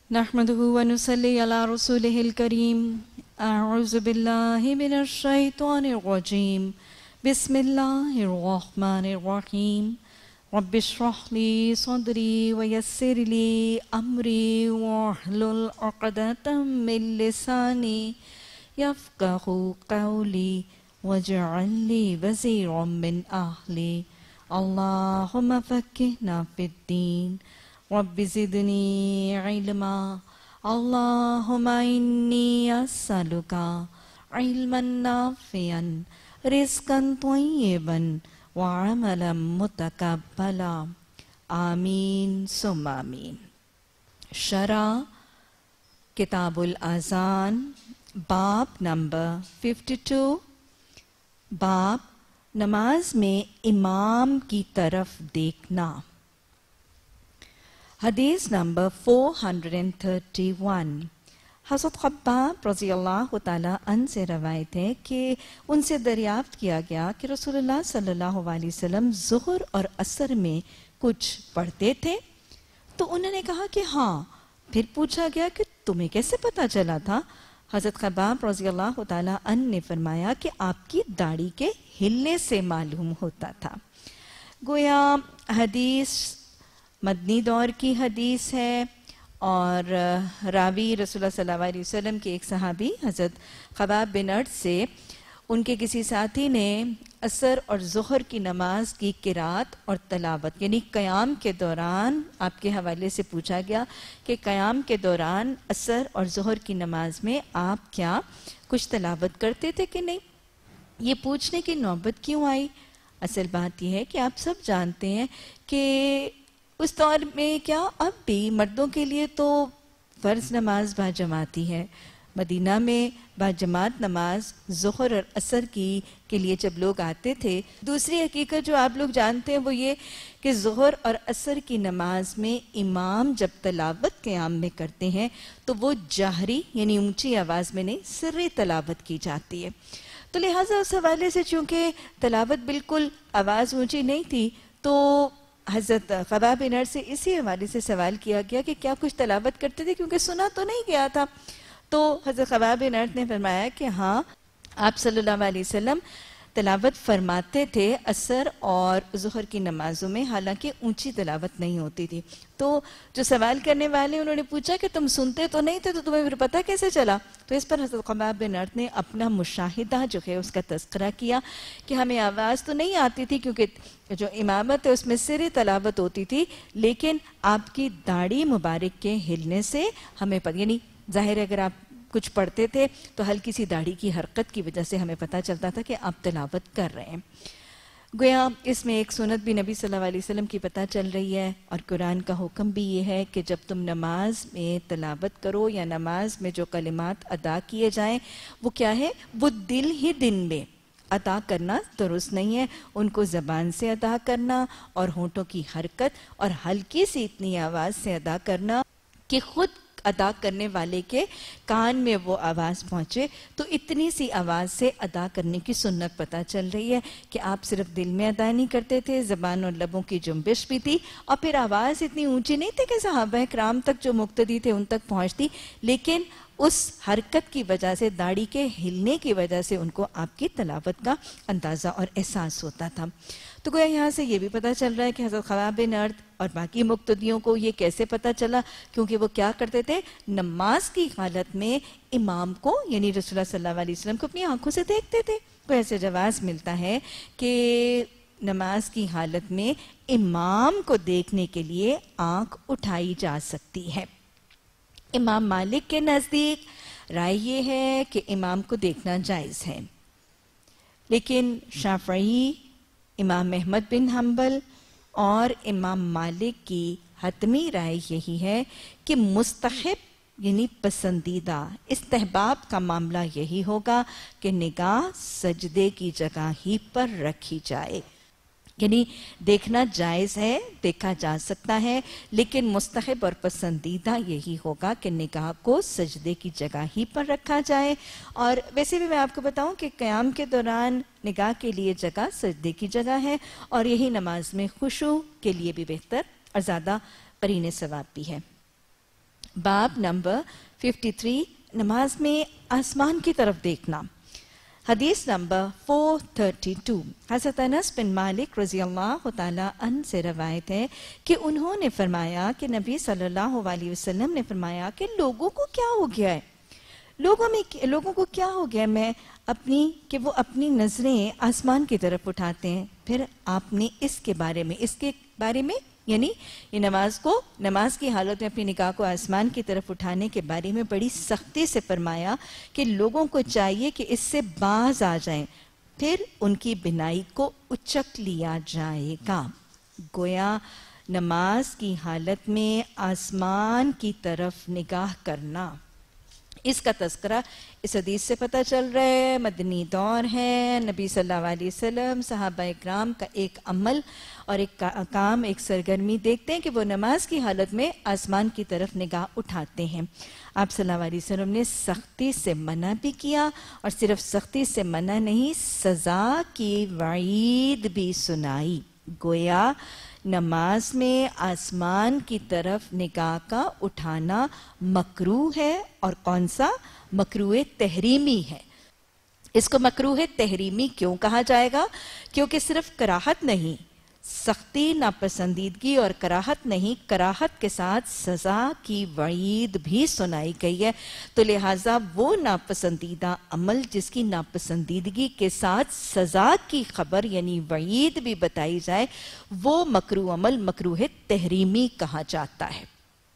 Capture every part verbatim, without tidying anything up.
नहमदुहु व नुसल्ली अला रसूलिहिल करीम। अऊज़ु बिल्लाहि मिनश शैतानिर रजीम। बिस्मिल्लाहिर रहमानिर रहीम। रब्बिश्रह ली सदरी व यस्सिर ली अमरी वहलुल उक़दतम मिन लिसानी यफ़क़हू क़ौली वजअल ली वज़ीरम मिन अहली। अल्लाहुम्मा फ़क़्हिना फ़िद्दीन रब्बि ज़िदनी इल्मा। अल्लाहुम्मा इन्नी अस्अलुका इल्मन नाफ़िअन रिज़्क़न तय्यिबन व अमलन मुतक़ब्बला। आमीन सुम्मा आमीन। शरा किताबुल अज़ान बाब नंबर बावन। बाब नमाज में इमाम की तरफ देखना। हदीस नंबर चार सौ इकतीस। हज़रत ख़ब्बाब रज़ियल्लाहु ताला अन से रवायत है कि उनसे दरियाफ्त किया गया कि रसूलुल्लाह सल्लल्लाहु अलैहि वसल्लम ज़ुहर और असर में कुछ पढ़ते थे। तो उन्होंने कहा कि हाँ। फिर पूछा गया कि तुम्हें कैसे पता चला था? हज़रत ख़ब्बाब रज़ियल्लाहु ताला अन ने फरमाया कि आपकी दाढ़ी के हिलने से मालूम होता था। गोया हदीस मदनी दौर की हदीस है और रावी रसूलुल्लाह सल्लल्लाहु अलैहि वसल्लम के एक सहाबी हज़रत ख़ब्बाब बिन अर्द से उनके किसी साथी ने असर और ज़ुहर की नमाज की किरात और तलावत यानी क़याम के दौरान आपके हवाले से पूछा गया कि क़याम के दौरान असर और ज़ुहर की नमाज में आप क्या कुछ तलावत करते थे कि नहीं। ये पूछने की नौबत क्यों आई? असल बात यह है कि आप सब जानते हैं कि उस दौर में क्या अब भी मर्दों के लिए तो फ़र्ज़ नमाज बाजमाती है। मदीना में बाजमात नमाज ज़ुहर और असर की के लिए जब लोग आते थे, दूसरी हकीकत जो आप लोग जानते हैं वो ये कि ज़ुहर और असर की नमाज में इमाम जब तलावत क़याम में करते हैं तो वो जाहरी यानी ऊंची आवाज़ में नहीं सिर्री तलावत की जाती है। तो लिहाजा उस हवाले से चूँकि तलावत बिल्कुल आवाज़ ऊँची नहीं थी तो हज़रत ख़ब्बाब बिन अर्द से इसी हवाले से सवाल किया गया कि क्या कुछ तलावत करते थे, क्योंकि सुना तो नहीं गया था। तो हज़रत ख़ब्बाब बिन अर्द ने फरमाया कि हाँ, आप सल्लल्लाहु अलैहि वसल्लम तलावत फरमाते थे असर और ज़ुहर की नमाजों में, हालांकि ऊंची तलावत नहीं होती थी। तो जो सवाल करने वाले उन्होंने पूछा कि तुम सुनते तो नहीं थे तो तुम्हें फिर पता कैसे चला? तो इस पर हज़रत ख़ब्बाब बिन अर्द ने अपना मुशाहिदा जो है उसका तज़किरा किया कि हमें आवाज़ तो नहीं आती थी क्योंकि जो इमामत है उसमें सिरे तलावत होती थी, लेकिन आपकी दाढ़ी मुबारक के हिलने से हमें पता, यानी ज़ाहिर है अगर आप कुछ पढ़ते थे तो हल्की सी दाढ़ी की हरकत की वजह से हमें पता चलता था कि आप तलावत कर रहे हैं। गोया इसमें एक सुन्नत भी नबी सल्लल्लाहु अलैहि वसल्लम की पता चल रही है और कुरान का हुक्म भी ये है कि जब तुम नमाज में तलावत करो या नमाज में जो कलिमात अदा किए जाएं वो क्या है, वो दिल ही दिन में अदा करना दुरुस्त नहीं है। उनको ज़बान से अदा करना और होंठों की हरकत और हल्की सी इतनी आवाज़ से अदा करना कि खुद अदा करने वाले के कान में वो आवाज़ पहुँचे। तो इतनी सी आवाज़ से अदा करने की सुन्नत पता चल रही है कि आप सिर्फ दिल में अदा नहीं करते थे, ज़बान और लबों की जुम्बिश भी थी और फिर आवाज़ इतनी ऊंची नहीं थी कि सहाबा किराम तक जो मुक्तदी थे उन तक पहुँचती, लेकिन उस हरकत की वजह से, दाढ़ी के हिलने की वजह से उनको आपकी तलावत का अंदाज़ा और एहसास होता था। तो गोया यहाँ से ये भी पता चल रहा है कि हज़रत ख़ब्बाब बिन अर्द और बाकी मुक्तदियों को ये कैसे पता चला, क्योंकि वो क्या करते थे, नमाज की हालत में इमाम को यानी रसूलुल्लाह सल्लल्लाहु अलैहि वसल्लम को अपनी आंखों से देखते थे। तो ऐसे जवाज़ मिलता है कि नमाज की हालत में इमाम को देखने के लिए आंख उठाई जा सकती है। इमाम मालिक के नज़दीक राय ये है कि इमाम को देखना जायज़ है, लेकिन शाफ़ई, इमाम अहमद बिन हम्बल और इमाम मालिक की हतमी राय यही है कि मुस्तहब यानी पसंदीदा इस्तेहबाब का मामला यही होगा कि निगाह सजदे की जगह ही पर रखी जाए। यानी देखना जायज़ है, देखा जा सकता है, लेकिन मुस्तहब और पसंदीदा यही होगा कि निगाह को सजदे की जगह ही पर रखा जाए। और वैसे भी मैं आपको बताऊं कि क़याम के दौरान निगाह के लिए जगह सजदे की जगह है और यही नमाज में खुशू के लिए भी बेहतर और ज़्यादा क़रीने सवाब भी है। باب نمبر तिरेपन, نماز میں آسمان کی طرف دیکھنا. حدیث نمبر چار سو بتیس. حضرت انس بن مالک رضی اللہ تعالیٰ عنہ سے روایت ہے کہ انہوں نے فرمایا کہ نبی صلی اللہ علیہ وسلم نے فرمایا کہ لوگوں کو کیا ہو گیا ہے لوگوں میں لوگوں کو کیا ہو گیا میں اپنی کہ وہ اپنی نظریں آسمان کی طرف اٹھاتے ہیں. پھر آپ نے اس کے بارے میں اس کے بارے میں یعنی یہ نماز کو نماز کی حالت میں اپنی نگاہ کو آسمان کی طرف اٹھانے کے بارے میں بڑی سختی سے فرمایا کہ لوگوں کو چاہیے کہ اس سے باز آ جائیں, پھر ان کی بینائی کو اچک لیا جائے گا. گویا نماز کی حالت میں آسمان کی طرف نگاہ کرنا, اس کا تذکرہ اس حدیث سے پتہ چل رہا ہے. مدنی دور ہے, نبی صلی اللہ علیہ وسلم صحابہ اکرام کا ایک عمل اور ایک کام, ایک سرگرمی دیکھتے ہیں کہ وہ نماز کی حالت میں آسمان کی طرف نگاہ اٹھاتے ہیں. آپ صلی اللہ علیہ وسلم نے سختی سے منع بھی کیا, اور صرف سختی سے منع نہیں, سزا کی وعید بھی سنائی. گویا نماز میں آسمان کی طرف نگاہ کا اٹھانا مکروہ ہے, اور کون سا؟ مکروہ تحریمی ہے. اس کو مکروہ تحریمی کیوں کہا جائے گا؟ کیونکہ صرف کراہت نہیں, سختی ناپسندیدگی اور کراہت نہیں, کراہت کے ساتھ سزا کی وعید بھی سنائی گئی ہے. تو لہٰذا وہ ناپسندیدہ عمل جس کی ناپسندیدگی کے ساتھ سزا کی خبر یعنی وعید بھی بتائی جائے, وہ مکروہ عمل مکروہ تحریمی کہا جاتا ہے.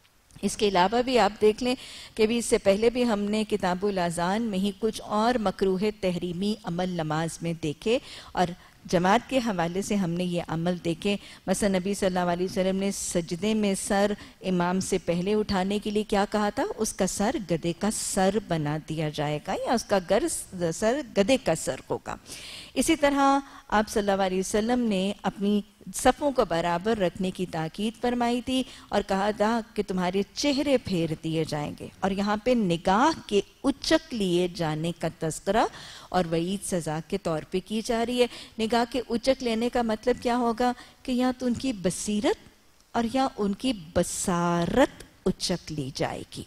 اس کے علاوہ بھی آپ دیکھ لیں کہ بھی اس سے پہلے بھی ہم نے کتاب الازان میں ہی کچھ اور مکروہ تحریمی عمل نماز میں دیکھے, اور جماعت کے حوالے سے ہم نے یہ عمل دیکھے. مثلا نبی صلی اللہ علیہ وسلم نے سجدے میں سر امام سے پہلے اٹھانے کے لیے کیا کہا تھا؟ اس کا سر گدھے کا سر بنا دیا جائے گا, یا اس کا گر سر گدھے کا سر ہوگا. اسی طرح آپ صلی اللہ علیہ وسلم نے اپنی صفوں کو برابر رکھنے کی تاکید فرمائی تھی, اور کہا تھا کہ تمہارے چہرے پھیر دیے جائیں گے. اور یہاں پہ نگاہ کے اچک لیے جانے کا تذکرہ اور وعید سزا کے طور پہ کی جا رہی ہے. نگاہ کے اچک لینے کا مطلب کیا ہوگا کہ یا تو ان کی بصیرت اور یا ان کی بصارت اچک لی جائے گی.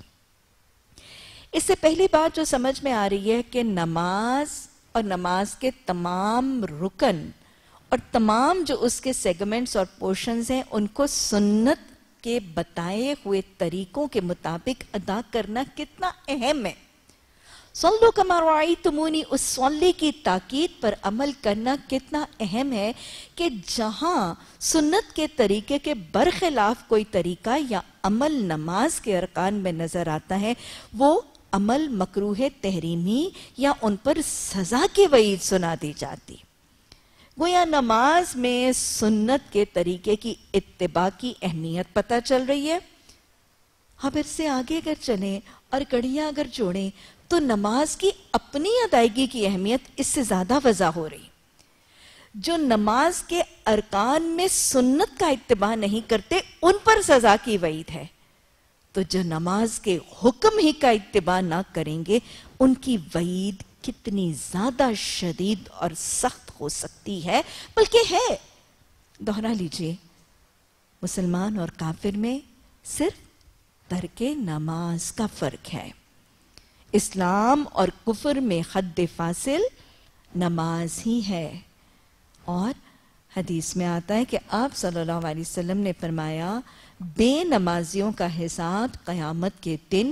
اس سے پہلی بات جو سمجھ میں آ رہی ہے کہ نماز اور نماز کے تمام رکن اور تمام جو اس کے سیگمنٹس اور پورشنز ہیں ان کو سنت کے بتائے ہوئے طریقوں کے مطابق ادا کرنا کتنا اہم ہے. صلو کما رأیتمونی, اس صلی کی تاکید پر عمل کرنا کتنا اہم ہے کہ جہاں سنت کے طریقے کے برخلاف کوئی طریقہ یا عمل نماز کے ارکان میں نظر آتا ہے, وہ عمل مکروہ تحریمی یا ان پر سزا کی وعید سنا دی جاتی. گویا نماز میں سنت کے طریقے کی اتباع کی اہمیت پتہ چل رہی ہے. اب اس سے آگے اگر چلیں اور کڑیاں اگر جوڑیں تو نماز کی اپنی ادائیگی کی اہمیت اس سے زیادہ وضاح ہو رہی. جو نماز کے ارکان میں سنت کا اتباع نہیں کرتے ان پر سزا کی وعید ہے, تو جو نماز کے حکم ہی کا اتباع نہ کریں گے ان کی وعید کتنی زیادہ شدید اور سخت ہو سکتی ہے, بلکہ ہے. دوہرا لیجئے, مسلمان اور کافر میں صرف ترک نماز کا فرق ہے. اسلام اور کفر میں حد فاصل نماز ہی ہے. اور حدیث میں آتا ہے کہ آپ صلی اللہ علیہ وسلم نے فرمایا, بے نمازیوں کا حساب قیامت کے دن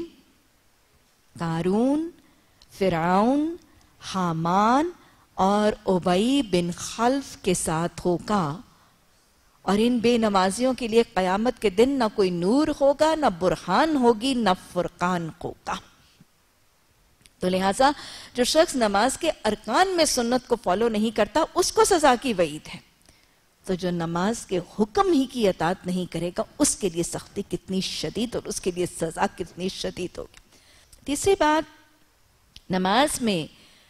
قارون, فرعون, حامان اور ابی بن خلف کے ساتھ ہوگا. اور ان بے نمازیوں کے لیے قیامت کے دن نہ کوئی نور ہوگا, نہ برہان ہوگی, نہ فرقان ہوگا. تو لہٰذا جو شخص نماز کے ارکان میں سنت کو فالو نہیں کرتا اس کو سزا کی وعید ہے, تو جو نماز کے حکم ہی کی اطاعت نہیں کرے گا اس کے لیے سختی کتنی شدید اور اس کے لیے سزا کتنی شدید ہوگی. تیسری بات, نماز میں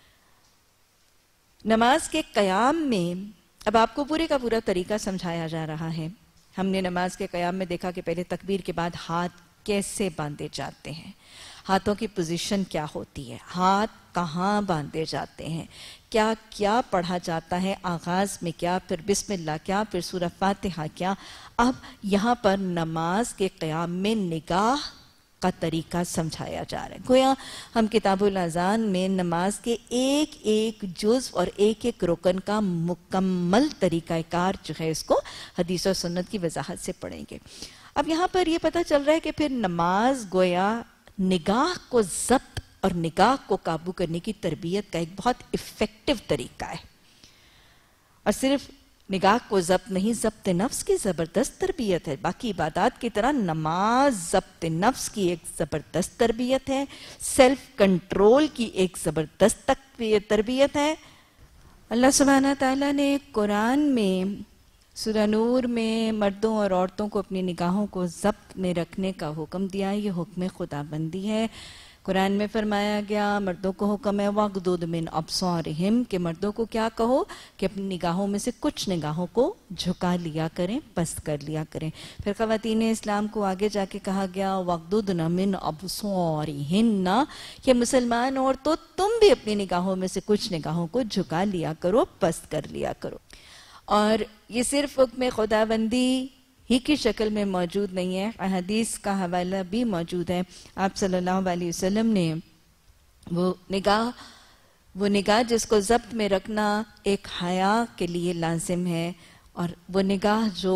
نماز کے قیام میں اب آپ کو پورے کا پورا طریقہ سمجھایا جا رہا ہے. ہم نے نماز کے قیام میں دیکھا کہ پہلے تکبیر کے بعد ہاتھ کیسے باندھے جاتے ہیں, ہاتھوں کی پوزیشن کیا ہوتی ہے, ہاتھ کہاں باندھے جاتے ہیں, کیا کیا پڑھا جاتا ہے, آغاز میں کیا, پھر بسم اللہ کیا, پھر سورہ فاتحہ کیا. اب یہاں پر نماز کے قیام میں نگاہ کا طریقہ سمجھایا جا رہا ہے. گویا ہم کتاب الازان میں نماز کے ایک ایک جزو اور ایک ایک رکن کا مکمل طریقہ کار جو ہے اس کو حدیث و سنت کی وضاحت سے پڑھیں گے. اب یہاں پر یہ پتہ چل رہا ہے کہ پھر نماز گویا نگاہ کو ضبط اور نگاہ کو قابو کرنے کی تربیت کا ایک بہت افیکٹو طریقہ ہے. اور صرف نگاہ کو ضبط نہیں، ضبط نفس کی زبردست تربیت ہے. باقی عبادات کی طرح نماز ضبط نفس کی ایک زبردست تربیت ہے، سیلف کنٹرول کی ایک زبردست تربیت ہے. اللہ سبحانہ تعالیٰ نے قرآن میں سورہ نور میں مردوں اور عورتوں کو اپنی نگاہوں کو ضبط میں رکھنے کا حکم دیا. یہ حکم خدا بندی ہے. قرآن میں فرمایا گیا مردوں کو حکم ہے وَغْضُضْ مِنْ أَبْصَارِهِمْ کہ مردوں کو کیا کہو کہ اپنی نگاہوں میں سے کچھ نگاہوں کو جھکا لیا کریں، پست کر لیا کریں. پھر خواتین اسلام کو آگے جا کے کہا گیا وَغْضُضْنَ مِنْ أَبْصَارِهِنَّ کہ مسلمان عورتوں تم بھی اپنی نگاہوں میں سے کچھ نگاہوں کو جھکا لیا کرو، پست کر لیا کرو. اور یہ صرف حکم خدا بندی ہی کی شکل میں موجود نہیں ہے، احادیث کا حوالہ بھی موجود ہے. آپ صلی اللہ علیہ وسلم نے وہ نگاہ وہ نگاہ جس کو ضبط میں رکھنا ایک حیا کے لیے لازم ہے، اور وہ نگاہ جو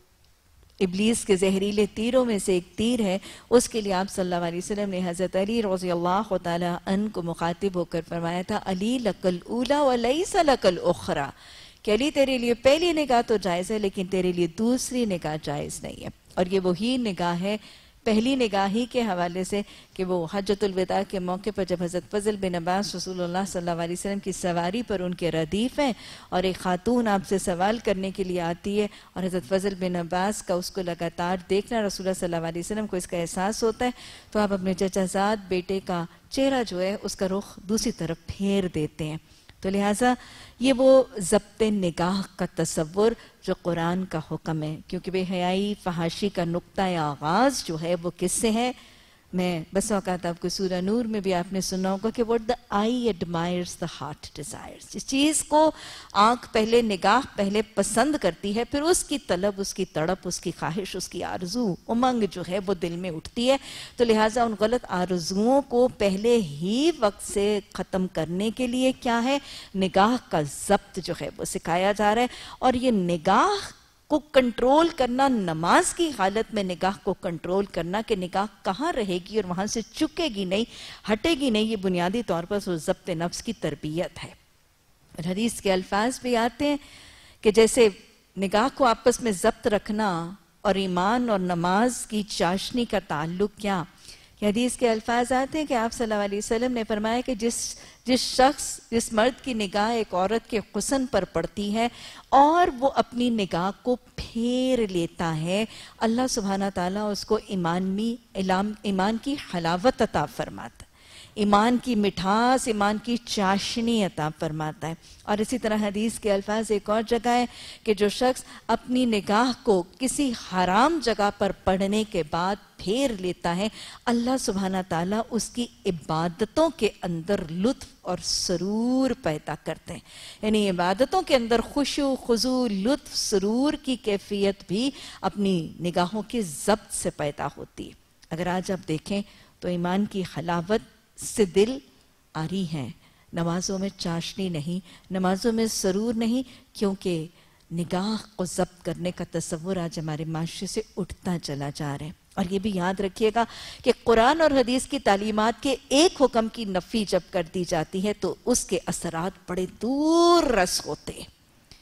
ابلیس کے زہریلے تیروں میں سے ایک تیر ہے، اس کے لیے آپ صلی اللہ علیہ وسلم نے حضرت علی رضی اللہ تعالی عنہ کو مخاطب ہو کر فرمایا تھا علی لک الاولی ولیس لک الاخری کہ علی تیرے لیے پہلی نگاہ تو جائز ہے لیکن تیرے لیے دوسری نگاہ جائز نہیں ہے. اور یہ وہی نگاہ ہے پہلی نگاہ ہی کے حوالے سے کہ وہ حجۃ الوداع کے موقع پر جب حضرت فضل بن عباس رسول اللہ صلی اللہ علیہ وسلم کی سواری پر ان کے ردیف ہیں اور ایک خاتون آپ سے سوال کرنے کے لیے آتی ہے اور حضرت فضل بن عباس کا اس کو لگاتار دیکھنا رسول اللہ صلی اللہ علیہ وسلم کو اس کا احساس ہوتا ہے تو آپ اپنے چچا زاد بیٹے کا چہرہ جو ہے اس کا رخ دوسری طرف پھیر دیتے ہیں. تو لہٰذا یہ وہ ضبط نگاہ کا تصور جو قرآن کا حکم ہے، کیونکہ بے حیائی فحاشی کا نقطۂ آغاز جو ہے وہ کس سے ہے؟ میں بس اوقات آپ کو سورہ نور میں بھی آپ نے سنا ہوگا کہ what the eye admires the heart desires. اس چیز کو آنکھ پہلے نگاہ پہلے پسند کرتی ہے، پھر اس کی طلب، اس کی تڑپ، اس کی خواہش، اس کی آرزو، امنگ جو ہے وہ دل میں اٹھتی ہے. تو لہٰذا ان غلط آرزوؤں کو پہلے ہی وقت سے ختم کرنے کے لیے کیا ہے؟ نگاہ کا ضبط جو ہے وہ سکھایا جا رہا ہے. اور یہ نگاہ کو کنٹرول کرنا، نماز کی حالت میں نگاہ کو کنٹرول کرنا کہ نگاہ کہاں رہے گی اور وہاں سے چکے گی نہیں، ہٹے گی نہیں، یہ بنیادی طور پر وہ ضبط نفس کی تربیت ہے. اور حدیث کے الفاظ بھی آتے ہیں کہ جیسے نگاہ کو آپس میں ضبط رکھنا اور ایمان اور نماز کی چاشنی کا تعلق کیا. یہ حدیث کے الفاظ آتے ہیں کہ آپ صلی اللہ علیہ وسلم نے فرمایا کہ جس جس شخص جس مرد کی نگاہ ایک عورت کے حسن پر پڑتی ہے اور وہ اپنی نگاہ کو پھیر لیتا ہے، اللہ سبحانہ تعالیٰ اس کو ایمانی ایمان کی حلاوت عطا فرماتا ہے، ایمان کی مٹھاس، ایمان کی چاشنی عطا فرماتا ہے. اور اسی طرح حدیث کے الفاظ ایک اور جگہ ہے کہ جو شخص اپنی نگاہ کو کسی حرام جگہ پر پڑھنے کے بعد پھیر لیتا ہے، اللہ سبحانہ تعالیٰ اس کی عبادتوں کے اندر لطف اور سرور پیدا کرتے ہیں. یعنی عبادتوں کے اندر خشوع، خضوع، لطف، سرور کی کیفیت بھی اپنی نگاہوں کے ضبط سے پیدا ہوتی ہے. اگر آج آپ دیکھیں تو ایمان کی حلاوت سے دل آری ہیں، نمازوں میں چاشنی نہیں، نمازوں میں سرور نہیں، کیونکہ نگاہ کو ضبط کرنے کا تصور آج ہمارے معاشرے سے اٹھتا چلا جا رہا ہے. اور یہ بھی یاد رکھیے گا کہ قرآن اور حدیث کی تعلیمات کے ایک حکم کی نفی جب کر دی جاتی ہے تو اس کے اثرات بڑے دور رس ہوتے ہیں.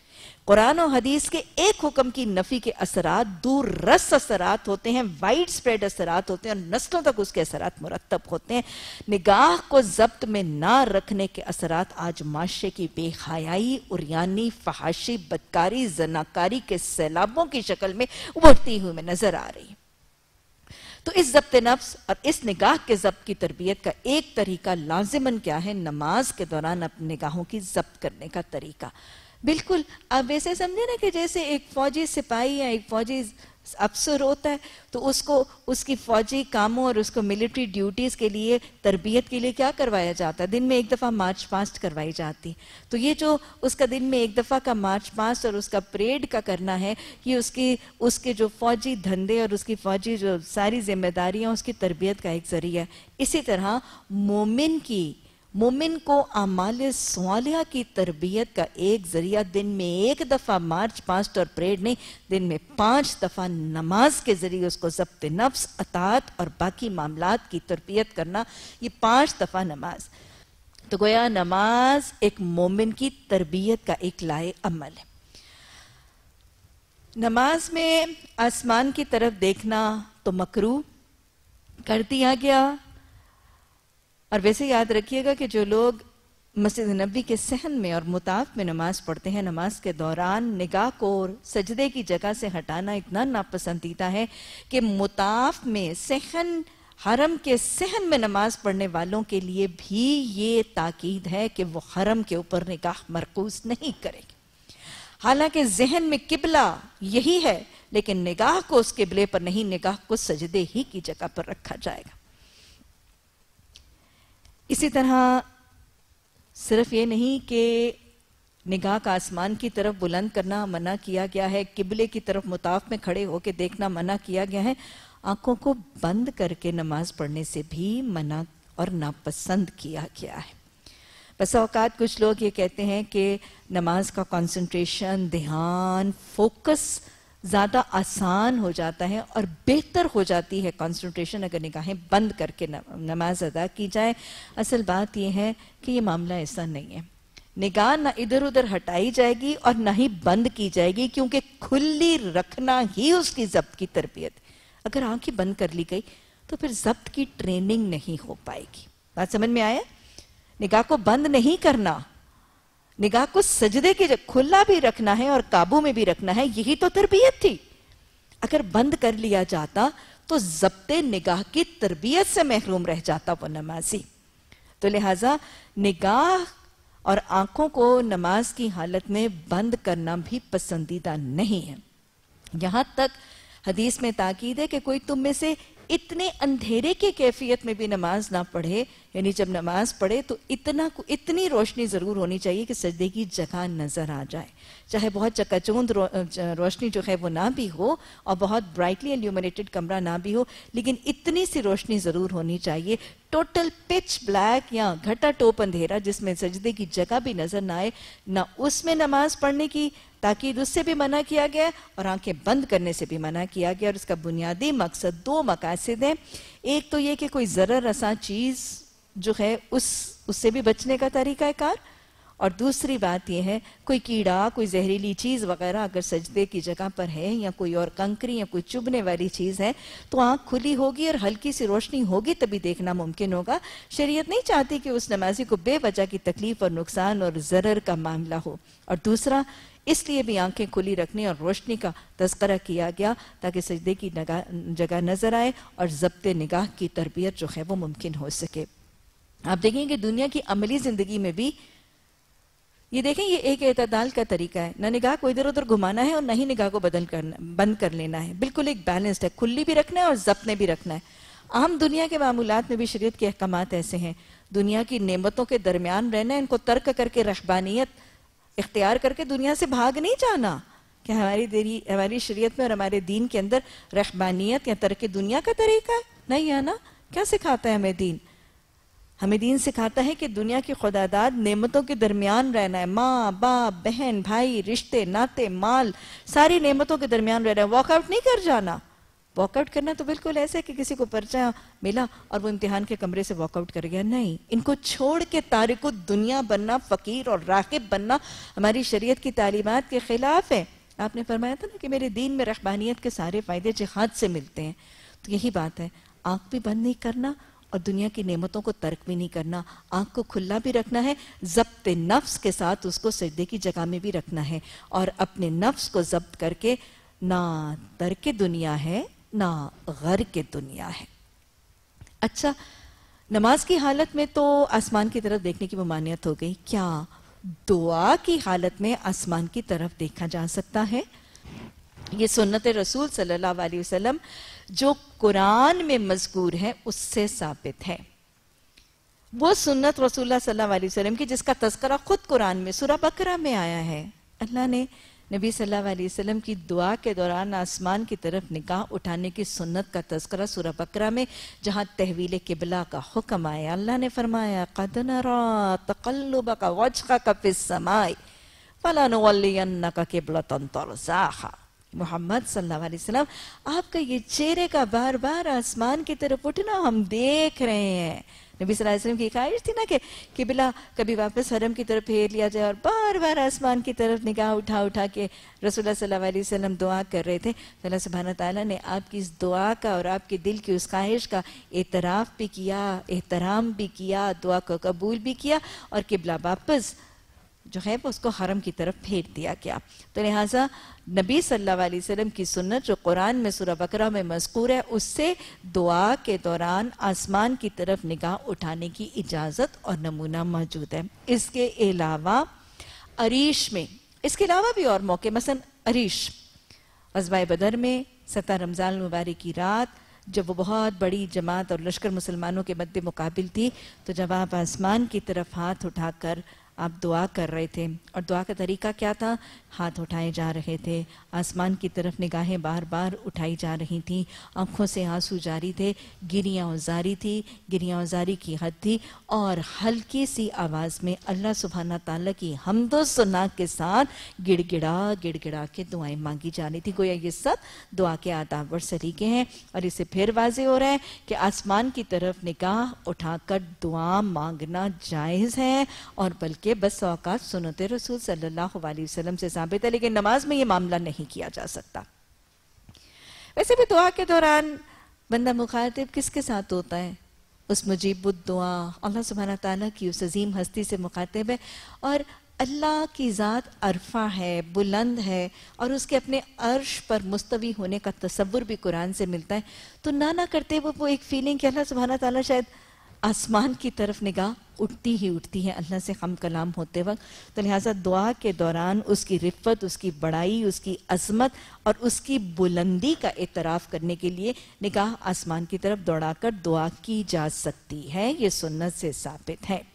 قرآن و حدیث کے ایک حکم کی نفی کے اثرات دور رس اثرات ہوتے ہیں، وائڈ سپریڈ اثرات ہوتے ہیں اور نسلوں تک اس کے اثرات مرتب ہوتے ہیں. نگاہ کو ضبط میں نہ رکھنے کے اثرات آج معاشرے کی بے حیائی، عریانی، فحاشی، بدکاری، زناکاری کے سیلابوں کی شکل میں ابھرتی ہوئی میں نظر آ رہی. تو اس ضبط نفس اور اس نگاہ کے ضبط کی تربیت کا ایک طریقہ لازماً کیا ہے؟ نماز کے دوران اپنی نگاہوں کی ضبط کرنے کا طریقہ. بالکل آپ ویسے سمجھے نا کہ جیسے ایک فوجی سپاہی یا ایک فوجی افسر ہوتا ہے تو اس کو اس کی فوجی کاموں اور اس کو ملٹری ڈیوٹیز کے لیے تربیت کے لیے کیا کروایا جاتا ہے؟ دن میں ایک دفعہ مارچ پاسٹ کروائی جاتی. تو یہ جو اس کا دن میں ایک دفعہ کا مارچ پاسٹ اور اس کا پریڈ کا کرنا ہے، یہ اس کی اس کے جو فوجی دھندے اور اس کی فوجی جو ساری ذمہ داریاں اس کی تربیت کا ایک ذریعہ ہے. اسی طرح مومن کی مومن کو اعمال صالحہ کی تربیت کا ایک ذریعہ دن میں ایک دفعہ مارچ پاسٹ اور پریڈ نہیں، دن میں پانچ دفعہ نماز کے ذریعے اس کو ضبط نفس، اطاعت اور باقی معاملات کی تربیت کرنا. یہ پانچ دفعہ نماز. تو گویا نماز ایک مومن کی تربیت کا ایک لائق عمل ہے. نماز میں آسمان کی طرف دیکھنا تو مکروہ کر دیا گیا. اور ویسے یاد رکھیے گا کہ جو لوگ مسجد نبوی کے صحن میں اور مطاف میں نماز پڑھتے ہیں، نماز کے دوران نگاہ کو سجدے کی جگہ سے ہٹانا اتنا ناپسندیدہ ہے کہ مطاف میں صحن حرم کے صحن میں نماز پڑھنے والوں کے لیے بھی یہ تاکید ہے کہ وہ حرم کے اوپر نگاہ مرکوز نہیں کریں گے. حالانکہ ذہن میں قبلہ یہی ہے، لیکن نگاہ کو اس قبلے پر نہیں، نگاہ کو سجدے ہی کی جگہ پر رکھا جائے گا. اسی طرح صرف یہ نہیں کہ نگاہ کا آسمان کی طرف بلند کرنا منع کیا گیا ہے، قبلے کی طرف مطاف میں کھڑے ہو کے دیکھنا منع کیا گیا ہے، آنکھوں کو بند کر کے نماز پڑھنے سے بھی منع اور ناپسند کیا گیا ہے. بس اوقات کچھ لوگ یہ کہتے ہیں کہ نماز کا کنسنٹریشن، دھیان، فوکس زیادہ آسان ہو جاتا ہے اور بہتر ہو جاتی ہے کنسنٹریشن اگر نگاہیں بند کر کے نماز ادا کی جائے. اصل بات یہ ہے کہ یہ معاملہ ایسا نہیں ہے. نگاہ نہ ادھر ادھر ہٹائی جائے گی اور نہ ہی بند کی جائے گی، کیونکہ کھلی رکھنا ہی اس کی ضبط کی تربیت. اگر آنکھیں بند کر لی گئی تو پھر ضبط کی ٹریننگ نہیں ہو پائے گی. بات سمجھ میں آیا؟ نگاہ کو بند نہیں کرنا، نگاہ کو سجدے کے کھلا بھی رکھنا ہے اور قابو میں بھی رکھنا ہے، یہی تو تربیت تھی. اگر بند کر لیا جاتا تو ضبط نگاہ کی تربیت سے محروم رہ جاتا وہ نمازی. تو لہٰذا نگاہ اور آنکھوں کو نماز کی حالت میں بند کرنا بھی پسندیدہ نہیں ہے. یہاں تک حدیث میں تاکید ہے کہ کوئی تم میں سے اتنے اندھیرے کی کیفیت میں بھی نماز نہ پڑھے، یعنی جب نماز پڑھے تو اتنا اتنی روشنی ضرور ہونی چاہیے کہ سجدے کی جگہ نظر آ جائے. چاہے بہت چکا چوند روشنی جو ہے وہ نہ بھی ہو اور بہت برائٹلی الومینیٹڈ کمرہ نہ بھی ہو، لیکن اتنی سی روشنی ضرور ہونی چاہیے. ٹوٹل پچ بلیک یا گھٹا ٹوپ اندھیرا جس میں سجدے کی جگہ بھی نظر نہ آئے، نہ اس میں نماز پڑھنے کی تاکید اس سے بھی منع کیا گیا اور آنکھیں بند کرنے سے بھی منع کیا گیا. اور اس کا بنیادی مقصد دو مقاصد ہیں. ایک تو یہ کہ کوئی ضرر رساں چیز جو ہے اس اس سے بھی بچنے کا طریقہ کار، اور دوسری بات یہ ہے کوئی کیڑا، کوئی زہریلی چیز وغیرہ اگر سجدے کی جگہ پر ہے یا کوئی اور کنکری یا کوئی چبھنے والی چیز ہے تو آنکھ کھلی ہوگی اور ہلکی سی روشنی ہوگی تبھی دیکھنا ممکن ہوگا. شریعت نہیں چاہتی کہ اس نمازی کو بے وجہ کی تکلیف اور نقصان اور ضرر کا معاملہ ہو. اور دوسرا اس لیے بھی آنکھیں کھلی رکھنے اور روشنی کا تذکرہ کیا گیا تاکہ سجدے کی جگہ نظر آئے اور ضبط نگاہ کی تربیت جو ہے وہ ممکن ہو سکے. آپ دیکھیں کہ دنیا کی عملی زندگی میں بھی یہ دیکھیں یہ ایک اعتدال کا طریقہ ہے. نہ نگاہ کو ادھر ادھر گھمانا ہے اور نہ ہی نگاہ کو بدل کرنا بند کر لینا ہے. بالکل ایک بیلنسڈ ہے، کھلی بھی رکھنا ہے اور ضبط میں بھی رکھنا ہے. عام دنیا کے معمولات میں بھی شریعت کے احکامات ایسے ہیں. دنیا کی نعمتوں کے درمیان رہنا ہے، ان کو ترک کر کے رہبانیت اختیار کر کے دنیا سے بھاگ نہیں جانا. کہ ہماری دیری ہماری شریعت میں اور ہمارے دین کے اندر رہبانیت یا ترک دنیا کا طریقہ ہے؟ نہیں ہے نا. کیا سکھاتا ہے ہمیں دین؟ ہمیں دین سکھاتا ہے کہ دنیا کی خداداد نعمتوں کے درمیان رہنا ہے. ماں باپ بہن بھائی رشتے ناتے مال ساری نعمتوں کے درمیان رہنا ہے. واک آؤٹ نہیں کر جانا. واک آؤٹ کرنا تو بالکل ایسے کہ کسی کو پرچہ ملا اور وہ امتحان کے کمرے سے واک آؤٹ کر گیا. نہیں، ان کو چھوڑ کے تارک الدنیا بننا، فقیر اور راغب بننا ہماری شریعت کی تعلیمات کے خلاف ہے. آپ نے فرمایا تھا نا کہ میرے دین میں رہبانیت کے سارے فائدے جہاد سے ملتے ہیں. تو یہی بات ہے، آنکھ بھی بند نہیں کرنا اور دنیا کی نعمتوں کو ترک بھی نہیں کرنا. آنکھ کو کھلا بھی رکھنا ہے، ضبط نفس کے ساتھ اس کو سجدے کی جگہ میں بھی رکھنا ہے، اور اپنے نفس کو ضبط کر کے نہ ترک دنیا ہے نہ غر کے دنیا ہے. اچھا، نماز کی حالت میں تو آسمان کی طرف دیکھنے کی ممانعت ہو گئی. کیا دعا کی حالت میں آسمان کی طرف دیکھا جا سکتا ہے. یہ سنت رسول صلی اللہ علیہ وسلم جو قرآن میں مذکور ہے اس سے ثابت ہے. وہ سنت رسول اللہ صلی اللہ علیہ وسلم کی جس کا تذکرہ خود قرآن میں سورہ بقرہ میں آیا ہے. اللہ نے نبی صلی اللہ علیہ وسلم کی دعا کے دوران آسمان کی طرف نگاہ اٹھانے کی سنت کا تذکرہ سورہ بقرہ میں جہاں تحویل قبلہ کا حکم آیا, اللہ نے فرمایا قَدْ نَرَا تَقَلُّبَكَ وَجْهَكَ فِي السَّمَاءِ فَلَنُوَلِّيَنَّكَ قِبْلَةً تَرْضَاهَا. محمد صلی اللہ علیہ وسلم آپ کا یہ چہرے کا بار بار آسمان کی طرف اٹھنا ہم دیکھ رہے ہیں. نبی صلی اللہ علیہ وسلم کی خواہش تھی نا کہ قبلہ کبھی واپس حرم کی طرف پھیر لیا جائے, اور بار بار آسمان کی طرف نگاہ اٹھا اٹھا کے رسول اللہ صلی اللہ علیہ وسلم دعا کر رہے تھے. اللہ سبحانہ تعالیٰ نے آپ کی اس دعا کا اور آپ کے دل کی اس خواہش کا اعتراف بھی کیا, احترام بھی کیا, دعا کو قبول بھی کیا, اور قبلہ واپس جو ہے اس کو حرم کی طرف پھیر دیا گیا. تو لہٰذا نبی صلی اللہ علیہ وسلم کی سنت جو قرآن میں سورہ بقرہ میں مذکور ہے اس سے دعا کے دوران آسمان کی طرف نگاہ اٹھانے کی اجازت اور نمونہ موجود ہے. اس کے علاوہ عریش میں, اس کے علاوہ بھی اور موقع, مثلا عریش غزوہ بدر میں سترہ رمضان المبارک کی رات جب وہ بہت بڑی جماعت اور لشکر مسلمانوں کے مد مقابل تھی, تو جب آپ آسمان کی طرف ہاتھ اٹھا کر آپ دعا کر رہے تھے, اور دعا کا طریقہ کیا تھا, ہاتھ اٹھائے جا رہے تھے, آسمان کی طرف نگاہیں بار بار اٹھائی جا رہی تھیں, آنکھوں سے آنسو جاری تھے, گریاں ازاری تھی, گریاں ازاری کی حد تھی, اور ہلکی سی آواز میں اللہ سبحانہ تعالیٰ کی حمد و ثنا کے ساتھ گڑ گڑا گڑ گڑا کے دعائیں مانگی جا رہی تھی. گویا یہ سب دعا کے آداب اور سلیقے ہیں, اور اسے پھر واضح ہو رہا ہے کہ آسمان کی طرف نگاہ اٹھا کر دعا مانگنا جائز ہے, اور بلکہ بس اوقات سنت رسول صلی اللہ علیہ وسلم سے ثابت ہے, لیکن نماز میں یہ معاملہ نہیں کیا جا سکتا. ویسے بھی دعا کے دوران بندہ مخاطب کس کے ساتھ ہوتا ہے, اس مجیب الدعا اللہ سبحانہ تعالیٰ کی اس عظیم ہستی سے مخاطب ہے, اور اللہ کی ذات عرفہ ہے, بلند ہے, اور اس کے اپنے عرش پر مستوی ہونے کا تصور بھی قرآن سے ملتا ہے. تو نہ نہ کرتے وہ وہ ایک فیلنگ کہ اللہ سبحانہ تعالیٰ شاید آسمان کی طرف نگاہ اٹھتی ہی اٹھتی ہے اللہ سے ہم کلام ہوتے وقت. تو لہٰذا دعا کے دوران اس کی رفت, اس کی بڑائی, اس کی عظمت اور اس کی بلندی کا اعتراف کرنے کے لیے نگاہ آسمان کی طرف دوڑا کر دعا کی جا سکتی ہے, یہ سنت سے ثابت ہے.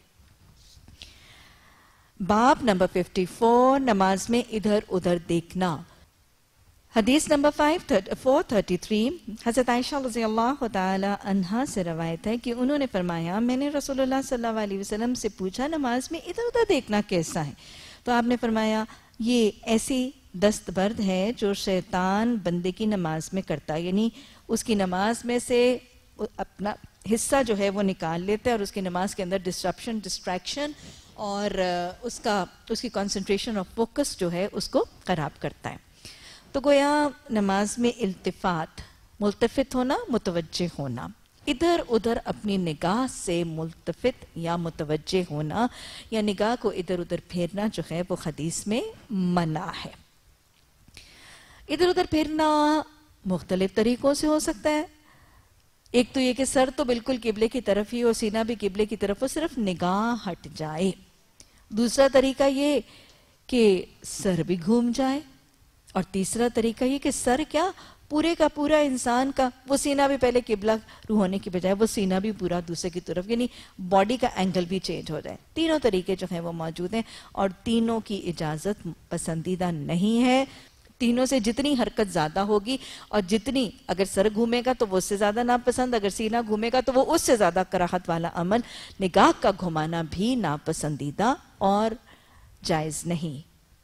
باب نمبر ففٹی فور, نماز میں ادھر ادھر دیکھنا. حدیث نمبر فور تھرٹی تھری, حضرت عائشہ رضی اللہ تعالی عنہا سے روایت ہے کہ انہوں نے فرمایا میں نے رسول اللہ صلی اللہ علیہ وسلم سے پوچھا نماز میں ادھر ادھر دیکھنا کیسا ہے, تو آپ نے فرمایا یہ ایسی دست برد ہے جو شیطان بندے کی نماز میں کرتا ہے, یعنی اس کی نماز میں سے اپنا حصہ جو ہے وہ نکال لیتا ہے اور اس کی نماز کے اندر ڈسٹرپشن, ڈسٹریکشن اور اس کا اس کی کنسنٹریشن اور فوکس جو ہے اس کو خراب کرتا ہے. تو گویا نماز میں التفات, ملتفت ہونا, متوجہ ہونا, ادھر ادھر اپنی نگاہ سے ملتفت یا متوجہ ہونا یا نگاہ کو ادھر ادھر پھیرنا جو ہے وہ حدیث میں منع ہے. ادھر ادھر پھیرنا مختلف طریقوں سے ہو سکتا ہے. ایک تو یہ کہ سر تو بالکل قبلے کی طرف ہی ہو, سینہ بھی قبلے کی طرف ہو, صرف نگاہ ہٹ جائے. دوسرا طریقہ یہ کہ سر بھی گھوم جائے, اور تیسرا طریقہ یہ کہ سر کیا پورے کا پورا انسان کا وہ سینہ بھی پہلے قبلہ رو ہونے کی بجائے وہ سینہ بھی پورا دوسرے کی طرف, یعنی باڈی کا اینگل بھی چینج ہو جائے. تینوں طریقے جو ہیں وہ موجود ہیں اور تینوں کی اجازت پسندیدہ نہیں ہے. تینوں سے جتنی حرکت زیادہ ہوگی اور جتنی اگر سر گھومے گا تو وہ اس سے زیادہ ناپسند, اگر سینہ گھومے گا تو وہ اس سے زیادہ کراہت والا عمل. نگاہ کا گھمانا بھی ناپسندیدہ اور جائز نہیں.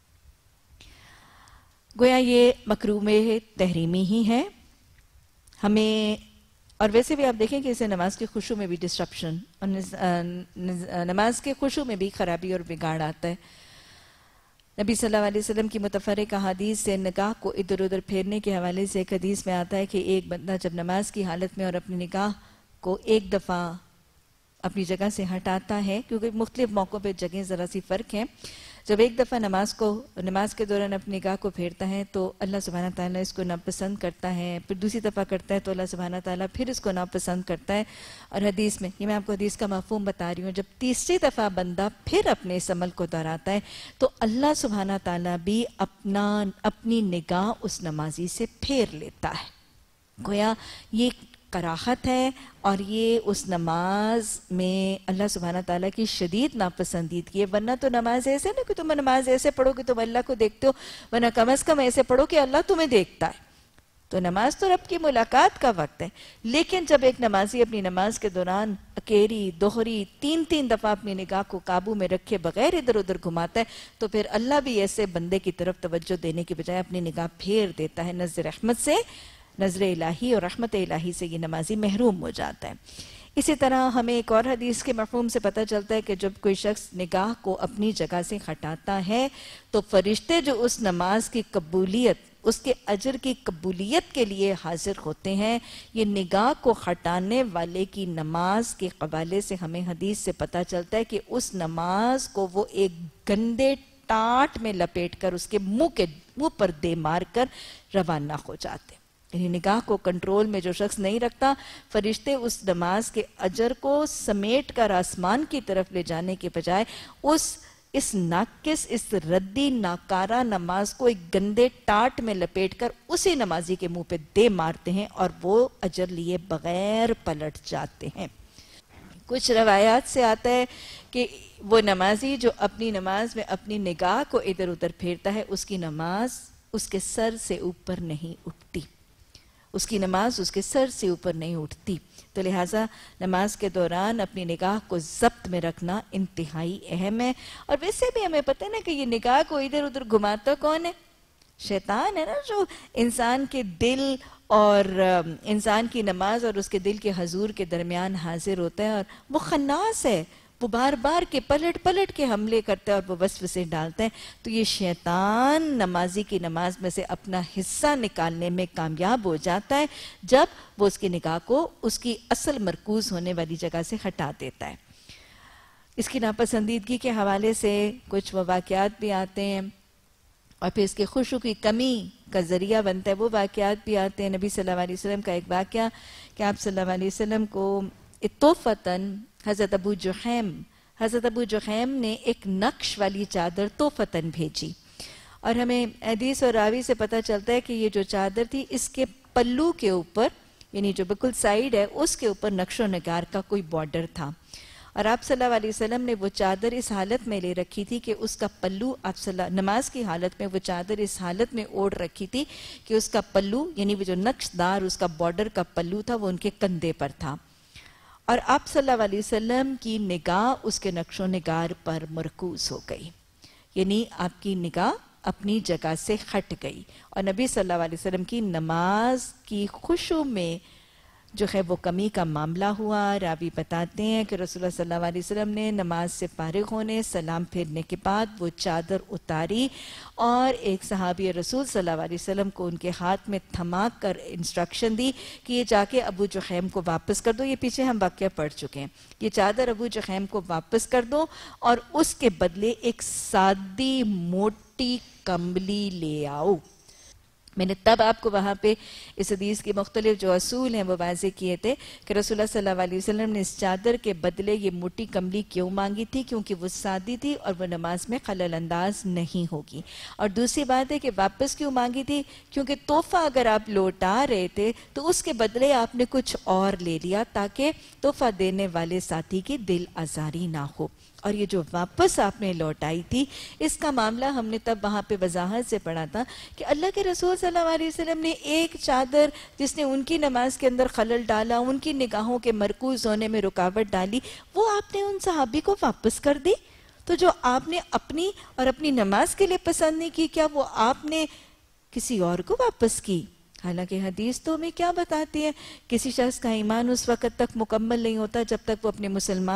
گویا یہ مکروہ تحریمی ہی ہے ہمیں. اور ویسے بھی آپ دیکھیں کہ اسے نماز کے خشوع میں بھی ڈسٹرپشن اور نماز کے خشوع میں بھی خرابی اور بگاڑ آتا ہے. نبی صلی اللہ علیہ وسلم کی متفرقہ حدیث سے نگاہ کو ادھر ادھر پھیرنے کے حوالے سے ایک حدیث میں آتا ہے کہ ایک بندہ جب نماز کی حالت میں اور اپنی نگاہ کو ایک دفعہ اپنی جگہ سے ہٹاتا ہے, کیونکہ مختلف موقعوں پہ جگہیں ذرا سی فرق ہیں, جب ایک دفعہ نماز کو نماز کے دوران اپنی نگاہ کو پھیرتا ہے تو اللہ سبحانہ تعالیٰ اس کو ناپسند کرتا ہے، پھر دوسری دفعہ کرتا ہے تو اللہ سبحانہ تعالیٰ پھر اس کو ناپسند کرتا ہے. اور حدیث میں، یہ میں آپ کو حدیث کا مفہوم بتا رہی ہوں، جب تیسری دفعہ بندہ پھر اپنے اس عمل کو دہراتا ہے تو اللہ سبحانہ تعالیٰ بھی اپنا اپنی نگاہ اس نمازی سے پھیر لیتا ہے. گویا یہ کراہت ہے اور یہ اس نماز میں اللہ سبحانہ تعالیٰ کی شدید ناپسندیدگی ہے. ورنہ تو نماز ایسے نا کہ تم نماز ایسے پڑھو کہ تم اللہ کو دیکھتے ہو، ورنہ کم از کم ایسے پڑھو کہ اللہ تمہیں دیکھتا ہے. تو نماز تو رب کی ملاقات کا وقت ہے. لیکن جب ایک نمازی اپنی نماز کے دوران اکیری دوہری تین تین دفعہ اپنی نگاہ کو قابو میں رکھے بغیر ادھر ادھر گھماتا ہے تو پھر اللہ بھی ایسے بندے کی طرف توجہ دینے کی بجائے اپنی نگاہ پھیر دیتا ہے. نظر رحمت سے، نظر الہی اور رحمت الہی سے یہ نمازی محروم ہو جاتا ہے. اسی طرح ہمیں ایک اور حدیث کے مفہوم سے پتہ چلتا ہے کہ جب کوئی شخص نگاہ کو اپنی جگہ سے ہٹاتا ہے تو فرشتے جو اس نماز کی قبولیت، اس کے اجر کی قبولیت کے لیے حاضر ہوتے ہیں. یہ نگاہ کو ہٹانے والے کی نماز کے حوالے سے ہمیں حدیث سے پتہ چلتا ہے کہ اس نماز کو وہ ایک گندے ٹاٹ میں لپیٹ کر اس کے منہ کے منہ پر دے مار کر روانہ ہو جاتے ہیں. یعنی نگاہ کو کنٹرول میں جو شخص نہیں رکھتا، فرشتے اس نماز کے اجر کو سمیٹ کر آسمان کی طرف لے جانے کے بجائے اس اس ناقص، اس ردی ناکارہ نماز کو ایک گندے ٹاٹ میں لپیٹ کر اسی نمازی کے منہ پہ دے مارتے ہیں اور وہ اجر لیے بغیر پلٹ جاتے ہیں. کچھ روایات سے آتا ہے کہ وہ نمازی جو اپنی نماز میں اپنی نگاہ کو ادھر ادھر پھیرتا ہے، اس کی نماز اس کے سر سے اوپر نہیں اٹھتی. اس کی نماز اس کے سر سے اوپر نہیں اٹھتی. تو لہٰذا نماز کے دوران اپنی نگاہ کو ضبط میں رکھنا انتہائی اہم ہے. اور ویسے بھی ہمیں پتہ ہے نا کہ یہ نگاہ کو ادھر ادھر گھماتا کون ہے؟ شیطان ہے نا، جو انسان کے دل اور انسان کی نماز اور اس کے دل کے حضور کے درمیان حاضر ہوتا ہے. اور وہ خناس ہے، وہ بار بار کے پلٹ پلٹ کے حملے کرتا ہے اور وہ وسوسے ڈالتا ہے. تو یہ شیطان نمازی کی نماز میں سے اپنا حصہ نکالنے میں کامیاب ہو جاتا ہے جب وہ اس کی نگاہ کو اس کی اصل مرکوز ہونے والی جگہ سے ہٹا دیتا ہے. اس کی ناپسندیدگی کے حوالے سے کچھ واقعات بھی آتے ہیں اور پھر اس کے خشوع کی کمی کا ذریعہ بنتا ہے. وہ واقعات بھی آتے ہیں. نبی صلی اللہ علیہ وسلم کا ایک واقعہ کہ آپ صلی اللہ علیہ وسلم کو توفتاً حضرت ابو جحیم حضرت ابو جحیم نے ایک نقش والی چادر توفتاً بھیجی. اور ہمیں حدیث اور راوی سے پتہ چلتا ہے کہ یہ جو چادر تھی اس کے پلو کے اوپر، یعنی جو بالکل سائیڈ ہے اس کے اوپر نقش و نگار کا کوئی بارڈر تھا. اور آپ صلی اللہ علیہ وسلم نے وہ چادر اس حالت میں لے رکھی تھی کہ اس کا پلو، آپ صلی اللہ نماز کی حالت میں وہ چادر اس حالت میں اوڑھ رکھی تھی کہ اس کا پلو، یعنی وہ جو نقش دار اس کا بارڈر کا پلو تھا، وہ ان کے کندھے پر تھا. اور آپ صلی اللہ علیہ وسلم کی نگاہ اس کے نقش و نگار پر مرکوز ہو گئی، یعنی آپ کی نگاہ اپنی جگہ سے ہٹ گئی. اور نبی صلی اللہ علیہ وسلم کی نماز کی خشوع میں جو ہے وہ کمی کا معاملہ ہوا. راوی بتاتے ہیں کہ رسول اللہ صلی اللہ علیہ وسلم نے نماز سے فارغ ہونے، سلام پھیرنے کے بعد وہ چادر اتاری اور ایک صحابی رسول صلی اللہ علیہ وسلم کو ان کے ہاتھ میں تھما کر انسٹرکشن دی کہ یہ جا کے ابو جحیم کو واپس کر دو. یہ پیچھے ہم واقعہ پڑھ چکے ہیں. یہ چادر ابو جحیم کو واپس کر دو اور اس کے بدلے ایک سادی موٹی کمبلی لے آؤ. میں نے تب آپ کو وہاں پہ اس حدیث کے مختلف جو اصول ہیں وہ واضح کیے تھے کہ رسول اللہ صلی اللہ علیہ وسلم نے اس چادر کے بدلے یہ موٹی کمبلی کیوں مانگی تھی؟ کیونکہ وہ سادی تھی اور وہ نماز میں خلل انداز نہیں ہوگی. اور دوسری بات ہے کہ واپس کیوں مانگی تھی؟ کیونکہ تحفہ اگر آپ لوٹا رہے تھے تو اس کے بدلے آپ نے کچھ اور لے لیا تاکہ تحفہ دینے والے ساتھی کی دل آزاری نہ ہو. اور یہ جو واپس آپ نے لوٹائی تھی، اس کا معاملہ ہم نے تب وہاں پہ وضاحت سے پڑھا تھا کہ اللہ کے رسول صلی اللہ علیہ وسلم نے ایک چادر جس نے ان کی نماز کے اندر خلل ڈالا، ان کی نگاہوں کے مرکوز ہونے میں رکاوٹ ڈالی، وہ آپ نے ان صحابی کو واپس کر دی. تو جو آپ نے اپنی اور اپنی نماز کے لیے پسند نہیں کی، کیا وہ آپ نے کسی اور کو واپس کی؟ حالانکہ حدیث تو ہمیں کیا بتاتی ہے؟ کسی شخص کا ایمان اس وقت تک مکمل نہیں ہوتا جب تک وہ اپنے مسلمان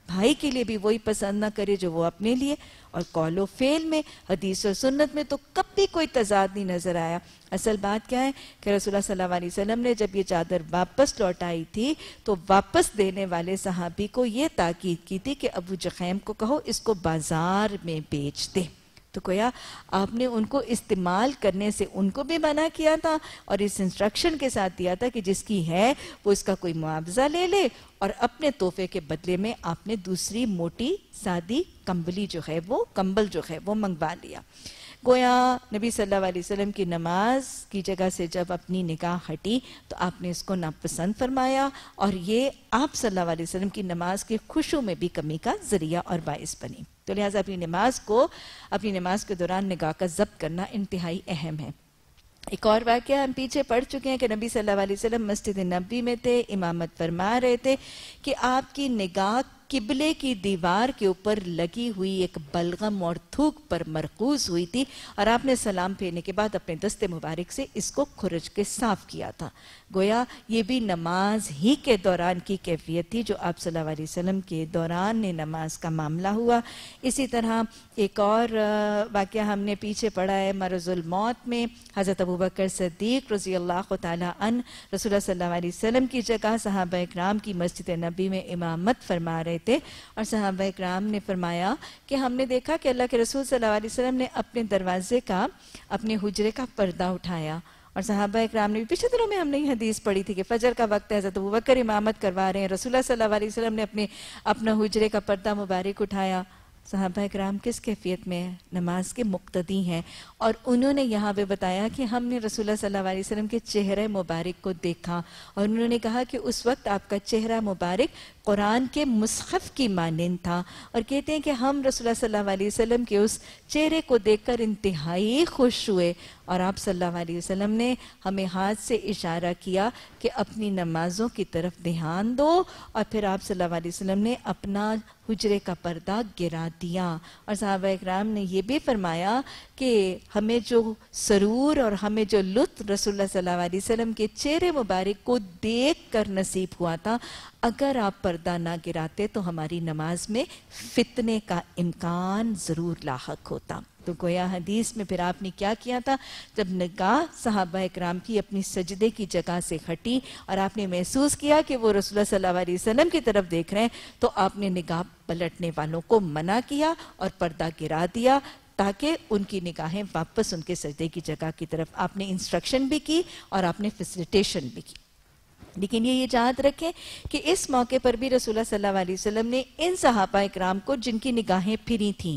بھائی کے لیے بھی وہی پسند نہ کرے جو وہ اپنے لیے. اور قول و فعل میں، حدیث و سنت میں تو کبھی کوئی تضاد نہیں نظر آیا. اصل بات کیا ہے کہ رسول اللہ صلی اللہ علیہ وسلم نے جب یہ چادر واپس لوٹائی تھی تو واپس دینے والے صحابی کو یہ تاکید کی تھی کہ ابو جخیم کو کہو اس کو بازار میں بیچ دے. تو گویا آپ نے ان کو استعمال کرنے سے ان کو بھی منع کیا تھا اور اس انسٹرکشن کے ساتھ دیا تھا کہ جس کی ہے وہ اس کا کوئی معاوضہ لے لے، اور اپنے تحفے کے بدلے میں آپ نے دوسری موٹی سادی کمبلی جو ہے وہ کمبل جو ہے وہ منگوا لیا. گویا نبی صلی اللہ علیہ وسلم کی نماز کی جگہ سے جب اپنی نگاہ ہٹی تو آپ نے اس کو ناپسند فرمایا، اور یہ آپ صلی اللہ علیہ وسلم کی نماز کے خشوع میں بھی کمی کا ذریعہ اور باعث بنی. تو لہٰذا اپنی نماز کو اپنی نماز کے دوران نگاہ کا ضبط کرنا انتہائی اہم ہے. ایک اور واقعہ ہم پیچھے پڑھ چکے ہیں کہ نبی صلی اللہ علیہ وسلم مسجد نبوی میں تھے، امامت فرما رہے تھے کہ آپ کی نگاہ قبلے کی دیوار کے اوپر لگی ہوئی ایک بلغم اور تھوک پر مرکوز ہوئی تھی، اور آپ نے سلام پھیرنے کے بعد اپنے دست مبارک سے اس کو کھرچ کے صاف کیا تھا. گویا یہ بھی نماز ہی کے دوران کی کیفیت تھی جو آپ صلی اللہ علیہ وسلم کے دوران نماز کا معاملہ ہوا. اسی طرح ایک اور واقعہ ہم نے پیچھے پڑھا ہے، مرض الموت میں حضرت ابوبکر صدیق رضی اللہ تعالی عنہ رسول اللہ صلی اللہ علیہ وسلم کی جگہ صحابہ اکرام کی مسجد نبی میں امامت فرما رہے تھے، اور صحابہ اکرام نے فرمایا کہ ہم نے دیکھا کہ اللہ کے رسول صلی اللہ علیہ وسلم نے اپنے دروازے کا، اپنے حجرے کا پردہ اٹھایا. اور صحابہ اکرام نے بھی پچھلے دنوں میں ہم نے یہ حدیث پڑھی تھی کہ فجر کا وقت ہے، حضرت ابوبکر امامت کروا رہے ہیں، رسول اللہ صلی اللہ علیہ وسلم نے اپنے اپنا حجرے کا پردہ مبارک اٹھایا. صحابہ اکرام کس کیفیت میں نماز کے مقتدی ہیں، اور انہوں نے یہاں پہ بتایا کہ ہم نے رسول اللہ صلی اللہ علیہ وسلم کے چہرے مبارک کو دیکھا، اور انہوں نے کہا کہ اس وقت آپ کا چہرہ مبارک قرآن کے مصحف کی مانند تھا، اور کہتے ہیں کہ ہم رسول اللہ صلی اللہ علیہ وسلم کے اس چہرے کو دیکھ کر انتہائی خوش ہوئے، اور آپ صلی اللہ علیہ وسلم نے ہمیں ہاتھ سے اشارہ کیا کہ اپنی نمازوں کی طرف دھیان دو، اور پھر آپ صلی اللہ علیہ وسلم نے اپنا حجرے کا پردہ گرا دیا. اور صحابہ اکرام نے یہ بھی فرمایا کہ ہمیں جو سرور اور ہمیں جو لطف رسول اللہ صلی اللہ علیہ وسلم کے چہرے مبارک کو دیکھ کر نصیب ہوا تھا، اگر آپ پردہ نہ گراتے تو ہماری نماز میں فتنے کا امکان ضرور لاحق ہوتا. تو گویا حدیث میں پھر آپ نے کیا کیا تھا، جب نگاہ صحابہ اکرام کی اپنی سجدے کی جگہ سے ہٹی اور آپ نے محسوس کیا کہ وہ رسول اللہ صلی اللہ علیہ وسلم کی طرف دیکھ رہے ہیں، تو آپ نے نگاہ پلٹنے والوں کو منع کیا اور پردہ گرا دیا تاکہ ان کی نگاہیں واپس ان کے سجدے کی جگہ کی طرف. آپ نے انسٹرکشن بھی کی اور آپ نے فیسیلیٹیشن بھی کی. لیکن یہ یاد رکھیں کہ اس موقع پر بھی رسول اللہ صلی اللہ علیہ وسلم نے ان صحابہ اکرام کو جن کی نگاہیں پھری تھیں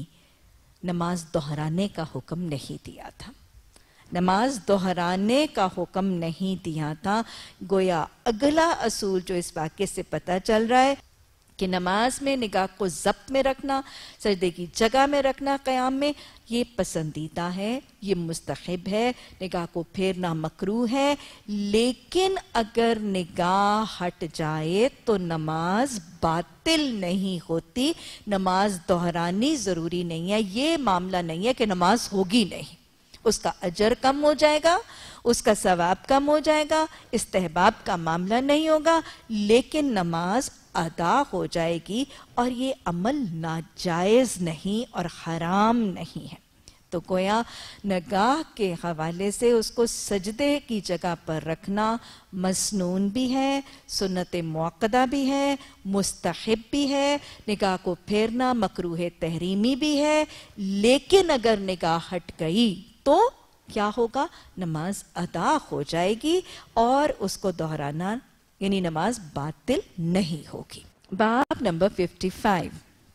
نماز دہرانے کا حکم نہیں دیا تھا. نماز دہرانے کا حکم نہیں دیا تھا. گویا اگلا اصول جو اس واقعے سے پتہ چل رہا ہے کہ نماز میں نگاہ کو ضبط میں رکھنا، سجدے کی جگہ میں رکھنا قیام میں، یہ پسندیدہ ہے، یہ مستحب ہے. نگاہ کو پھیرنا مکروہ ہے، لیکن اگر نگاہ ہٹ جائے تو نماز باطل نہیں ہوتی. نماز دہرانی ضروری نہیں ہے. یہ معاملہ نہیں ہے کہ نماز ہوگی نہیں، اس کا اجر کم ہو جائے گا، اس کا ثواب کم ہو جائے گا، استحباب کا معاملہ نہیں ہوگا، لیکن نماز ادا ہو جائے گی، اور یہ عمل ناجائز نہیں اور حرام نہیں ہے. تو گویا نگاہ کے حوالے سے اس کو سجدے کی جگہ پر رکھنا مسنون بھی ہے، سنت موقدہ بھی ہے، مستحب بھی ہے. نگاہ کو پھیرنا مکروہ تحریمی بھی ہے، لیکن اگر نگاہ ہٹ گئی تو کیا ہوگا؟ نماز ادا ہو جائے گی اور اس کو دہرانا یعنی نماز باطل نہیں ہوگی. باب نمبر پچپن،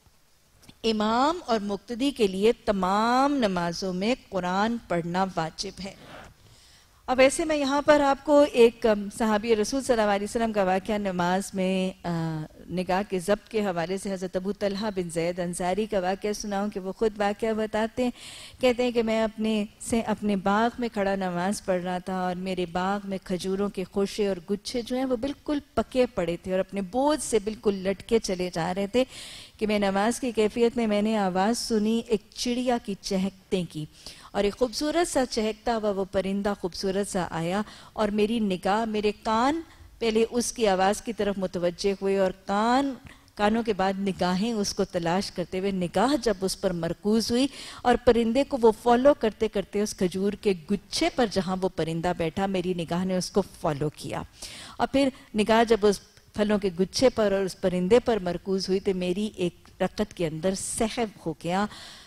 امام اور مقتدی کے لیے تمام نمازوں میں قرآن پڑھنا واجب ہے. اب ویسے میں یہاں پر آپ کو ایک صحابی رسول صلی اللہ علیہ وسلم کا واقعہ نماز میں نگاہ کے ضبط کے حوالے سے حضرت ابو طلحہ بن زید انصاری کا واقعہ سناؤں کہ وہ خود واقعہ بتاتے ہیں. کہتے ہیں کہ میں اپنے سے اپنے باغ میں کھڑا نماز پڑھ رہا تھا اور میرے باغ میں کھجوروں کے خوشے اور گچھے جو ہیں وہ بالکل پکے پڑے تھے اور اپنے بوجھ سے بالکل لٹکے چلے جا رہے تھے کہ میں نماز کی کیفیت میں میں نے آواز سنی ایک چڑیا کی چہکنے کی، اور ایک خوبصورت سا چہکتا ہوا وہ پرندہ خوبصورت سا آیا اور میری نگاہ، میرے کان پہلے اس کی آواز کی طرف متوجہ ہوئے اور کان کانوں کے بعد نگاہیں اس کو تلاش کرتے ہوئے نگاہ جب اس پر مرکوز ہوئی اور پرندے کو وہ فالو کرتے کرتے اس کھجور کے گچھے پر جہاں وہ پرندہ بیٹھا میری نگاہ نے اس کو فالو کیا، اور پھر نگاہ جب اس پھلوں کے گچھے پر اور اس پرندے پر مرکوز ہوئی تو میری ایک رکعت کے اندر سہو ہو گیا۔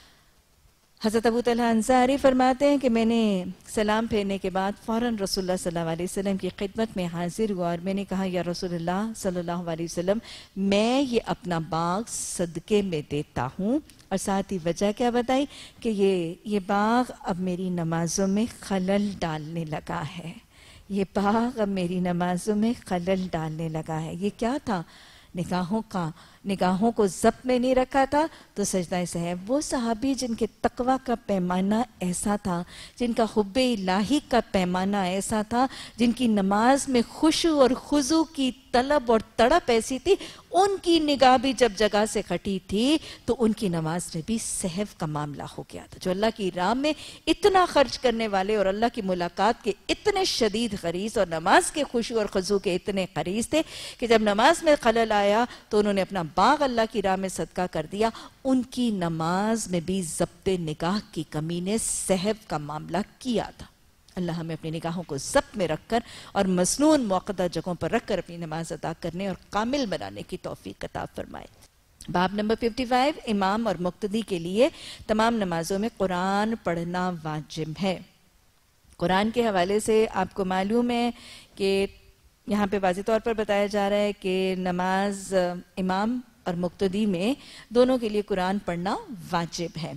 حضرت ابو طلحہ انصاری فرماتے ہیں کہ میں نے سلام پھیرنے کے بعد فوراً رسول اللہ صلی اللہ علیہ وسلم کی خدمت میں حاضر ہوا اور میں نے کہا یا رسول اللہ صلی اللہ علیہ وسلم میں یہ اپنا باغ صدقے میں دیتا ہوں، اور ساتھ ہی وجہ کیا بتائی کہ یہ یہ باغ اب میری نمازوں میں خلل ڈالنے لگا ہے، یہ باغ اب میری نمازوں میں خلل ڈالنے لگا ہے۔ یہ کیا تھا؟ نگاہوں کا نگاہوں کو ضبط میں نہیں رکھا تھا تو سجدہ صحب۔ وہ صحابی جن کے تقوی کا پیمانہ ایسا تھا، جن کا حب الہی کا پیمانہ ایسا تھا، جن کی نماز میں خشوع اور خضوع کی طلب اور تڑپ ایسی تھی، ان کی نگاہ بھی جب جگہ سے کھٹی تھی تو ان کی نماز میں بھی سہو کا معاملہ ہو گیا تھا۔ جو اللہ کی راہ میں اتنا خرچ کرنے والے اور اللہ کی ملاقات کے اتنے شدید غریض اور نماز کے خشوع اور خضوع کے اتنے غریض تھے کہ جب نماز میں خلل آیا تو انہوں نے اپنا باغ اللہ کی راہ میں صدقہ کر دیا۔ ان کی نماز میں بھی ضبط نگاہ کی کمی نے سہو کا معاملہ کیا تھا۔ اللہ ہمیں اپنی نگاہوں کو ضبط میں رکھ کر اور مسنون موقدہ جگہوں پر رکھ کر اپنی نماز ادا کرنے اور کامل بنانے کی توفیق عطا فرمائے۔ باب نمبر پچپن، امام اور مقتدی کے لیے تمام نمازوں میں قرآن پڑھنا واجب ہے۔ قرآن کے حوالے سے آپ کو معلوم ہے کہ یہاں پہ واضح طور پر بتایا جا رہا ہے کہ نماز امام اور مقتدی میں دونوں کے لیے قرآن پڑھنا واجب ہے،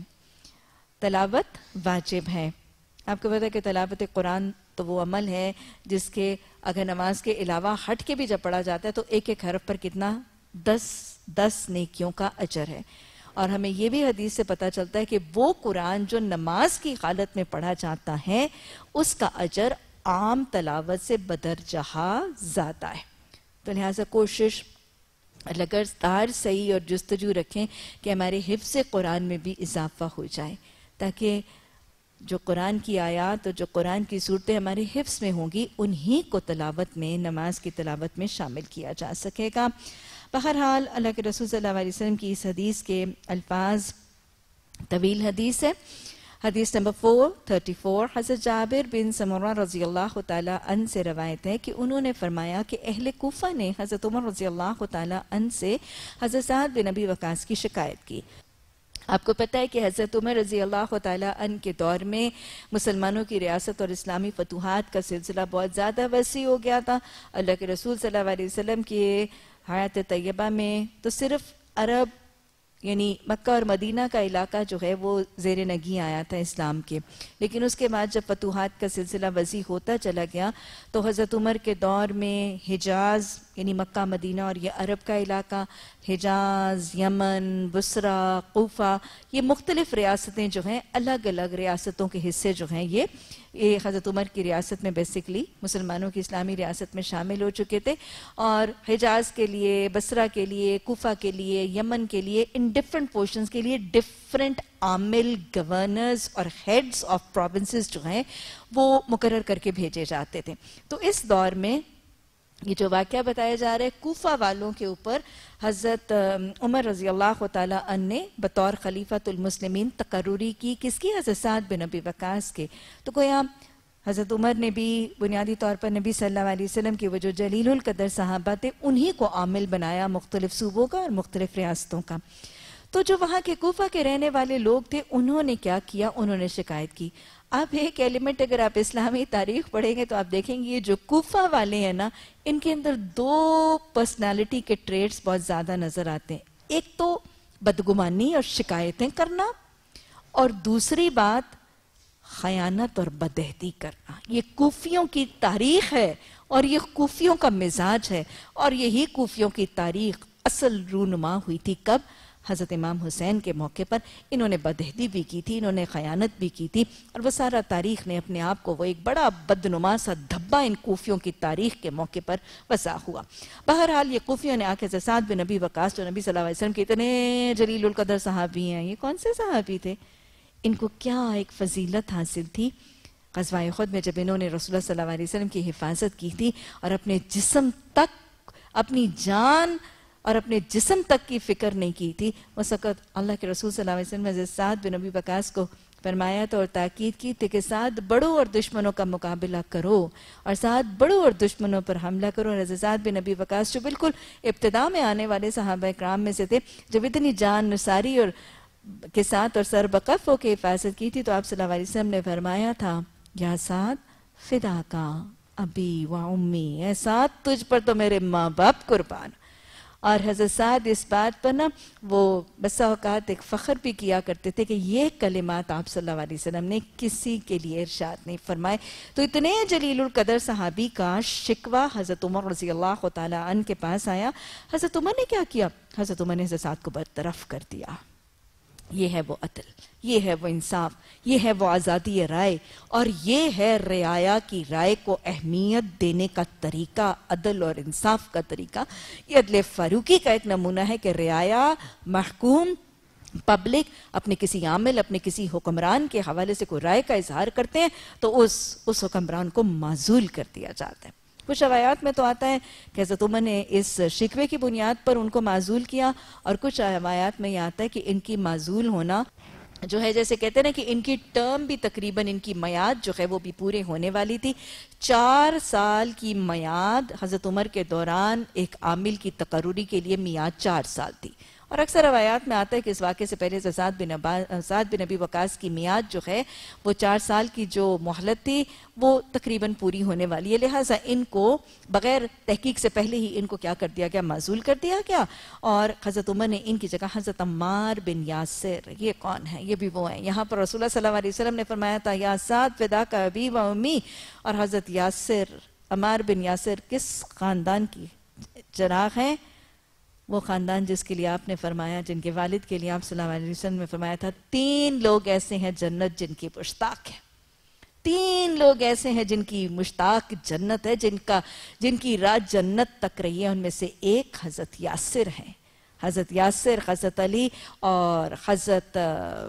تلاوت واجب ہے۔ آپ کو پتہ ہے کہ تلاوت قرآن تو وہ عمل ہے جس کے اگر نماز کے علاوہ ہٹ کے بھی جب پڑھا جاتا ہے تو ایک ایک حرف پر کتنا دس دس نیکیوں کا اجر ہے۔ اور ہمیں یہ بھی حدیث سے پتہ چلتا ہے کہ وہ قرآن جو نماز کی حالت میں پڑھا جاتا ہے اس کا اجر عام تلاوت سے بدرجہ زیادہ ہے۔ تو لہٰذا کوشش لگاتار صحیح اور جستجو رکھیں کہ ہمارے حفظ قرآن میں بھی اضافہ ہو جائے، تاکہ جو قرآن کی آیات اور جو قرآن کی صورتیں ہمارے حفظ میں ہوں گی انہی کو تلاوت میں، نماز کی تلاوت میں شامل کیا جا سکے گا۔ بہرحال اللہ کے رسول صلی اللہ علیہ وسلم کی اس حدیث کے الفاظ طویل حدیث ہے۔ حدیث نمبر فور تھرٹی فور، حضرت جابر بن سمرہ رضی اللہ تعالیٰ عنہ سے روایت ہے کہ انہوں نے فرمایا کہ اہل کوفہ نے حضرت عمر رضی اللہ تعالیٰ عنہ سے حضرت سعد بن ابی وقاص کی شکایت کی۔ آپ کو پتہ ہے کہ حضرت عمر رضی اللہ تعالیٰ عنہ کے دور میں مسلمانوں کی ریاست اور اسلامی فتوحات کا سلسلہ بہت زیادہ وسیع ہو گیا تھا۔ اللہ کے رسول صلی اللہ علیہ وسلم کی حیات طیبہ میں تو صرف عرب یعنی مکہ اور مدینہ کا علاقہ جو ہے وہ زیر نگیں آیا تھا اسلام کے، لیکن اس کے بعد جب فتوحات کا سلسلہ وسیع ہوتا چلا گیا تو حضرت عمر کے دور میں حجاز یعنی مکہ مدینہ اور یہ عرب کا علاقہ، حجاز، یمن، بصرہ، کوفہ، یہ مختلف ریاستیں جو ہیں الگ الگ ریاستوں کے حصے جو ہیں یہ یہ حضرت عمر کی ریاست میں بیسکلی مسلمانوں کی اسلامی ریاست میں شامل ہو چکے تھے، اور حجاز کے لیے، بصرہ کے لیے، کوفہ کے لیے، یمن کے لیے، ان ڈفرنٹ پورشنز کے لیے ڈفرنٹ عامل، گورنرز اور ہیڈز آف پروونسز جو ہیں وہ مقرر کر کے بھیجے جاتے تھے۔ تو اس دور میں یہ جو واقعہ بتایا جا رہا ہے کوفہ والوں کے اوپر حضرت عمر رضی اللہ تعالیٰ عنہ نے بطور خلیفۃ المسلمین تقرری کی، کس کی؟ حضرت سعد بن ابی وقاص کے۔ تو گویا حضرت عمر نے بھی بنیادی طور پر نبی صلی اللہ علیہ وسلم کے وہ جو جلیل القدر صحابہ تھے انہی کو عامل بنایا مختلف صوبوں کا اور مختلف ریاستوں کا۔ تو جو وہاں کے کوفہ کے رہنے والے لوگ تھے انہوں نے کیا کیا؟ انہوں نے شکایت کی۔ اب ایک ایلیمنٹ اگر آپ اسلامی تاریخ پڑھیں گے تو آپ دیکھیں گے یہ جو کوفہ والے ہیں نا ان کے اندر دو پرسنالٹی کے ٹریٹس بہت زیادہ نظر آتے ہیں۔ ایک تو بدگمانی اور شکایتیں کرنا، اور دوسری بات خیانت اور بدعہدی کرنا۔ یہ کوفیوں کی تاریخ ہے اور یہ کوفیوں کا مزاج ہے، اور یہی کوفیوں کی تاریخ اصل رونما ہوئی تھی کب؟ حضرت امام حسین کے موقع پر انہوں نے بدعہدی بھی کی تھی، انہوں نے خیانت بھی کی تھی، اور وہ سارا تاریخ نے اپنے آپ کو وہ ایک بڑا بدنما سا دھبا ان کوفیوں کی تاریخ کے موقع پر وضع ہوا۔ بہرحال یہ کوفیوں نے آ کے حضرت سعد بن ابی وقاص جو نبی صلی اللہ علیہ وسلم کے اتنے جلیل القدر صحابی ہیں، یہ کون سے صحابی تھے؟ ان کو کیا ایک فضیلت حاصل تھی؟ غزوہ احد میں جب انہوں نے رسول اللہ صلی اللہ علیہ وسلم کی حفاظت کی تھی اور اپنے جسم تک اپنی جان اور اپنے جسم تک کی فکر نہیں کی تھی، اس وقت اللہ کے رسول صلی اللہ علیہ وسلم نے حضرت سعد بن ابی وقاص کو فرمایا تھا اور تاکید کی تھی کہ سعد بڑوں اور دشمنوں کا مقابلہ کرو، اور سعد بڑوں اور دشمنوں پر حملہ کرو۔ اور حضرت سعد بن ابی وقاص جو بالکل ابتدا میں آنے والے صحابہ کرام میں سے تھے، جب اتنی جان نثاری اور کے ساتھ اور سر بقف ہو کے حفاظت کی تھی، تو آپ صلی اللہ علیہ وسلم نے فرمایا تھا یا سعد فدا کا ابی و امی، اے سعد تجھ پر تو میرے ماں باپ قربان۔ اور حضرت سعد اس بات پر نا وہ بسا اوقات ایک فخر بھی کیا کرتے تھے کہ یہ کلمات آپ صلی اللہ علیہ وسلم نے کسی کے لیے ارشاد نہیں فرمائے۔ تو اتنے جلیل القدر صحابی کا شکوہ حضرت عمر رضی اللہ تعالیٰ عنہ کے پاس آیا۔ حضرت عمر نے کیا کیا؟ حضرت عمر نے حضرت سعد کو برطرف کر دیا۔ یہ ہے وہ عدل، یہ ہے وہ انصاف، یہ ہے وہ آزادی رائے، اور یہ ہے رعایا کی رائے کو اہمیت دینے کا طریقہ، عدل اور انصاف کا طریقہ۔ یہ عدل فاروقی کا ایک نمونہ ہے کہ رعایا، محکوم، پبلک اپنے کسی عامل، اپنے کسی حکمران کے حوالے سے کوئی رائے کا اظہار کرتے ہیں تو اس اس حکمران کو معزول کر دیا جاتا ہے۔ کچھ روایات میں تو آتا ہے کہ حضرت عمر نے اس شکوے کی بنیاد پر ان کو معزول کیا، اور کچھ روایات میں یہ آتا ہے کہ ان کی معزول ہونا جو ہے، جیسے کہتے ہیں کہ ان کی ٹرم بھی تقریباً، ان کی میعاد جو ہے وہ بھی پورے ہونے والی تھی۔ چار سال کی میعاد حضرت عمر کے دوران ایک عامل کی تقرری کے لیے میعاد چار سال تھی، اور اکثر روایات میں آتا ہے کہ اس واقعے سے پہلے سعد بن سعد بن ابی وقاص کی میعاد جو ہے وہ چار سال کی جو مہلت تھی وہ تقریباً پوری ہونے والی ہے، لہٰذا ان کو بغیر تحقیق سے پہلے ہی ان کو کیا کر دیا گیا؟ معزول کر دیا گیا، اور حضرت عمر نے ان کی جگہ حضرت عمار بن یاسر، یہ کون ہے؟ یہ بھی وہ ہیں۔ یہاں پر رسول اللہ صلی اللہ علیہ وسلم نے فرمایا تھا یا سعد فدا کا ابی و امی، اور حضرت یاسر، عمار بن یاسر کس خاندان کی چراغ ہیں؟ وہ خاندان جس کے لیے آپ نے فرمایا، جن کے والد کے لیے آپ صلی اللہ علیہ وسلم نے فرمایا تھا تین لوگ ایسے ہیں جنت جن کی مشتاق ہے، تین لوگ ایسے ہیں جن کی مشتاق جنت ہے، جن کا جن کی راہ جنت تک رہی ہے۔ ان میں سے ایک حضرت یاسر ہیں، حضرت یاسر، حضرت علی اور حضرت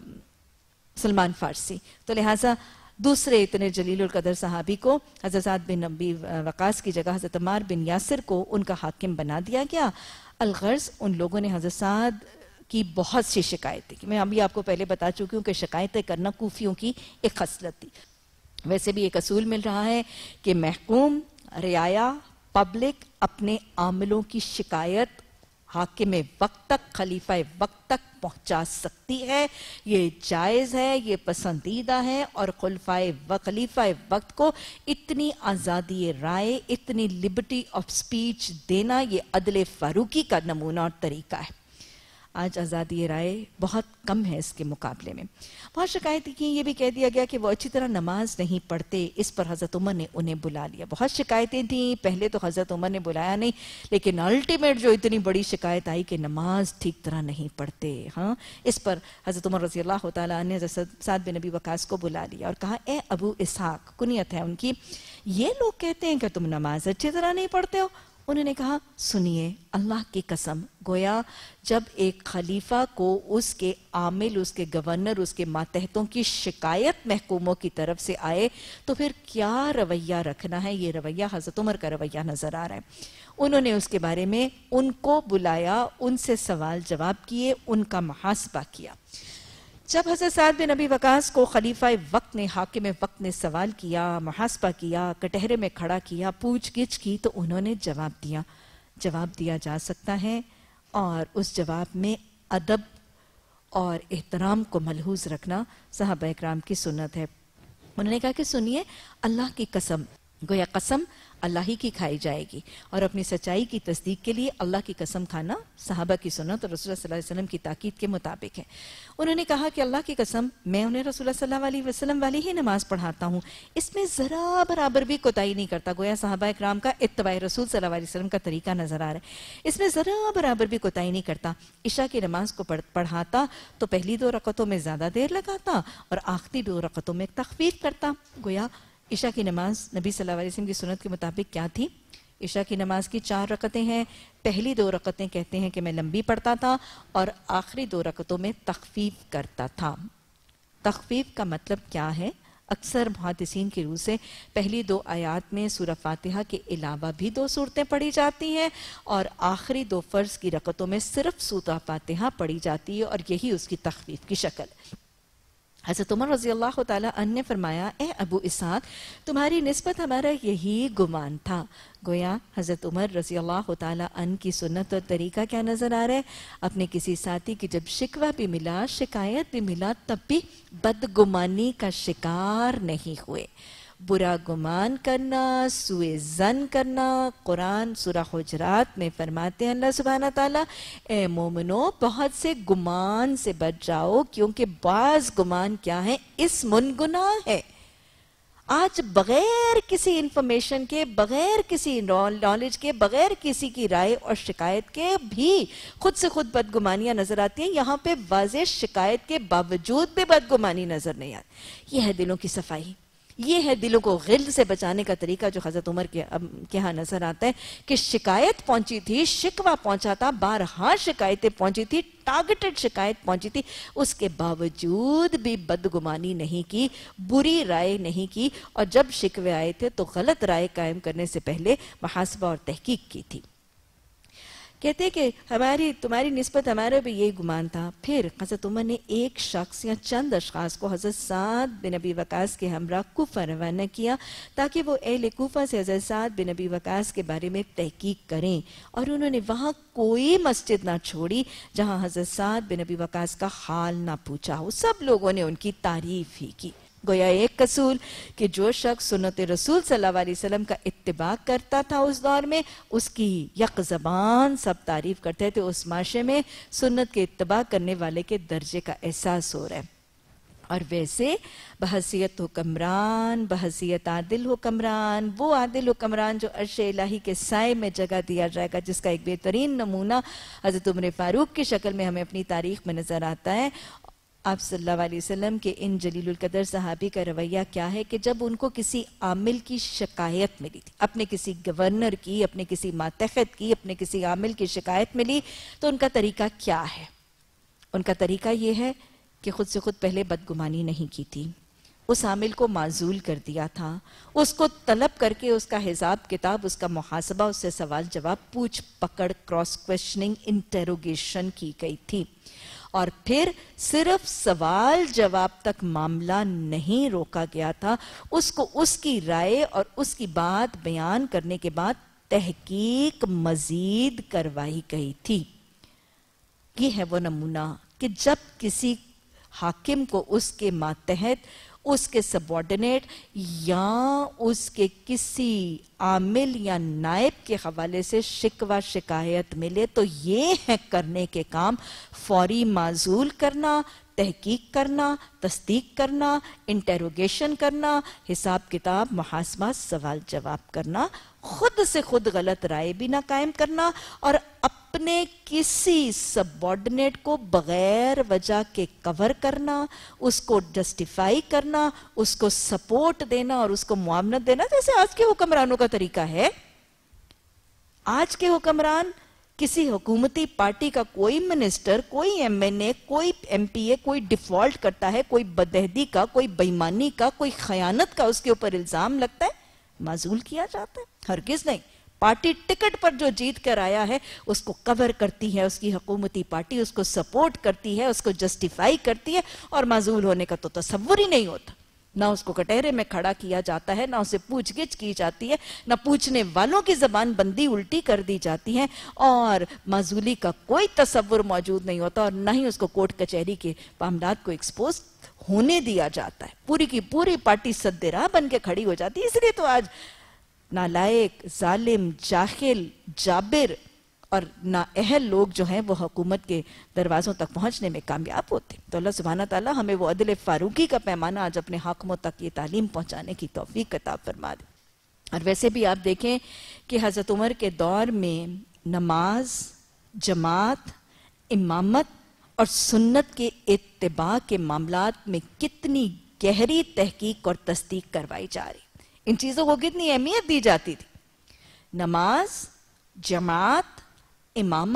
سلمان فارسی۔ تو لہٰذا دوسرے اتنے جلیل القدر صحابی کو حضرت سعد بن ابی وقاص کی جگہ حضرت عمار بن یاسر کو ان کا حاکم بنا دیا گیا۔ الغرض ان لوگوں نے حضرت سعد کی بہت سی شکایتیں کی، میں ابھی آپ کو پہلے بتا چکی ہوں کہ شکایتیں کرنا کوفیوں کی ایک خصلت تھی۔ ویسے بھی ایک اصول مل رہا ہے کہ محکوم، رعایا، پبلک اپنے عاملوں کی شکایت حاکم وقت تک، خلیفہ وقت تک پہنچا سکتی ہے، یہ جائز ہے، یہ پسندیدہ ہے، اور خلفۂ و خلیفہ وقت کو اتنی آزادی رائے، اتنی لبرٹی آف سپیچ دینا، یہ عدل فاروقی کا نمونہ اور طریقہ ہے۔ آج آزادی رائے بہت کم ہے اس کے مقابلے میں۔ بہت شکایت کی، یہ بھی کہہ دیا گیا کہ وہ اچھی طرح نماز نہیں پڑھتے، اس پر حضرت عمر نے انہیں بلا لیا۔ بہت شکایتیں تھیں، پہلے تو حضرت عمر نے بلایا نہیں، لیکن الٹیمیٹ جو اتنی بڑی شکایت آئی کہ نماز ٹھیک طرح نہیں پڑھتے، ہاں، اس پر حضرت عمر رضی اللہ تعالیٰ عنہ نے حضرت سعد بن ابی وقاص کو بلا لیا اور کہا اے ابو اسحاق، کنیت ہے ان کی، یہ لوگ کہتے ہیں کہ تم نماز اچھی طرح نہیں پڑھتے ہو۔ انہوں نے کہا سنیے اللہ کی قسم، گویا جب ایک خلیفہ کو اس کے عامل، اس کے گورنر، اس کے ماتحتوں کی شکایت محکوموں کی طرف سے آئے تو پھر کیا رویہ رکھنا ہے، یہ رویہ حضرت عمر کا رویہ نظر آ رہا ہے۔ انہوں نے اس کے بارے میں ان کو بلایا، ان سے سوال جواب کیے، ان کا محاسبہ کیا۔ جب حضرت سعد بن ابی وقاص کو خلیفہ وقت نے، حاکم وقت نے سوال کیا، محاسبہ کیا، کٹہرے میں کھڑا کیا، پوچھ گچھ کی، تو انہوں نے جواب دیا۔ جواب دیا جا سکتا ہے، اور اس جواب میں ادب اور احترام کو ملحوظ رکھنا صحابہ اکرام کی سنت ہے۔ انہوں نے کہا کہ سنیے اللہ کی قسم، گویا قسم اللہ ہی کی کھائی جائے گی، اور اپنی سچائی کی تصدیق کے لیے اللہ کی قسم کھانا صحابہ کی سنت اور رسول اللہ صلی اللہ علیہ وسلم کی تاکید کے مطابق ہے۔ انہوں نے کہا کہ اللہ کی قسم میں انہیں رسول اللہ صلی اللہ علیہ وسلم والی ہی نماز پڑھاتا ہوں، اس میں ذرا برابر بھی کوتاہی نہیں کرتا۔ گویا صحابہ اکرام کا اتباع رسول صلی اللہ علیہ وسلم کا طریقہ نظر آ رہا ہے، اس میں ذرا برابر بھی کوتاہی نہیں کرتا۔ عشاء کی نماز کو پڑھاتا تو پہلی دو رکعتوں میں زیادہ دیر لگاتا اور آخری دو رکعتوں میں تخفیف کرتا۔ گویا عشاء کی نماز نبی صلی اللہ علیہ وسلم کی سنت کے مطابق کیا تھی؟ عشاء کی نماز کی چار رکعتیں ہیں، پہلی دو رکعتیں کہتے ہیں کہ میں لمبی پڑھتا تھا اور آخری دو رکعتوں میں تخفیف کرتا تھا۔ تخفیف کا مطلب کیا ہے؟ اکثر محدثین کی روح سے پہلی دو آیات میں سورہ فاتحہ کے علاوہ بھی دو صورتیں پڑھی جاتی ہیں اور آخری دو فرض کی رکعتوں میں صرف سورہ فاتحہ پڑھی جاتی ہے اور یہی اس کی تخفیف کی شکل ہے۔ حضرت عمر رضی اللہ تعالیٰ عنہ نے فرمایا اے ابو اسحاق تمہاری نسبت ہمارا یہی گمان تھا۔ گویا حضرت عمر رضی اللہ تعالیٰ عنہ کی سنت اور طریقہ کیا نظر آ رہا ہے؟ اپنے کسی ساتھی کی جب شکوہ بھی ملا، شکایت بھی ملا، تب بھی بدگمانی کا شکار نہیں ہوئے۔ برا گمان کرنا، سوء ظن کرنا، قرآن سورہ حجرات میں فرماتے ہیں اللہ سبحانہ تعالیٰ اے مومنو بہت سے گمان سے بچ جاؤ کیونکہ بعض گمان کیا ہے؟ اسم گناہ ہے۔ آج بغیر کسی انفارمیشن کے، بغیر کسی نالج کے، بغیر کسی کی رائے اور شکایت کے بھی خود سے خود بدگمانیاں نظر آتی ہیں۔ یہاں پہ واضح شکایت کے باوجود بھی بدگمانی نظر نہیں آتی۔ یہ ہے دلوں کی صفائی، یہ ہے دلوں کو غل سے بچانے کا طریقہ جو حضرت عمر کے ہاں نظر آتا ہے کہ شکایت پہنچی تھی، شکوہ پہنچا تھا، بارہا شکایتیں پہنچی تھی، ٹارگٹڈ شکایت پہنچی تھی، اس کے باوجود بھی بدگمانی نہیں کی، بری رائے نہیں کی، اور جب شکوے آئے تھے تو غلط رائے قائم کرنے سے پہلے محاسبہ اور تحقیق کی تھی۔ کہتے ہیں کہ ہماری تمہاری نسبت ہمارے بھی یہی گمان تھا۔ پھر حضرت عمر نے ایک شخص یا چند اشخاص کو حضرت سعد بن ابی وقاص کے ہمراہ کوفہ روانہ کیا تاکہ وہ اہل کوفہ سے حضرت سعد بن ابی وقاص کے بارے میں تحقیق کریں، اور انہوں نے وہاں کوئی مسجد نہ چھوڑی جہاں حضرت سعد بن ابی وقاص کا حال نہ پوچھا ہو۔ سب لوگوں نے ان کی تعریف ہی کی۔ گویا ایک اصول کہ جو شخص سنت رسول صلی اللہ علیہ وسلم کا اتباع کرتا تھا اس دور میں، اس کی یک زبان سب تعریف کرتے تھے، اس معاشرے میں سنت کے اتباع کرنے والے کے درجے کا احساس ہو رہا ہے۔ اور ویسے بحیثیت حکمران، بحیثیت عادل حکمران، وہ عادل حکمران جو عرش الہی کے سائے میں جگہ دیا جائے گا، جس کا ایک بہترین نمونہ حضرت عمر فاروق کی شکل میں ہمیں اپنی تاریخ میں نظر آتا ہے۔ آپ صلی اللہ علیہ وسلم کے ان جلیل القدر صحابی کا رویہ کیا ہے کہ جب ان کو کسی عامل کی شکایت ملی تھی، اپنے کسی گورنر کی، اپنے کسی ماتحت کی، اپنے کسی عامل کی شکایت ملی، تو ان کا طریقہ کیا ہے؟ ان کا طریقہ یہ ہے کہ خود سے خود پہلے بدگمانی نہیں کی تھی، اس عامل کو معزول کر دیا تھا، اس کو طلب کر کے اس کا حساب کتاب، اس کا محاسبہ، اس سے سوال جواب، پوچھ پکڑ، کراس کویسچننگ، انٹیروگیشن کی گئی تھی، اور پھر صرف سوال جواب تک معاملہ نہیں روکا گیا تھا، اس کو اس کی رائے اور اس کی بات بیان کرنے کے بعد تحقیق مزید کروائی گئی تھی۔ یہ ہے وہ نمونہ کہ جب کسی حاکم کو اس کے ماتحت، اس کے سبارڈینیٹ یا اس کے کسی عامل یا نائب کے حوالے سے شکوہ شکایت ملے تو یہ ہے کرنے کے کام فوری معزول کرنا، تحقیق کرنا، تصدیق کرنا، انٹیروگیشن کرنا، حساب کتاب، محاسبہ، سوال جواب کرنا، خود سے خود غلط رائے بھی نہ قائم کرنا، اور اپنے کسی سبارڈینیٹ کو بغیر وجہ کے کور کرنا، اس کو جسٹیفائی کرنا، اس کو سپورٹ دینا اور اس کو معاونت دینا، جیسے آج کے حکمرانوں کا طریقہ ہے۔ آج کے حکمران کسی حکومتی پارٹی کا کوئی منسٹر، کوئی ایم این اے، کوئی ایم پی اے کوئی ڈیفالٹ کرتا ہے، کوئی بدہدی کا، کوئی بےایمانی کا، کوئی خیانت کا اس کے اوپر الزام لگتا ہے، معزول کیا جاتا ہے؟ ہرگز نہیں۔ پارٹی ٹکٹ پر جو جیت کر آیا ہے اس کو کور کرتی ہے، اس کی حکومتی پارٹی اس کو سپورٹ کرتی ہے، اس کو جسٹیفائی کرتی ہے، اور معزول ہونے کا تو تصور ہی نہیں ہوتا۔ نہ اس کو کٹہرے میں کھڑا کیا جاتا ہے، نہ اسے پوچھ گچھ کی جاتی ہے، نہ پوچھنے والوں کی زبان بندی الٹی کر دی جاتی ہے، اور معزولی کا کوئی تصور موجود نہیں ہوتا، اور نہ ہی اس کو کورٹ کچہری کے معاملات کو ایکسپوز ہونے دیا جاتا ہے۔ پوری کی پوری پارٹی سدراہ بن کے کھڑی ہو جاتی ہے۔ اس لیے تو آج نالائق، ظالم، جاہل، جابر اور نااہل لوگ جو ہیں وہ حکومت کے دروازوں تک پہنچنے میں کامیاب ہوتے ہیں۔ تو اللہ سبحانہ تعالیٰ ہمیں وہ عدل فاروقی کا پیمانہ آج اپنے حاکموں تک یہ تعلیم پہنچانے کی توفیق عطا فرما دے۔ اور ویسے بھی آپ دیکھیں کہ حضرت عمر کے دور میں نماز، جماعت، امامت اور سنت کے اتباع کے معاملات میں کتنی گہری تحقیق اور تصدیق کروائی جا رہی، ان چیزوں کو کتنی اہمیت دی جاتی تھی۔ نماز، جماعت، امامت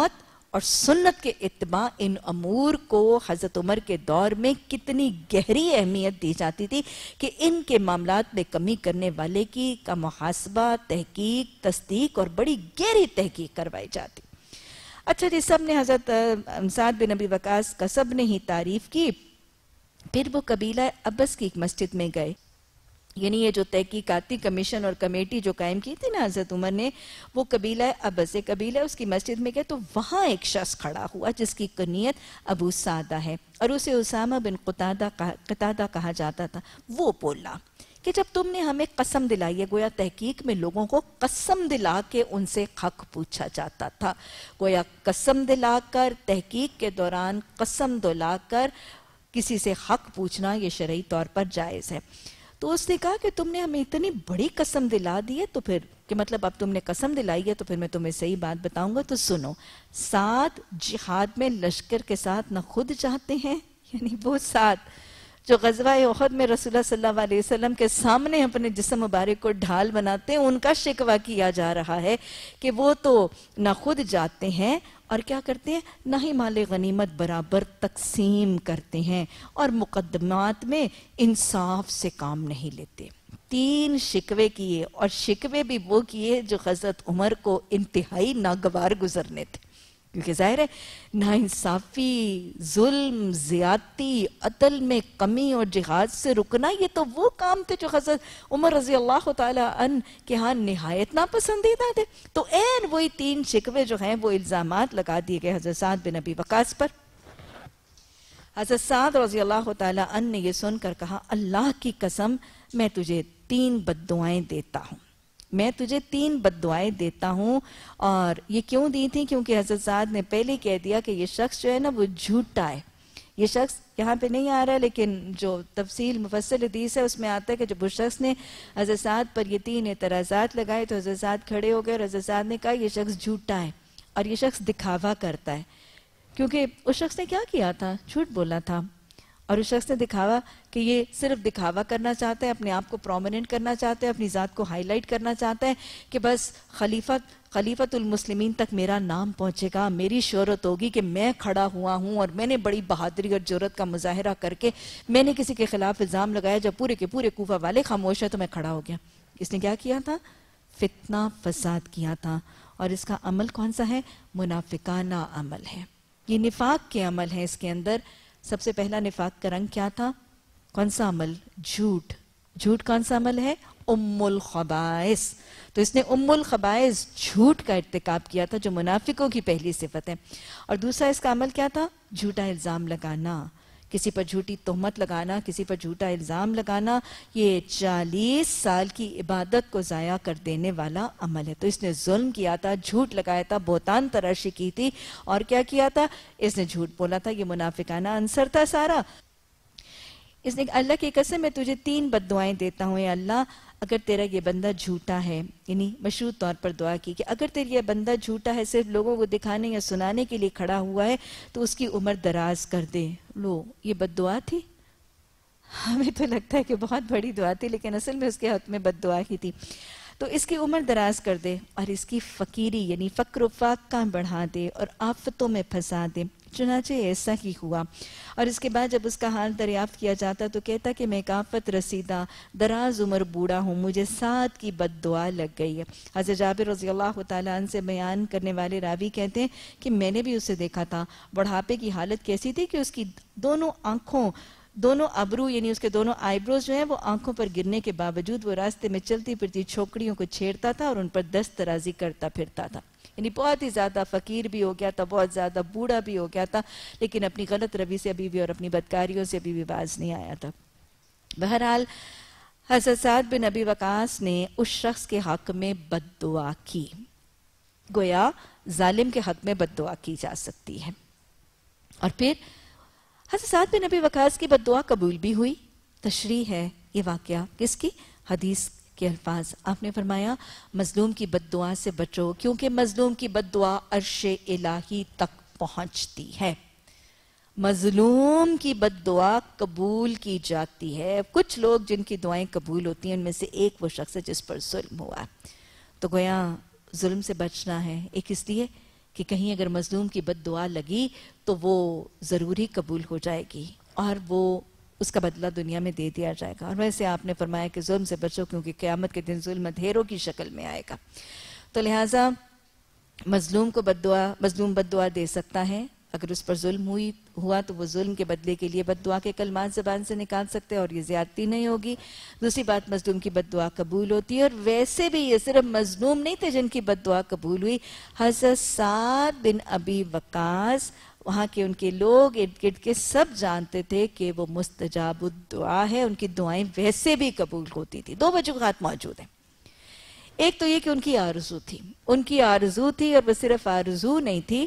اور سنت کے اتباع ان امور کو حضرت عمر کے دور میں کتنی گہری اہمیت دی جاتی تھی کہ ان کے معاملات میں کمی کرنے والے کی کا محاسبہ، تحقیق، تصدیق اور بڑی گہری تحقیق کروائی جاتی۔ اچھا جی، سب نے حضرت سعد بن ابی وقاص کا سب نے ہی تعریف کی۔ پھر وہ قبیلہ ابس کی ایک مسجد میں گئے، یعنی یہ جو تحقیقاتی کمیشن اور کمیٹی جو قائم کی تھی نا حضرت عمر نے، وہ قبیلہ ابس ایک قبیلہ اس کی مسجد میں گئے، تو وہاں ایک شخص کھڑا ہوا جس کی کنیت ابو سعدہ ہے اور اسے اسامہ بن قتادہ قتادہ کہا جاتا تھا۔ وہ بولا کہ جب تم نے ہمیں قسم دلائی ہے، گویا تحقیق میں لوگوں کو قسم دلا کے ان سے حق پوچھا جاتا تھا، گویا قسم دلا کر تحقیق کے دوران قسم دلا کر کسی سے حق پوچھنا یہ شرعی طور پر جائز ہے۔ تو اس نے کہا کہ تم نے ہمیں اتنی بڑی قسم دلا دی ہے، تو پھر کہ مطلب اب تم نے قسم دلائی ہے تو پھر میں تمہیں صحیح بات بتاؤں گا، تو سنو، سعد جہاد میں لشکر کے ساتھ نہ خود جاتے ہیں، یعنی وہ سعد جو غزوہ احد میں رسول اللہ صلی اللہ علیہ وسلم کے سامنے اپنے جسم مبارک کو ڈھال بناتے ہیں، ان کا شکوہ کیا جا رہا ہے کہ وہ تو نہ خود جاتے ہیں اور کیا کرتے ہیں، نہ ہی مال غنیمت برابر تقسیم کرتے ہیں اور مقدمات میں انصاف سے کام نہیں لیتے۔ تین شکوے کیے، اور شکوے بھی وہ کیے جو حضرت عمر کو انتہائی ناگوار گزرنے تھے، کیونکہ ظاہر ہے ناانصافی، ظلم، زیادتی، عدل میں کمی اور جہاد سے رکنا، یہ تو وہ کام تھے جو حضرت عمر رضی اللہ تعالیٰ عنہ کے ہاں نہایت ناپسندیدہ تھے۔ تو این وہی تین شکوے جو ہیں وہ الزامات لگا دیے گئے حضرت سعد بن ابی وقاص پر۔ حضرت سعد رضی اللہ تعالیٰ عنہ نے یہ سن کر کہا، اللہ کی قسم میں تجھے تین بد دعائیں دیتا ہوں، میں تجھے تین بد دعائیں دیتا ہوں۔ اور یہ کیوں دی تھیں؟ کیونکہ حضرت سعد نے پہلے کہہ دیا کہ یہ شخص جو ہے نا وہ جھوٹا ہے۔ یہ شخص یہاں پہ نہیں آ رہا ہے، لیکن جو تفصیل مفصل حدیث ہے اس میں آتا ہے کہ جب اس شخص نے حضرت سعد پر یہ تین اعتراضات لگائے تو حضرت سعد کھڑے ہو گئے اور حضرت سعد نے کہا یہ شخص جھوٹا ہے اور یہ شخص دکھاوا کرتا ہے، کیونکہ اس شخص نے کیا کیا تھا، جھوٹ بولا تھا، اور اس شخص نے دکھاوا کہ یہ صرف دکھاوا کرنا چاہتا ہے، اپنے آپ کو پرومیننٹ کرنا چاہتا ہے، اپنی ذات کو ہائی لائٹ کرنا چاہتا ہے کہ بس خلیفت خلیفت المسلمین تک میرا نام پہنچے گا، میری شہرت ہوگی کہ میں کھڑا ہوا ہوں اور میں نے بڑی بہادری اور جرأت کا مظاہرہ کر کے میں نے کسی کے خلاف الزام لگایا، جب پورے کے پورے کوفہ والے خاموش ہیں تو میں کھڑا ہو گیا۔ اس نے کیا کیا تھا؟ فتنہ فساد کیا تھا، اور اس کا عمل کون سا ہے؟ منافقانہ عمل ہے، یہ نفاق کے عمل ہے۔ اس کے اندر سب سے پہلا نفاق کا رنگ کیا تھا؟ کون سا عمل؟ جھوٹ۔ جھوٹ کون سا عمل ہے؟ ام الخبائث۔ تو اس نے ام الخبائث جھوٹ کا ارتکاب کیا تھا، جو منافقوں کی پہلی صفت ہے۔ اور دوسرا اس کا عمل کیا تھا؟ جھوٹا الزام لگانا، کسی پر جھوٹی تہمت لگانا، کسی پر جھوٹا الزام لگانا، یہ چالیس سال کی عبادت کو ضائع کر دینے والا عمل ہے۔ تو اس نے ظلم کیا تھا، جھوٹ لگایا تھا، بہتان تراشی کی تھی، اور کیا کیا تھا؟ اس نے جھوٹ بولا تھا، یہ منافقانہ عنصر تھا سارا۔ اس نے اللہ کی قسم میں تجھے تین بد دعائیں دیتا ہوں، اے اللہ اگر تیرا یہ بندہ جھوٹا ہے، یعنی مشروط طور پر دعا کی کہ اگر تیرا یہ بندہ جھوٹا ہے، صرف لوگوں کو دکھانے یا سنانے کے لیے کھڑا ہوا ہے، تو اس کی عمر دراز کر دے۔ لو، یہ بد دعا تھی؟ ہمیں تو لگتا ہے کہ بہت بڑی دعا تھی، لیکن اصل میں اس کے حق میں بد دعا ہی تھی۔ تو اس کی عمر دراز کر دے اور اس کی فقیری یعنی فقر و فاقہ بڑھا دے اور آفتوں میں پھنسا دے۔ چنانچہ ایسا ہی ہوا، اور اس کے بعد جب اس کا حال دریافت کیا جاتا تو کہتا کہ میں ایک آفت رسیدہ دراز عمر بوڑھا ہوں، مجھے سعد کی بد دعا لگ گئی ہے۔ حضرت جابر رضی اللہ تعالیٰ عنہ سے بیان کرنے والے راوی کہتے ہیں کہ میں نے بھی اسے دیکھا تھا، بڑھاپے کی حالت کیسی تھی کہ اس کی دونوں آنکھوں دونوں ابرو یعنی اس کے دونوں آئی بروز جو ہیں وہ آنکھوں پر گرنے کے باوجود وہ راستے میں چلتی پھرتی چھوکڑیوں کو چھیڑتا تھا اور ان پر دست درازی کرتا پھرتا تھا۔ یعنی بہت ہی زیادہ فقیر بھی ہو گیا تھا، بہت زیادہ بوڑھا بھی ہو گیا تھا، لیکن اپنی غلط روی سے ابھی بھی اور اپنی بدکاریوں سے ابھی بھی باز نہیں آیا تھا۔ بہرحال حضرت سعد بن ابی وقاص نے اس شخص کے حق میں بد دعا کی، گویا ظالم کے حق میں بد دعا کی جا سکتی ہے۔ اور پھر حضرت سعد بن ابی وقاص کی بد دعا قبول بھی ہوئی۔ تشریح ہے یہ واقعہ کس کی؟ حدیث کے الفاظ۔ آپ نے فرمایا مظلوم کی بد دعا سے بچو، کیونکہ مظلوم کی بد دعا عرش الہی تک پہنچتی ہے۔ مظلوم کی بد دعا قبول کی جاتی ہے۔ کچھ لوگ جن کی دعائیں قبول ہوتی ہیں ان میں سے ایک وہ شخص ہے جس پر ظلم ہوا، تو گویا ظلم سے بچنا ہے۔ ایک اس لیے کہ کہیں اگر مظلوم کی بد دعا لگی تو وہ ضروری قبول ہو جائے گی اور وہ اس کا بدلہ دنیا میں دے دیا جائے گا. اور ویسے آپ نے فرمایا کہ ظلم سے بچو کیونکہ قیامت کے دن ظلم اندھیروں کی شکل میں آئے گا. تو لہٰذا مظلوم کو بد دعا مظلوم بد دعا دے سکتا ہے. اگر اس پر ظلم ہوئی ہوا تو وہ ظلم کے بدلے کے لیے بد دعا کے کلمات زبان سے نکال سکتے اور یہ زیادتی نہیں ہوگی. دوسری بات مظلوم کی بد دعا قبول ہوتی ہے. اور ویسے بھی یہ صرف مظلوم نہیں تھے جن کی بد دعا قبول ہوئی. حضرت سعد بن ابی وقاص وہاں کے ان کے لوگ ارد گرد کے سب جانتے تھے کہ وہ مستجاب الدعا ہے. ان کی دعائیں ویسے بھی قبول ہوتی تھی. دو وجوہات موجود ہیں. ایک تو یہ کہ ان کی آرزو تھی ان کی آرزو تھی اور وہ صرف آرزو نہیں تھی,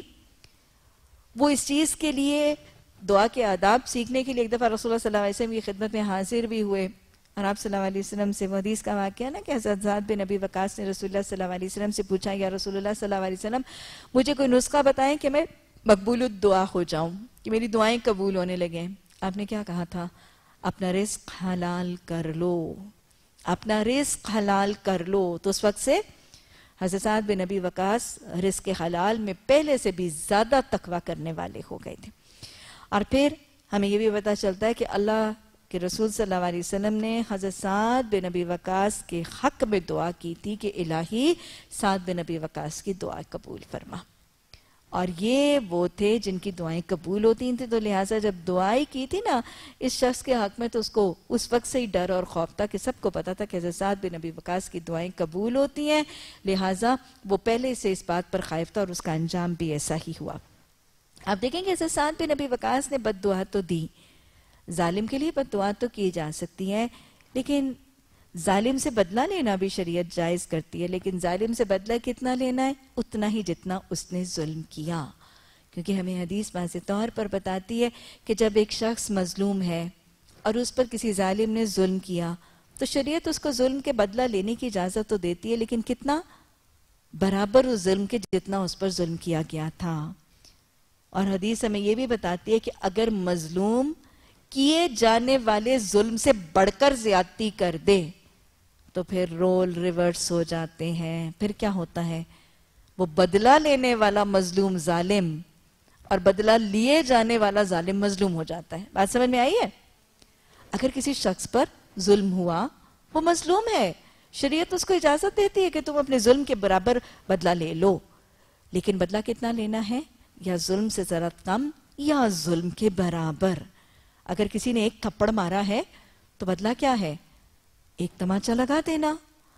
وہ اس چیز کے لیے دعا کے آداب سیکھنے کے لیے ایک دفعہ رسول اللہ صلی اللہ علیہ وسلم کی خدمت میں حاضر بھی ہوئے. اور آپ صلی اللہ علیہ وسلم سے وہ حدیث کا واقعہ نا کہ حضرت زید بن ابی وقاص نے رسول اللہ صلی اللہ علیہ وسلم سے پوچھا, یا رسول اللہ صلی اللہ علیہ وسلم مجھے کوئی نسخہ بتائیں کہ میں مقبول الدعا ہو جاؤں, کہ میری دعائیں قبول ہونے لگیں. آپ نے کیا کہا تھا؟ اپنا رزق حلال کر لو, اپنا رزق حلال کر لو. تو اس وقت سے حضرت سعد بن ابی وقاص رزق حلال میں پہلے سے بھی زیادہ تقوی کرنے والے ہو گئے تھے. اور پھر ہمیں یہ بھی پتہ چلتا ہے کہ اللہ کے رسول صلی اللہ علیہ وسلم نے حضرت سعد بن ابی وقاص کے حق میں دعا کی تھی کہ الہی سعد بن ابی وقاص کی دعا قبول فرما. اور یہ وہ تھے جن کی دعائیں قبول ہوتی تھیں. تو لہٰذا جب دعائیں کی تھی نا اس شخص کے حق میں, تو اس کو اس وقت سے ہی ڈر اور خوف تھا کہ سب کو پتا تھا کہ حضرت سعد بن ابی وقاص کی دعائیں قبول ہوتی ہیں. لہٰذا وہ پہلے سے اس بات پر خائف تھا اور اس کا انجام بھی ایسا ہی ہوا. آپ دیکھیں کہ حضرت سعد بن ابی وقاص نے بد دعا تو دی, ظالم کے لیے بد دعا تو کی جا سکتی ہے, لیکن ظالم سے بدلہ لینا بھی شریعت جائز کرتی ہے. لیکن ظالم سے بدلہ کتنا لینا ہے؟ اتنا ہی جتنا اس نے ظلم کیا. کیونکہ ہمیں حدیث واضح طور پر بتاتی ہے کہ جب ایک شخص مظلوم ہے اور اس پر کسی ظالم نے ظلم کیا تو شریعت اس کو ظلم کے بدلہ لینے کی اجازت تو دیتی ہے, لیکن کتنا؟ برابر اس ظلم کے جتنا اس پر ظلم کیا گیا تھا. اور حدیث ہمیں یہ بھی بتاتی ہے کہ اگر مظلوم کیے جانے والے ظلم سے بڑھ کر زیادتی کر دے تو پھر رول ریورس ہو جاتے ہیں. پھر کیا ہوتا ہے؟ وہ بدلہ لینے والا مظلوم ظالم اور بدلہ لیے جانے والا ظالم مظلوم ہو جاتا ہے. بات سمجھ میں آئی ہے؟ اگر کسی شخص پر ظلم ہوا, وہ مظلوم ہے, شریعت اس کو اجازت دیتی ہے کہ تم اپنے ظلم کے برابر بدلہ لے لو, لیکن بدلہ کتنا لینا ہے؟ یا ظلم سے ذرا کم یا ظلم کے برابر. اگر کسی نے ایک تھپڑ مارا ہے تو بدلہ کیا ہے؟ ایک تماچا لگا دینا.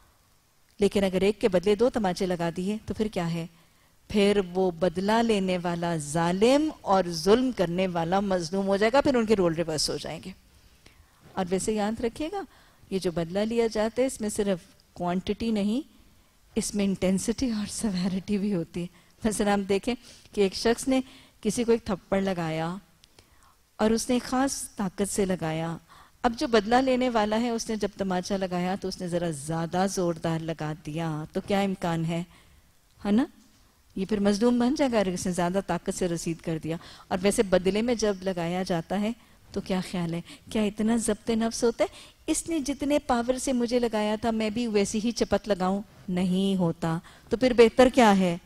لیکن اگر ایک کے بدلے دو تماچے لگا دیے تو پھر کیا ہے؟ پھر وہ بدلہ لینے والا ظالم اور ظلم کرنے والا مظلوم ہو جائے گا, پھر ان کے رول ریورس ہو جائیں گے. اور ویسے یاد رکھیے گا, یہ جو بدلہ لیا جاتا ہے اس میں صرف کوانٹٹی نہیں, اس میں انٹینسٹی اور سیویرٹی بھی ہوتی ہے. مثلا ہم دیکھیں کہ ایک شخص نے کسی کو ایک تھپڑ لگایا اور اس نے خاص طاقت سے لگایا. اب جو بدلہ لینے والا ہے اس نے جب تماچا لگایا تو اس نے ذرا زیادہ زوردار لگا دیا, تو کیا امکان ہے ہے نا, یہ پھر مظلوم بن جائے گا اگر اس نے زیادہ طاقت سے رسید کر دیا. اور ویسے بدلے میں جب لگایا جاتا ہے تو کیا خیال ہے, کیا اتنا ضبط نفس ہوتا ہے اس نے جتنے پاور سے مجھے لگایا تھا میں بھی ویسی ہی چپت لگاؤں؟ نہیں ہوتا. تو پھر بہتر کیا ہے؟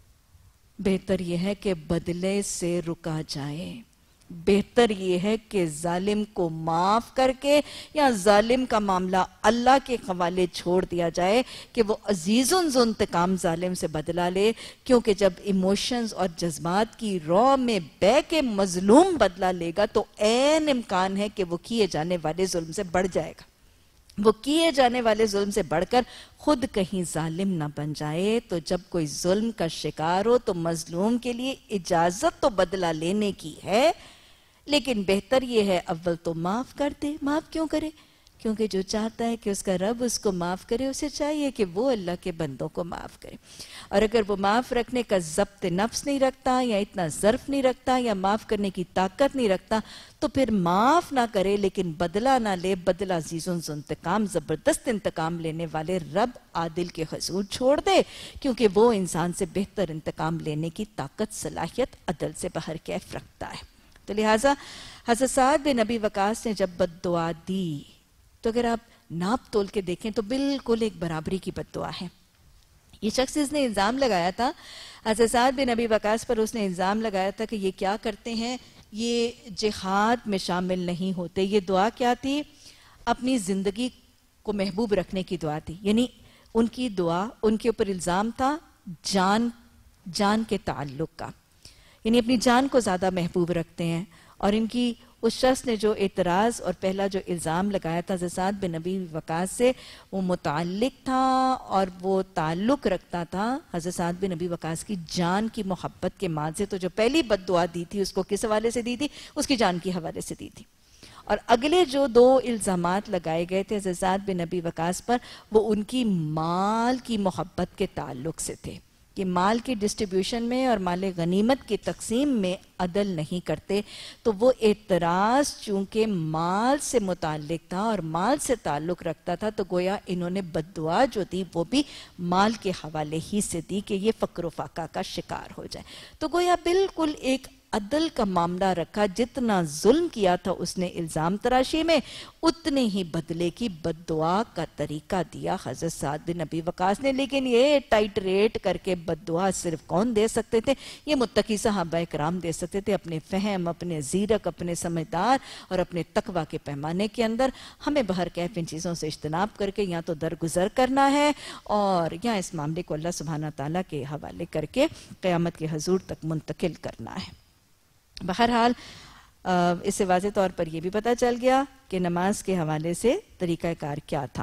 بہتر یہ ہے کہ بدلے سے رکا جائے. بہتر یہ ہے کہ ظالم کو معاف کر کے یا ظالم کا معاملہ اللہ کے حوالے چھوڑ دیا جائے کہ وہ عزیزن ذو انتقام ظالم سے بدلہ لے. کیونکہ جب ایموشنز اور جذبات کی رو میں بہ کے مظلوم بدلہ لے گا تو عین امکان ہے کہ وہ کیے جانے والے ظلم سے بڑھ جائے گا, وہ کیے جانے والے ظلم سے بڑھ کر خود کہیں ظالم نہ بن جائے. تو جب کوئی ظلم کا شکار ہو تو مظلوم کے لیے اجازت تو بدلہ لینے کی ہے, لیکن بہتر یہ ہے اول تو معاف کر دے. معاف کیوں کرے؟ کیونکہ جو چاہتا ہے کہ اس کا رب اس کو معاف کرے, اسے چاہیے کہ وہ اللہ کے بندوں کو معاف کرے. اور اگر وہ معاف رکھنے کا ضبط نفس نہیں رکھتا یا اتنا ظرف نہیں رکھتا یا معاف کرنے کی طاقت نہیں رکھتا تو پھر معاف نہ کرے لیکن بدلہ نہ لے. بدلہ عزیزن ذو انتقام, زبردست انتقام لینے والے رب عادل کے حضور چھوڑ دے, کیونکہ وہ انسان سے بہتر انتقام لینے کی طاقت, صلاحیت عدل سے باہر کیف رکھتا ہے. تو لہٰذا حضرت سعد بن ابی وقاص نے جب بد دعا دی تو اگر آپ ناپ تول کے دیکھیں تو بالکل ایک برابری کی بد دعا ہے. یہ شخص اس نے الزام لگایا تھا حضرت سعد بن ابی وقاص پر، اس نے الزام لگایا تھا کہ یہ کیا کرتے ہیں، یہ جہاد میں شامل نہیں ہوتے. یہ دعا کیا تھی؟ اپنی زندگی کو محبوب رکھنے کی دعا تھی. یعنی ان کی دعا، ان کے اوپر الزام تھا جان جان کے تعلق کا، یعنی اپنی جان کو زیادہ محبوب رکھتے ہیں. اور ان کی اس شخص نے جو اعتراض اور پہلا جو الزام لگایا تھا حضرت سعد بن ابی وقاص سے، وہ متعلق تھا اور وہ تعلق رکھتا تھا حضرت سعد بن ابی وقاص کی جان کی محبت کے ماں سے. تو جو پہلی بد دعا دی تھی اس کو کس حوالے سے دی تھی؟ اس کی جان کی حوالے سے دی تھی. اور اگلے جو دو الزامات لگائے گئے تھے حضرت سعد بن ابی وقاص پر، وہ ان کی مال کی محبت کے تعلق سے تھے کہ مال کی ڈسٹریبیوشن میں اور مال غنیمت کی تقسیم میں عدل نہیں کرتے. تو وہ اعتراض چونکہ مال سے متعلق تھا اور مال سے تعلق رکھتا تھا، تو گویا انہوں نے بد دعا جو دی وہ بھی مال کے حوالے ہی سے دی کہ یہ فقر و فاقہ کا شکار ہو جائے. تو گویا بالکل ایک عدل کا معاملہ رکھا. جتنا ظلم کیا تھا اس نے الزام تراشی میں، اتنے ہی بدلے کی بد دعا کا طریقہ دیا حضرت سعد بن ابی وقاص نے. لیکن یہ ٹائٹ ریٹ کر کے بد دعا صرف کون دے سکتے تھے؟ یہ متقی صحابہ کرام دے سکتے تھے، اپنے فہم، اپنے زیرک، اپنے سمجھدار اور اپنے تقوی کے پیمانے کے اندر. ہمیں بہرکیف ان چیزوں سے اجتناب کر کے یا تو درگزر کرنا ہے اور یا اس معاملے کو اللہ سبحانہ تعالیٰ کے حوالے کر کے قیامت کے حضور تک منتقل کرنا ہے. بہرحال اس سے واضح طور پر یہ بھی پتہ چل گیا کہ نماز کے حوالے سے طریقہ کار کیا تھا،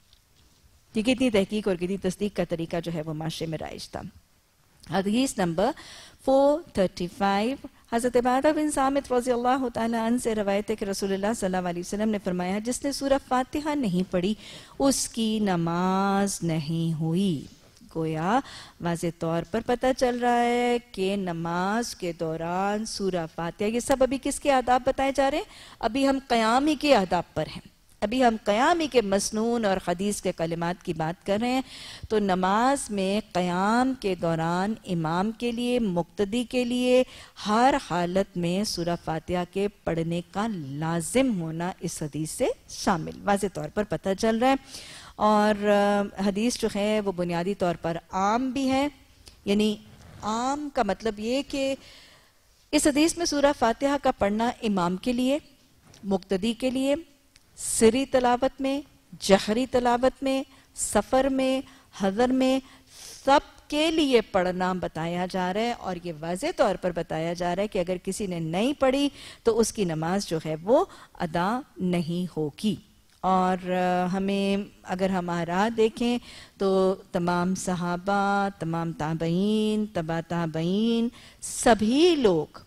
کہ کتنی تحقیق اور کتنی تصدیق کا طریقہ جو ہے وہ معاشرے میں رائج تھا. حدیث نمبر چار سو پینتیس، حضرت عبادہ بن صامت رضی اللہ تعالیٰ عنہ سے روایت ہے کہ رسول اللہ صلی اللہ علیہ وسلم نے فرمایا، جس نے سورہ فاتحہ نہیں پڑھی اس کی نماز نہیں ہوئی. گویا واضح طور پر پتہ چل رہا ہے کہ نماز کے دوران سورہ فاتحہ، یہ سب ابھی کس کے آداب بتائے جا رہے ہیں؟ ابھی ہم قیام ہی کے آداب پر ہیں، ابھی ہم قیام ہی کے مسنون اور حدیث کے کلمات کی بات کر رہے ہیں. تو نماز میں قیام کے دوران امام کے لیے، مقتدی کے لیے ہر حالت میں سورہ فاتحہ کے پڑھنے کا لازم ہونا اس حدیث سے شامل واضح طور پر پتہ چل رہا ہے. اور حدیث جو ہے وہ بنیادی طور پر عام بھی ہے. یعنی عام کا مطلب یہ کہ اس حدیث میں سورہ فاتحہ کا پڑھنا امام کے لیے، مقتدی کے لیے، سری تلاوت میں، جہری تلاوت میں، سفر میں، حضر میں، سب کے لیے پڑھنا بتایا جا رہا ہے. اور یہ واضح طور پر بتایا جا رہا ہے کہ اگر کسی نے نہیں پڑھی تو اس کی نماز جو ہے وہ ادا نہیں ہوگی. اور ہمیں اگر ہمارا دیکھیں تو تمام صحابہ، تمام تابعین، تبع تابعین، سبھی لوگ،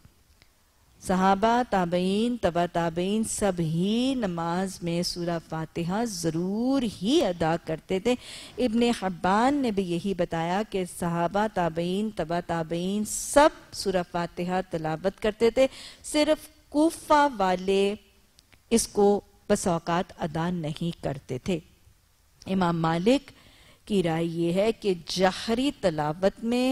صحابہ، تابعین، تبع تابعین، سبھی نماز میں سورہ فاتحہ ضرور ہی ادا کرتے تھے. ابن حبان نے بھی یہی بتایا کہ صحابہ، تابعین، تبع تابعین سب سورہ فاتحہ تلاوت کرتے تھے. صرف کوفہ والے اس کو بس اوقات ادا نہیں کرتے تھے. امام مالک کی رائے یہ ہے کہ جہری تلاوت میں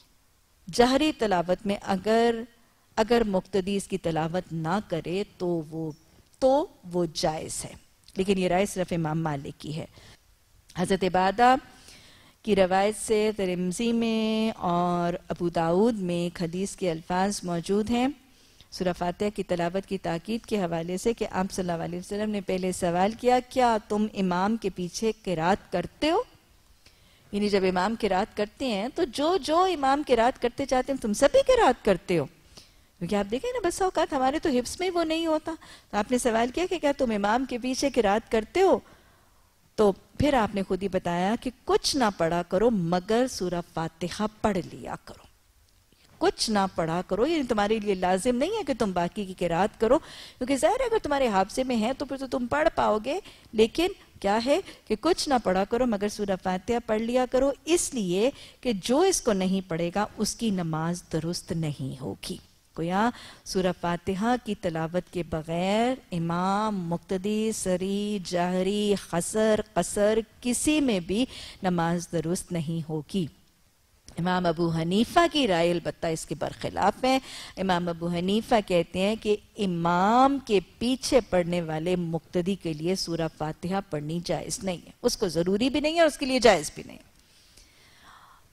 جہری تلاوت میں اگر اگر مقتدی اس کی تلاوت نہ کرے تو وہ تو وہ جائز ہے. لیکن یہ رائے صرف امام مالک کی ہے. حضرت عبادہ کی روایت سے ترمذی میں اور ابو داؤد میں ایک حدیث کے الفاظ موجود ہیں سورہ فاتحہ کی تلاوت کی تاکید کے حوالے سے کہ آپ صلی اللہ علیہ وسلم نے پہلے سوال کیا، کیا تم امام کے پیچھے قرات کرتے ہو؟ یعنی جب امام قرات کرتے ہیں تو جو جو امام قرات کرتے چاہتے ہیں تم سبھی قرات کرتے ہو؟ کیونکہ آپ دیکھیں نا بس اوقات ہمارے تو حفظ میں وہ نہیں ہوتا. تو آپ نے سوال کیا کہ کیا تم امام کے پیچھے قرات کرتے ہو؟ تو پھر آپ نے خود ہی بتایا کہ کچھ نہ پڑھا کرو مگر سورہ فاتحہ پڑھ لیا کرو. کچھ نہ پڑھا کرو یعنی تمہارے لیے لازم نہیں ہے کہ تم باقی کی قرات کرو، کیونکہ ظاہر ہے اگر تمہارے حافظے میں ہے تو پھر تو تم پڑھ پاؤ گے. لیکن کیا ہے کہ کچھ نہ پڑھا کرو مگر سورہ فاتحہ پڑھ لیا کرو، اس لیے کہ جو اس کو نہیں پڑھے گا اس کی نماز درست نہیں ہوگی. گویا سورہ فاتحہ کی تلاوت کے بغیر امام، مقتدی، سری، جہری، خسر، قصر کسی میں بھی نماز درست نہیں ہوگی. امام ابو حنیفہ کی رائے البتہ اس کے برخلاف ہے. امام ابو حنیفہ کہتے ہیں کہ امام کے پیچھے پڑھنے والے مقتدی کے لیے سورہ فاتحہ پڑھنی جائز نہیں ہے، اس کو ضروری بھی نہیں ہے اور اس کے لیے جائز بھی نہیں.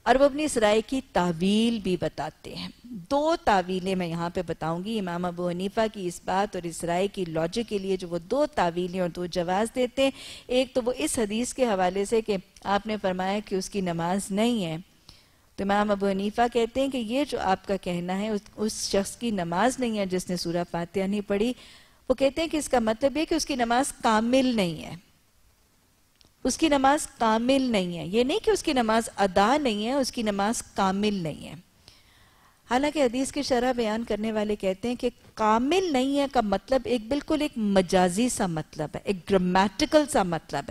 اور وہ اپنی اس رائے کی تعویل بھی بتاتے ہیں. دو تعویلیں میں یہاں پہ بتاؤں گی امام ابو حنیفہ کی اس بات اور اس رائے کی لاجک کے لیے جو وہ دو تعویلیں اور دو جواز دیتے ہیں. ایک تو وہ اس حدیث کے حوالے سے کہ آپ نے فرمایا کہ اس کی نماز نہیں ہے، تو امام ابو حنیفہ کہتے ہیں کہ یہ جو آپ کا کہنا ہے اس شخص کی نماز نہیں ہے جس نے سورہ فاتحہ نہیں پڑھی، وہ کہتے ہیں کہ اس کا مطلب یہ کہ اس کی نماز کامل نہیں ہے. اس کی نماز کامل نہیں ہے، یہ نہیں کہ اس کی نماز ادا نہیں ہے، اس کی نماز کامل نہیں ہے. حالانکہ حدیث کی شرح بیان کرنے والے کہتے ہیں کہ کامل نہیں ہے کا مطلب ایک بالکل ایک مجازی سا مطلب ہے، ایک گرامیٹیکل سا مطلب ہے.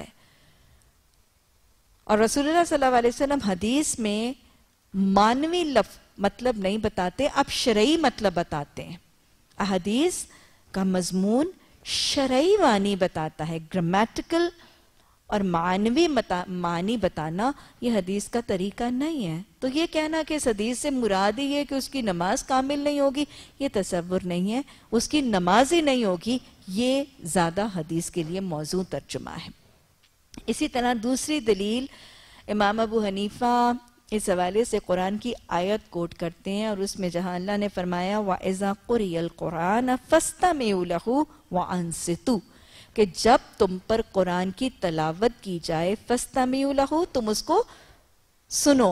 اور رسول اللہ صلی اللہ علیہ وسلم حدیث میں مانوی لفظ مطلب نہیں بتاتے، اب شرعی مطلب بتاتے ہیں. احادیث کا مضمون شرعی معنی بتاتا ہے، گرامیٹیکل اور معنوی معنی بتانا یہ حدیث کا طریقہ نہیں ہے. تو یہ کہنا کہ اس حدیث سے مراد ہی ہے کہ اس کی نماز کامل نہیں ہوگی، یہ تصور نہیں ہے. اس کی نماز ہی نہیں ہوگی، یہ زیادہ حدیث کے لیے موضوع ترجمہ ہے. اسی طرح دوسری دلیل امام ابو حنیفہ اس حوالے سے قرآن کی آیت کوٹ کرتے ہیں، اور اس میں جہاں اللہ نے فرمایا وَإِذَا قُرِئَ الْقُرْآنَ فَاسْتَمِعُوا لَهُ وَأَنصِتُوا، کہ جب تم پر قرآن کی تلاوت کی جائے فَاسْتَمِعُوا لَهُ، تم اس کو سنو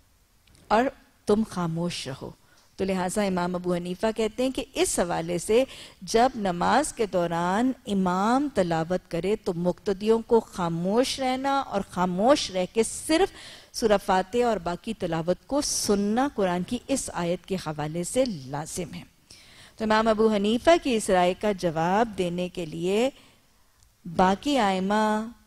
اور تم خاموش رہو. تو لہٰذا امام ابو حنیفہ کہتے ہیں کہ اس حوالے سے جب نماز کے دوران امام تلاوت کرے تو مقتدیوں کو خاموش رہنا اور خاموش رہ کے صرف سورہ فاتحہ اور باقی تلاوت کو سننا قرآن کی اس آیت کے حوالے سے لازم ہے. تو امام ابو حنیفہ کی اس رائے کا جواب دینے کے لیے باقی آئمہ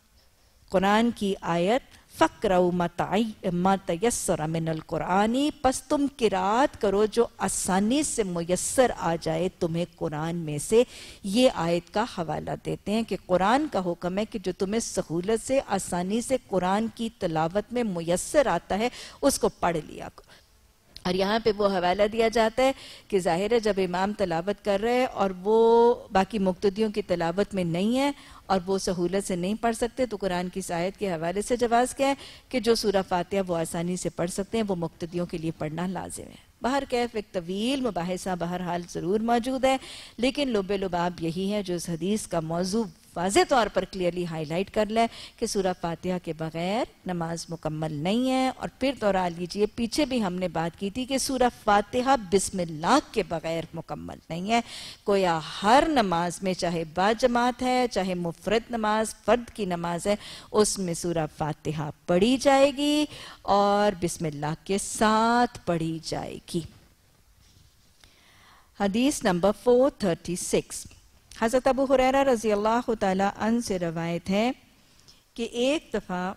قرآن کی آیت فَقْرَوْا مَا تَيَسَّرَ مِنَ الْقُرْآنِ، پس تم قرات کرو جو آسانی سے میسر آ جائے تمہیں قرآن میں سے، یہ آیت کا حوالہ دیتے ہیں کہ قرآن کا حکم ہے کہ جو تمہیں سہولت سے آسانی سے قرآن کی تلاوت میں میسر آتا ہے اس کو پڑھ لیا کرو. اور یہاں پہ وہ حوالہ دیا جاتا ہے کہ ظاہر ہے جب امام تلاوت کر رہے اور وہ باقی مقتدیوں کی تلاوت میں نہیں ہے اور وہ سہولت سے نہیں پڑھ سکتے، تو قرآن کی آیت کے حوالے سے جواز کیا ہے کہ جو سورہ فاتحہ وہ آسانی سے پڑھ سکتے ہیں وہ مقتدیوں کے لیے پڑھنا لازم ہے. بہر کیف ایک طویل مباحثہ بہرحال ضرور موجود ہے، لیکن لب لباب یہی ہے جو اس حدیث کا موضوع واضح طور پر کلیئرلی ہائی لائٹ کر لیں کہ سورہ فاتحہ کے بغیر نماز مکمل نہیں ہے. اور پھر دہرا لیجئے، پیچھے بھی ہم نے بات کی تھی کہ سورہ فاتحہ بسم اللہ کے بغیر مکمل نہیں ہے. گویا ہر نماز میں چاہے با جماعت ہے چاہے مفرد نماز فرد کی نماز ہے، اس میں سورہ فاتحہ پڑھی جائے گی اور بسم اللہ کے ساتھ پڑھی جائے گی. حدیث نمبر فور تھرٹی سکس، حضرت ابو ہریرہ رضی اللہ تعالیٰ عنہ سے روایت ہے کہ ایک دفعہ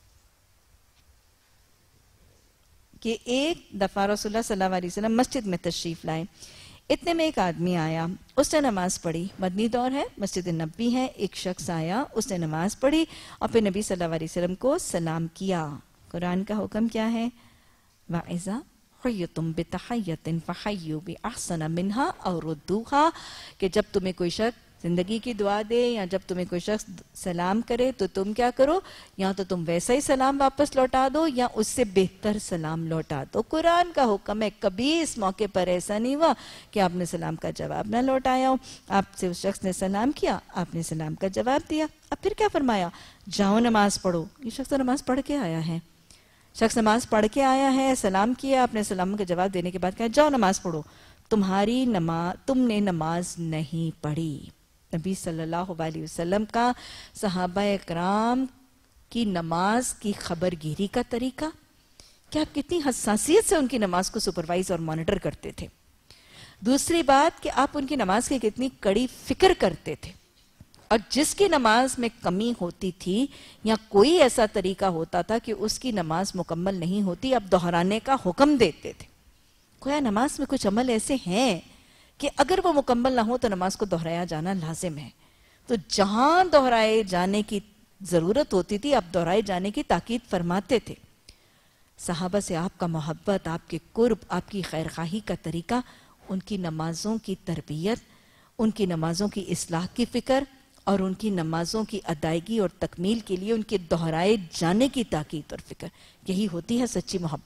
کہ ایک دفعہ رسول اللہ صلی اللہ علیہ وسلم مسجد میں تشریف لائے. اتنے میں ایک آدمی آیا، اس نے نماز پڑھی. مدنی دور ہے، مسجد نبوی ہے. ایک شخص آیا، اس نے نماز پڑھی اور پھر نبی صلی اللہ علیہ وسلم کو سلام کیا. قرآن کا حکم کیا ہے؟ وَإِذَا حَيَّتُمْ بِتَحَيَّةٍ فَحَيُّوا بِأَحْسَنَ مِنْهَا أَوْ رُدُّوهَا، کہ جب تمہیں کوئی شخص زندگی کی دعا دے یا جب تمہیں کوئی شخص سلام کرے تو تم کیا کرو؟ یا تو تم ویسا ہی سلام واپس لوٹا دو یا اس سے بہتر سلام لوٹا دو. قرآن کا حکم ہے. کبھی اس موقع پر ایسا نہیں ہوا کہ آپ نے سلام کا جواب نہ لوٹایا ہو. آپ سے اس شخص نے سلام کیا، آپ نے سلام کا جواب دیا. اب پھر کیا فرمایا؟ جاؤ نماز پڑھو. یہ شخص نماز پڑھ کے آیا ہے شخص نماز پڑھ کے آیا ہے سلام کیا، آپ نے سلام کا جواب دینے کے بعد کہا جاؤ نماز پڑھو. تمہاری نماز تم نے نماز نہیں پڑھی. نبی صلی اللہ علیہ وسلم کا صحابہ اکرام کی نماز کی خبر گیری کا طریقہ کہ آپ کتنی حساسیت سے ان کی نماز کو سپروائز اور مانیٹر کرتے تھے. دوسری بات کہ آپ ان کی نماز کی کتنی کڑی فکر کرتے تھے، اور جس کی نماز میں کمی ہوتی تھی یا کوئی ایسا طریقہ ہوتا تھا کہ اس کی نماز مکمل نہیں ہوتی، اب دہرانے کا حکم دیتے تھے. کوئی نماز میں کچھ عمل ایسے ہیں کہ اگر وہ مکمل نہ ہو تو نماز کو دہرایا جانا لازم ہے. تو جہاں دہرائے جانے کی ضرورت ہوتی تھی اب دہرائے جانے کی تاکید فرماتے تھے. صحابہ سے آپ کا محبت، آپ کے قرب، آپ کی خیرخواہی کا طریقہ، ان کی نمازوں کی تربیت، ان کی نمازوں کی اصلاح کی فکر اور ان کی نمازوں کی ادائیگی اور تکمیل کے لیے ان کے دہرائے جانے کی تاکید اور فکر، یہی ہوتی ہے سچی محبت.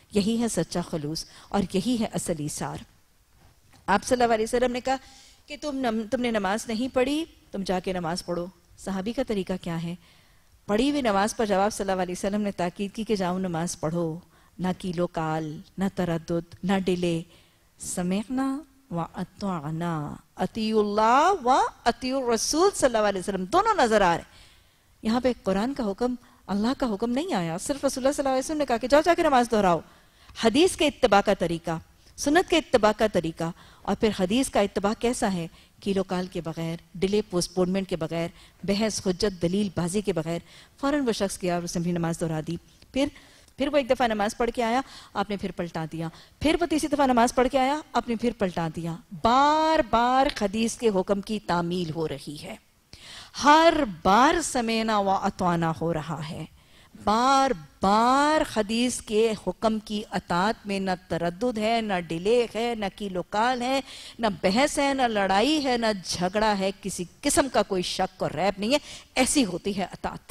یہی ہے سچا خلوص اور یہی ہے اصل ایثار۔ آپ صلی اللہ علیہ وسلم نے کہا کہ تم تم نے نماز نہیں پڑھی، تم جا کے نماز پڑھو۔ صحابی کا طریقہ کیا ہے؟ پڑھی ہوئی نماز پر جواب صلی اللہ علیہ وسلم نے تاکید کی کہ جاؤ نماز پڑھو، نہ کیلو کال، نہ تردد، نہ ڈیلے۔ سمعنا و اطعنا، اطیعوا اللہ و اطیعوا الرسول صلی اللہ علیہ وسلم، دونوں نظر آ رہے ہیں۔ یہاں پہ قرآن کا حکم، اللہ کا حکم نہیں آیا، صرف رسول اللہ صلی اللہ علیہ وسلم نے کہا کہ جاؤ جا کے نماز دہراؤ۔ حدیث کے اتباع کا طریقہ، سنت کے اتباع کا طریقہ، اور پھر حدیث کا اتباع کیسا ہے؟ کیلو کال کے بغیر، ڈیلے پوسٹپونمنٹ کے بغیر، بحث حجت دلیل بازی کے بغیر۔ فوراً وہ شخص کیا اور اس نے بھی نماز دہرا دی۔ پھر پھر وہ ایک دفعہ نماز پڑھ کے آیا، آپ نے پھر پلٹا دیا۔ پھر وہ تیسری دفعہ نماز پڑھ کے آیا، آپ نے پھر پلٹا دیا۔ بار بار حدیث کے حکم کی تعمیل ہو رہی ہے، ہر بار سمینا و اطعنا ہو رہا ہے، بار بار حدیث کے حکم کی اطاعت میں نہ تردد ہے، نہ ڈیلے ہے، نہ کیلو کال ہے، نہ بحث ہے، نہ لڑائی ہے، نہ جھگڑا ہے، کسی قسم کا کوئی شک اور ریب نہیں ہے۔ ایسی ہوتی ہے اطاعت،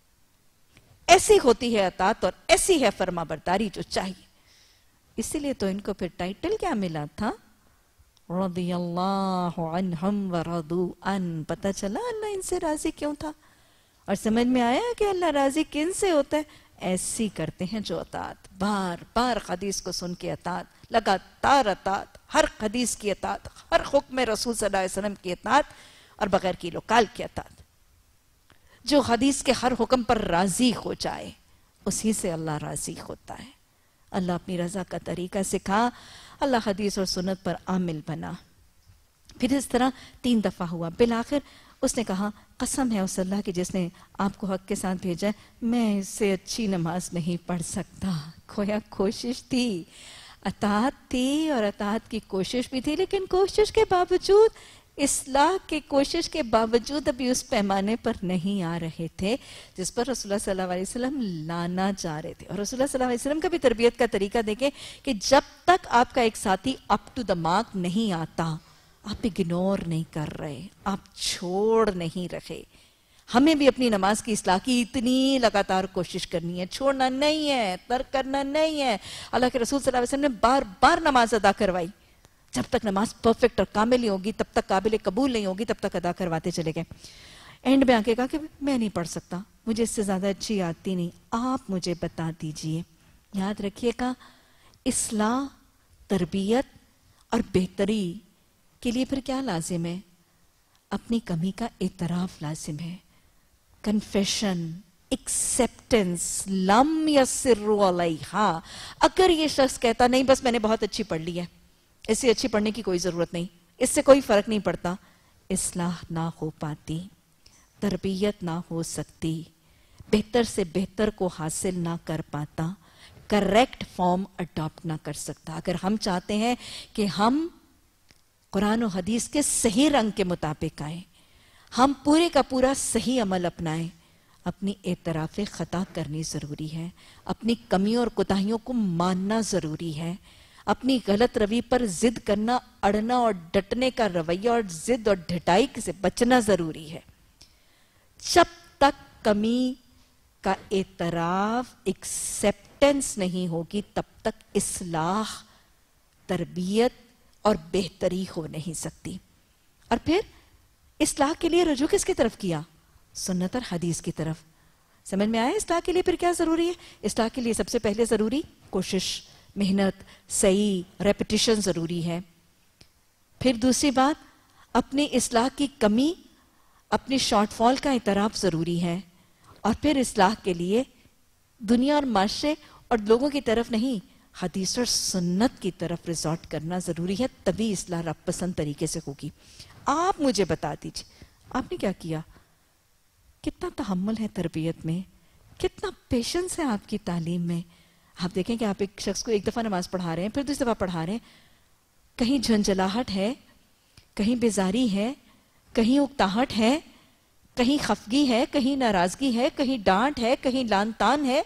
ایسی ہوتی ہے اطاعت، اور ایسی ہے فرما برداری جو چاہیے۔ اسی لیے تو ان کو پھر ٹائٹل کیا ملا تھا؟ رضی اللہ عنہم ورضوا عنہ۔ پتہ چلا اللہ ان سے راضی کیوں تھا، اور سمجھ میں آیا کہ اللہ راضی کن سے ہوتا ہے؟ ایسی کرتے ہیں جو اطاعت، بار بار حدیث کو سن کے اطاعت، لگاتار اطاعت، ہر حدیث کی اطاعت، ہر حکم رسول صلی اللہ علیہ وسلم کی اطاعت، اور بغیر کیلو کال کی اطاعت۔ جو حدیث کے ہر حکم پر راضی ہو جائے اسی سے اللہ راضی ہوتا ہے۔ اللہ اپنی رضا کا طریقہ سکھا، اللہ حدیث اور سنت پر عامل بنا۔ پھر اس طرح تین دفعہ ہوا، بالآخر اس نے کہا قسم ہے اس اللہ کی جس نے آپ کو حق کے ساتھ بھیجا ہے، میں اس سے اچھی نماز نہیں پڑھ سکتا۔ گویا کوشش تھی، اطاعت تھی، اور اطاعت کی کوشش بھی تھی، لیکن کوشش کے باوجود، اصلاح کی کوشش کے باوجود ابھی اس پیمانے پر نہیں آ رہے تھے جس پر رسول اللہ صلی اللہ علیہ وسلم لانا چاہ رہے تھے۔ اور رسول اللہ صلی اللہ علیہ وسلم کا بھی تربیت کا طریقہ دیکھیں کہ جب تک آپ کا ایک ساتھی اپ ٹو دا مارک نہیں آتا، آپ اگنور نہیں کر رہے، آپ چھوڑ نہیں رہے۔ ہمیں بھی اپنی نماز کی اصلاح کی اتنی لگاتار کوشش کرنی ہے، چھوڑنا نہیں ہے، ترک کرنا نہیں ہے۔ اللہ کے رسول صلی اللہ علیہ وسلم نے بار بار نماز ادا کروائی، جب تک نماز پرفیکٹ اور کامل نہیں ہوگی، تب تک قابل قبول نہیں ہوگی، تب تک ادا کرواتے چلے گئے۔ اینڈ میں آ کے کہا کہ میں نہیں پڑھ سکتا، مجھے اس سے زیادہ اچھی آتی نہیں، آپ مجھے بتا دیجئے۔ یاد رکھیے گا، اصلاح، تربیت اور بہتری کے لیے پھر کیا لازم ہے؟ اپنی کمی کا اعتراف لازم ہے، کنفیشن، ایکسیپٹنس، لم یسر علیہا۔ اگر یہ شخص کہتا نہیں بس میں نے بہت اچھی پڑھ لی ہے، اس سے اچھی پڑھنے کی کوئی ضرورت نہیں، اس سے کوئی فرق نہیں پڑتا، اصلاح نہ ہو پاتی، تربیت نہ ہو سکتی، بہتر سے بہتر کو حاصل نہ کر پاتا، کریکٹ فارم اڈاپٹ نہ کر سکتا۔ اگر ہم چاہتے ہیں کہ ہم قرآن و حدیث کے صحیح رنگ کے مطابق آئیں، ہم پورے کا پورا صحیح عمل اپنائیں، اپنی اعتراف خطا کرنی ضروری ہے، اپنی کمیوں اور کوتاہیوں کو ماننا ضروری ہے، اپنی غلط روی پر ضد کرنا، اڑنا اور ڈٹنے کا رویہ اور ضد اور ڈھٹائی سے بچنا ضروری ہے۔ جب تک کمی کا اعتراف، ایکسیپٹنس نہیں ہوگی، تب تک اصلاح، تربیت اور بہتری ہو نہیں سکتی۔ اور پھر اصلاح کے لیے رجوع کس کی طرف کیا؟ سنت اور حدیث کی طرف۔ سمجھ میں آیا اصلاح کے لیے پھر کیا ضروری ہے؟ اصلاح کے لیے سب سے پہلے ضروری کوشش، محنت، صحیح ریپیٹیشن ضروری ہے۔ پھر دوسری بات، اپنی اصلاح کی کمی، اپنی شارٹ فال کا اعتراف ضروری ہے۔ اور پھر اصلاح کے لیے دنیا اور معاشرے اور لوگوں کی طرف نہیں، حدیث اور سنت کی طرف ریزورٹ کرنا ضروری ہے، تبھی اصلاح رب پسند طریقے سے ہوگی۔ آپ مجھے بتا دیجئے آپ نے کیا کیا؟ کتنا تحمل ہے تربیت میں، کتنا پیشنس ہے آپ کی تعلیم میں۔ آپ دیکھیں کہ آپ ایک شخص کو ایک دفعہ نماز پڑھا رہے ہیں، پھر دوسری دفعہ پڑھا رہے ہیں، کہیں جھنجھلاہٹ ہے، کہیں بیزاری ہے، کہیں اکتاہٹ ہے، کہیں خفگی ہے، کہیں ناراضگی ہے، کہیں ڈانٹ ہے، کہیں لان تان ہے۔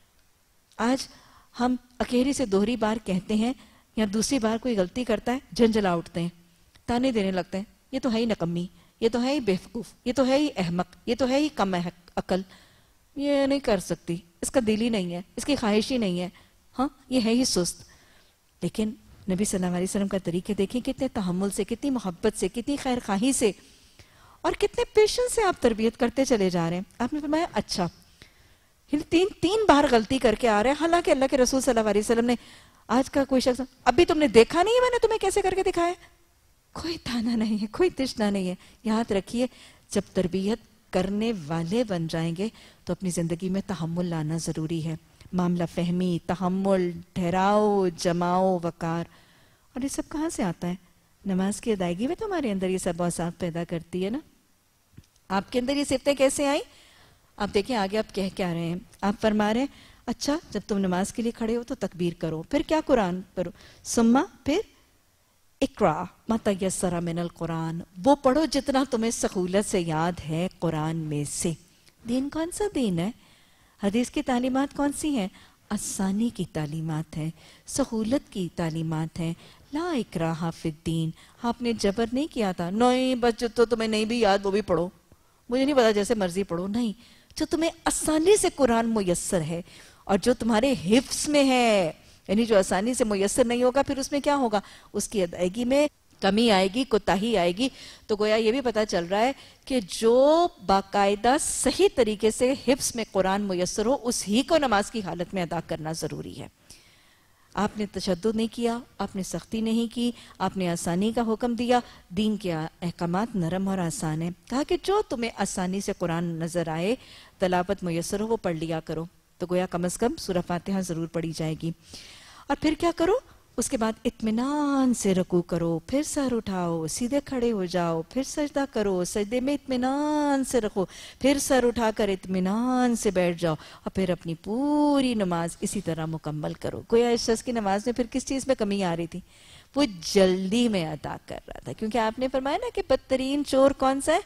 آج ہم اکیری سے دوہری بار کہتے ہیں یا دوسری بار کوئی غلطی کرتا ہے، جھنجھلا اٹھتے ہیں، تانے دینے لگتے ہیں، یہ تو ہے ہی نکمی، یہ تو ہے ہی بیوقوف، یہ تو ہے ہی احمق، یہ تو ہے ہی کم عقل، یہ نہیں کر سکتی، اس کا دل ہی نہیں ہے، اس کی خواہش ہی نہیں ہے۔ ہاں یہ ہے ہی سست. لیکن نبی صلی اللہ علیہ وسلم کا طریقے دیکھیں کتنے تحمل سے, کتنی محبت سے, کتنی خیر خواہی سے اور کتنے پیشنس سے آپ تربیت کرتے چلے جا رہے ہیں. آپ نے فرمایا اچھا تین تین بار غلطی کر کے آ رہے ہیں, حالانکہ اللہ کے رسول صلی اللہ علیہ وسلم نے آج کا کوئی شخص ابھی تم نے دیکھا نہیں ہے میں نے تمہیں کیسے کر کے دکھایا, کوئی تانا نہیں ہے, کوئی تشنا نہیں ہے. یاد رکھیے جب تربیت کرنے والے بن جائیں گے تو اپنی زندگی میں تحمل لانا ضروری ہے. معاملہ فہمی, تحمل, ٹھہراؤ, جماؤ, وقار. اور یہ سب کہاں سے آتا ہے؟ نماز کی ادائیگی میں تو ہمارے اندر یہ سب اوصاف پیدا کرتی ہے نا. آپ کے اندر یہ صفتیں کیسے آئیں؟ آپ دیکھیں آگے آپ کہہ کیا رہے ہیں. آپ فرما رہے ہیں اچھا جب تم نماز کے لیے کھڑے ہو تو تکبیر کرو, پھر کیا قرآن پڑھو, سما پھر اقرا ما تیسر من القرآن, وہ پڑھو جتنا تمہیں سہولت سے یاد ہے قرآن میں سے. دین کون سا دین ہے؟ حدیث کی تعلیمات کون سی ہیں؟ آسانی کی تعلیمات ہیں, سہولت کی تعلیمات ہیں. لا اکراہ فی الدین, آپ نے جبر نہیں کیا تھا, نہیں بس جو تو تمہیں نہیں بھی یاد وہ بھی پڑھو, مجھے نہیں پتا جیسے مرضی پڑھو. نہیں, جو تمہیں آسانی سے قرآن میسر ہے اور جو تمہارے حفظ میں ہے, یعنی جو آسانی سے میسر نہیں ہوگا پھر اس میں کیا ہوگا, اس کی ادائیگی میں کمی آئے گی, کوتاہی آئے گی. تو گویا یہ بھی پتا چل رہا ہے کہ جو باقاعدہ صحیح طریقے سے حفظ میں قرآن میسر ہو اس ہی کو نماز کی حالت میں ادا کرنا ضروری ہے. آپ نے تشدد نہیں کیا, آپ نے سختی نہیں کی, آپ نے آسانی کا حکم دیا. دین کے احکامات نرم اور آسان ہیں. کہا کہ جو تمہیں آسانی سے قرآن نظر آئے, تلاوت میسر ہو, وہ پڑھ لیا کرو. تو گویا کم از کم سورہ فاتحہ ضرور پڑھی جائے گی. اور پھر کیا کرو, اس کے بعد اطمینان سے رکوع کرو, پھر سر اٹھاؤ, سیدھے کھڑے ہو جاؤ, پھر سجدہ کرو, سجدے میں اطمینان سے رکھو, پھر سر اٹھا کر اطمینان سے بیٹھ جاؤ, اور پھر اپنی پوری نماز اسی طرح مکمل کرو. کوئی اس شخص کی نماز میں پھر کس چیز میں کمی آ رہی تھی؟ وہ جلدی میں ادا کر رہا تھا. کیونکہ آپ نے فرمایا نا کہ بدترین چور کون سا ہے؟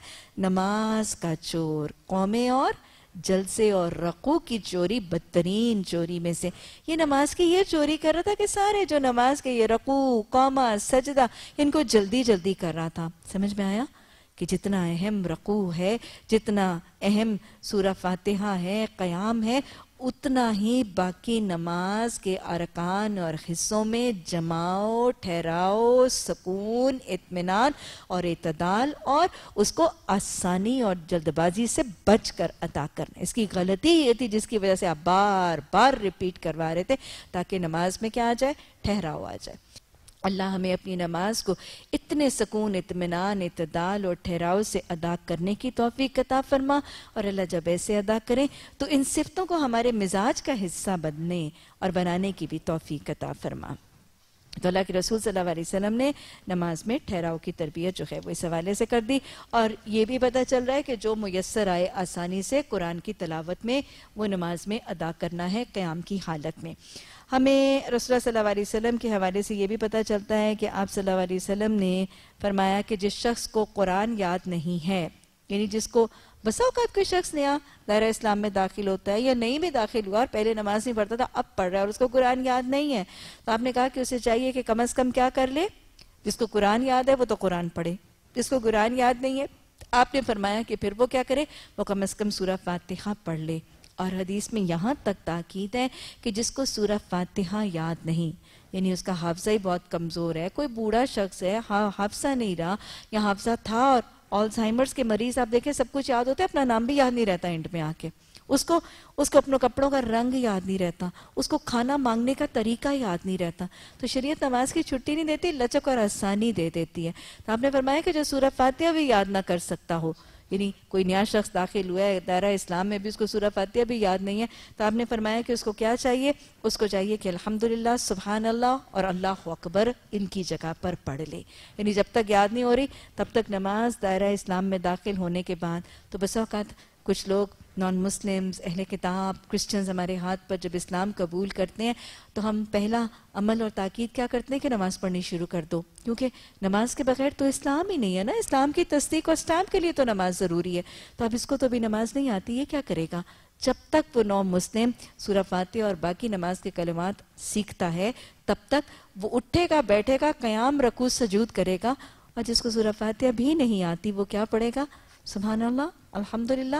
نماز کا چور. قومیں اور جلسے اور رکوع کی چوری بدترین چوری میں سے. یہ نماز کی یہ چوری کر رہا تھا کہ سارے جو نماز کے یہ رکوع, قومہ, سجدہ, ان کو جلدی جلدی کر رہا تھا. سمجھ میں آیا کہ جتنا اہم رکوع ہے, جتنا اہم سورہ فاتحہ ہے, قیام ہے, اتنا ہی باقی نماز کے ارکان اور حصوں میں جماؤ, ٹھہراؤ, سکون, اطمینان اور اعتدال, اور اس کو آسانی اور جلد بازی سے بچ کر ادا کرنا. اس کی غلطی یہ تھی جس کی وجہ سے آپ بار بار ریپیٹ کروا رہے تھے, تاکہ نماز میں کیا آ جائے؟ ٹھہراؤ آ جائے. اللہ ہمیں اپنی نماز کو اتنے سکون, اطمینان, اعتدال اور ٹھہراؤ سے ادا کرنے کی توفیق عطا فرما. اور اللہ جب ایسے ادا کریں تو ان صفتوں کو ہمارے مزاج کا حصہ بننے اور بنانے کی بھی توفیق عطا فرما. تو اللہ کے رسول صلی اللہ علیہ وسلم نے نماز میں ٹھہراؤ کی تربیت جو ہے وہ اس حوالے سے کر دی. اور یہ بھی پتہ چل رہا ہے کہ جو میسر آئے آسانی سے قرآن کی تلاوت میں, وہ نماز میں ادا کرنا ہے قیام کی حالت میں. ہمیں رسول اللہ صلی اللہ علیہ وسلم کے حوالے سے یہ بھی پتہ چلتا ہے کہ آپ صلی اللہ علیہ وسلم نے فرمایا کہ جس شخص کو قرآن یاد نہیں ہے, یعنی جس کو بسا اوقات کوئی شخص نیا دائرہ اسلام میں داخل ہوتا ہے یا نہیں بھی داخل ہوا اور پہلے نماز نہیں پڑھتا تھا, اب پڑھ رہا ہے اور اس کو قرآن یاد نہیں ہے, تو آپ نے کہا کہ اسے چاہیے کہ کم از کم کیا کر لے, جس کو قرآن یاد ہے وہ تو قرآن پڑھے, جس کو قرآن یاد نہیں ہے آپ نے فرمایا کہ پھر وہ کیا کرے, وہ کم از کم سورہ فاتحہ پڑھ لے. اور حدیث میں یہاں تک تاکید ہے کہ جس کو سورہ فاتحہ یاد نہیں, یعنی اس کا حافظہ ہی بہت کمزور ہے, کوئی بوڑھا شخص ہے, حافظہ نہیں رہا یا حافظہ تھا, اور آلزائمرز کے مریض آپ دیکھیں سب کچھ یاد ہوتا ہے, اپنا نام بھی یاد نہیں رہتا اینڈ میں آ کے, اس کو اس کو اپنے کپڑوں کا رنگ یاد نہیں رہتا, اس کو کھانا مانگنے کا طریقہ یاد نہیں رہتا. تو شریعت نماز کی چھٹی نہیں دیتی, لچک اور آسانی دے دیتی ہے. تو آپ نے فرمایا کہ جو سورہ فاتحہ بھی یاد نہ کر سکتا ہو, یعنی کوئی نیا شخص داخل ہوا ہے دائرہ اسلام میں بھی, اس کو سورہ فاتحہ بھی یاد نہیں ہے, تو آپ نے فرمایا کہ اس کو کیا چاہیے, اس کو چاہیے کہ الحمدللہ, سبحان اللہ اور اللہ اکبر ان کی جگہ پر پڑھ لے. یعنی جب تک یاد نہیں ہو رہی تب تک نماز دائرہ اسلام میں داخل ہونے کے بعد. تو بس اوقات کچھ لوگ نان مسلمز, اہل کتاب, کرسچنز ہمارے ہاتھ پر جب اسلام قبول کرتے ہیں تو ہم پہلا عمل اور تاکید کیا کرتے ہیں کہ نماز پڑھنی شروع کر دو, کیونکہ نماز کے بغیر تو اسلام ہی نہیں ہے نا. اسلام کی تصدیق اور اسٹامپ کے لیے تو نماز ضروری ہے. تو اب اس کو تو بھی نماز نہیں آتی, یہ کیا کرے گا؟ جب تک وہ نو مسلم سورہ فاتحہ اور باقی نماز کے کلمات سیکھتا ہے تب تک وہ اٹھے گا, بیٹھے گا, قیام, رکوع, سجود کرے گا. اور جس کو سورہ فاتحہ بھی نہیں آتی وہ کیا پڑھے گا؟ سبحان اللہ, الحمدللہ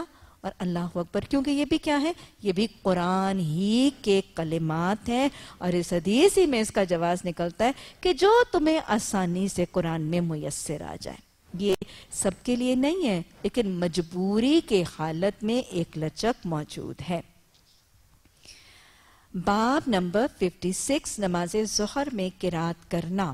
اور اللہ اکبر، کیونکہ یہ بھی کیا ہے، یہ بھی قرآن ہی کے کلمات ہیں، اور اس حدیث ہی میں اس کا جواز نکلتا ہے کہ جو تمہیں آسانی سے قرآن میں میسر آ جائے. یہ سب کے لیے نہیں ہے، لیکن مجبوری کے حالت میں ایک لچک موجود ہے. باب نمبر ففٹی سکس، نماز ظہر میں قرات کرنا.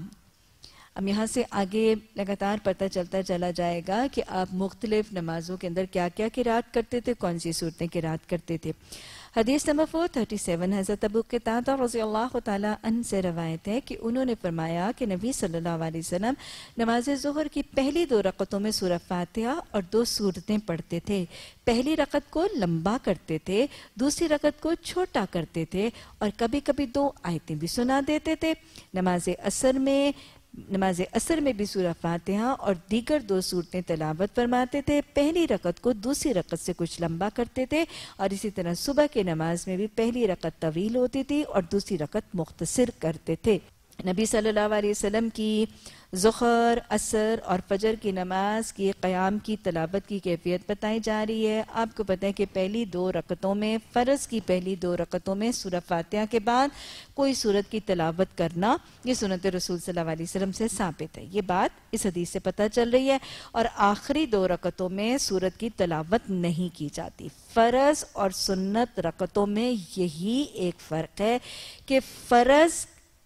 اب یہاں سے آگے لگاتار پتہ چلتا چلا جائے گا کہ آپ مختلف نمازوں کے اندر کیا کیا قرات کرتے تھے، کون سی صورتیں قرات کرتے تھے. حدیث نمبر فور تھرٹی سیون، حضرت ابو قتادہ رضی اللہ تعالیٰ عنہ سے روایت ہے کہ انہوں نے فرمایا کہ نبی صلی اللہ علیہ وسلم نماز ظہر کی پہلی دو رکعتوں میں سورہ فاتحہ اور دو سورتیں پڑھتے تھے. پہلی رکعت کو لمبا کرتے تھے، دوسری رکعت کو چھوٹا کرتے تھے، اور کبھی کبھی دو آیتیں بھی سنا دیتے تھے. نماز عصر میں نماز عصر میں بھی سورہ فاتحہ اور دیگر دو سورتیں تلاوت فرماتے تھے. پہلی رکعت کو دوسری رکعت سے کچھ لمبا کرتے تھے، اور اسی طرح صبح کے نماز میں بھی پہلی رکعت طویل ہوتی تھی اور دوسری رکعت مختصر کرتے تھے. نبی صلی اللہ علیہ وسلم کی ظہر، عصر اور فجر کی نماز کی قیام کی تلاوت کی کیفیت بتائی جا رہی ہے. آپ کو پتہ ہے کہ پہلی دو رکعتوں میں، فرض کی پہلی دو رکعتوں میں سورہ فاتحہ کے بعد کوئی سورت کی تلاوت کرنا یہ سنت رسول صلی اللہ علیہ وسلم سے ثابت ہے. یہ بات اس حدیث سے پتہ چل رہی ہے. اور آخری دو رکعتوں میں سورت کی تلاوت نہیں کی جاتی. فرض اور سنت رکعتوں میں یہی ایک فرق ہے کہ فرض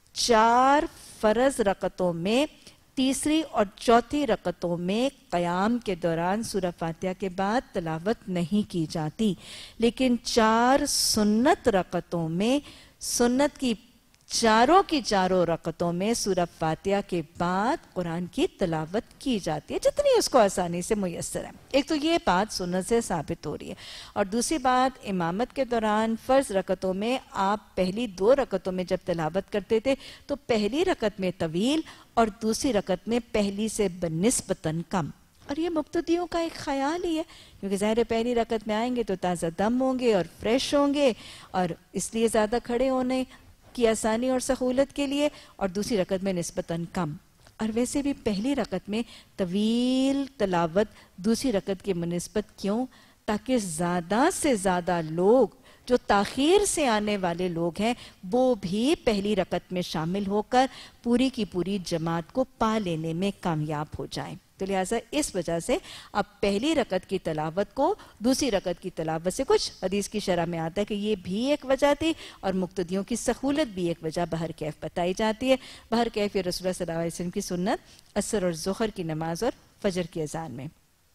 چار فرض رکعتوں میں تیسری اور چوتھی رکعتوں میں قیام کے دوران سورہ فاتحہ کے بعد تلاوت نہیں کی جاتی، لیکن چار سنت رکعتوں میں سنت کی چاروں کی چاروں رکعتوں میں سورہ فاتحہ کے بعد قرآن کی تلاوت کی جاتی ہے، جتنی اس کو آسانی سے میسر ہے. ایک تو یہ بات سنت سے ثابت ہو رہی ہے، اور دوسری بات امامت کے دوران فرض رکعتوں میں آپ پہلی دو رکعتوں میں جب تلاوت کرتے تھے تو پہلی رکعت میں طویل اور دوسری رکعت میں پہلی سے بنسبتاً کم. اور یہ مبتدیوں کا ایک خیال ہی ہے، کیونکہ ظاہر پہلی رکعت میں آئیں گے تو تازہ دم ہوں گے اور فریش ہوں گے، اور اس لیے زیادہ کھڑے ہونے کی آسانی اور سہولت کے لیے، اور دوسری رکعت میں نسبتاً کم. اور ویسے بھی پہلی رکعت میں طویل تلاوت دوسری رکعت کی منسبت کیوں؟ تاکہ زیادہ سے زیادہ لوگ جو تاخیر سے آنے والے لوگ ہیں وہ بھی پہلی رکعت میں شامل ہو کر پوری کی پوری جماعت کو پا لینے میں کامیاب ہو جائیں. تو لہٰذا اس وجہ سے اب پہلی رکعت کی تلاوت کو دوسری رکعت کی تلاوت سے کچھ حدیث کی شرح میں آتا ہے کہ یہ بھی ایک وجہ تھی، اور مقتدیوں کی سہولت بھی ایک وجہ بہر کیف بتائی جاتی ہے. بہر کیف یہ رسول اللہ صلی اللہ علیہ وسلم کی سنت عصر اور ظہر کی نماز اور فجر کی اذان میں.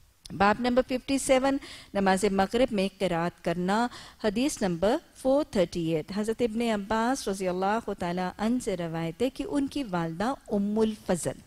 باب نمبر ففٹی سیون، نماز مغرب میں قرات کرنا. حدیث نمبر فور تھرٹی ایٹ، حضرت ابن عباس رضی اللہ تعالیٰ عنہ سے روایت ہے کہ ان کی والدہ ام الفضل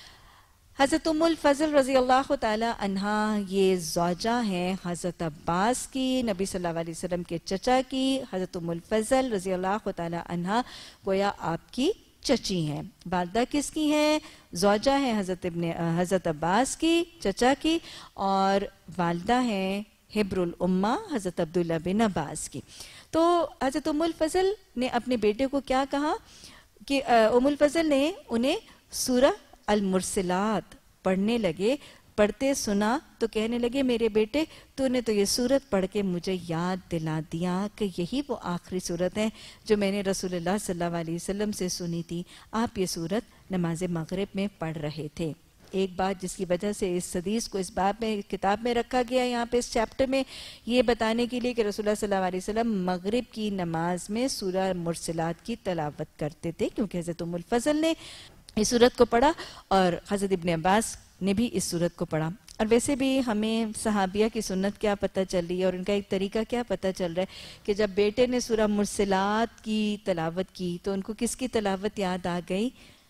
حضرت ام الفضل رضی اللہ تعالیٰ عنہ یہ زوجہ ہیں حضرت عباس کی، نبی صلی اللہ علیہ وسلم کے چچا کی. حضرت ام الفضل رضی اللہ تعالیٰ عنہ گویا آپ کی چچی ہیں. والدہ کس کی ہیں؟ زوجہ ہیں حضرت ابن حضرت عباس کی، چچا کی، اور والدہ ہیں حبر الامہ حضرت عبداللہ بن عباس کی. تو حضرت ام الفضل نے اپنے بیٹے کو کیا کہا کہ ام الفضل نے انہیں سورہ المرسلات پڑھنے لگے. پڑھتے سنا تو کہنے لگے میرے بیٹے تو نے تو یہ سورت پڑھ کے مجھے یاد دلا دیا کہ یہی وہ آخری سورت ہے جو میں نے رسول اللہ صلی اللہ علیہ وسلم سے سنی تھی. آپ یہ سورت نماز مغرب میں پڑھ رہے تھے. ایک بات جس کی وجہ سے اس حدیث کو اس باب میں کتاب میں رکھا گیا یہاں پہ اس چیپٹر میں، یہ بتانے کے لیے کہ رسول اللہ صلی اللہ علیہ وسلم مغرب کی نماز میں سورہ مرسلات کی تلاوت کرتے تھے، کیونکہ حضرت ام الفضل نے اس سورت کو پڑھا اور حضرت ابن عباس نے بھی اس سورت کو پڑھا. اور ویسے بھی ہمیں صحابیہ کی سنت کیا پتہ چل رہی ہے اور ان کا ایک طریقہ کیا پتہ چل رہا ہے کہ جب بیٹے نے سورہ مرسلات کی تلاوت کی تو ان کو کس کی تلاوت یاد آ گئی؟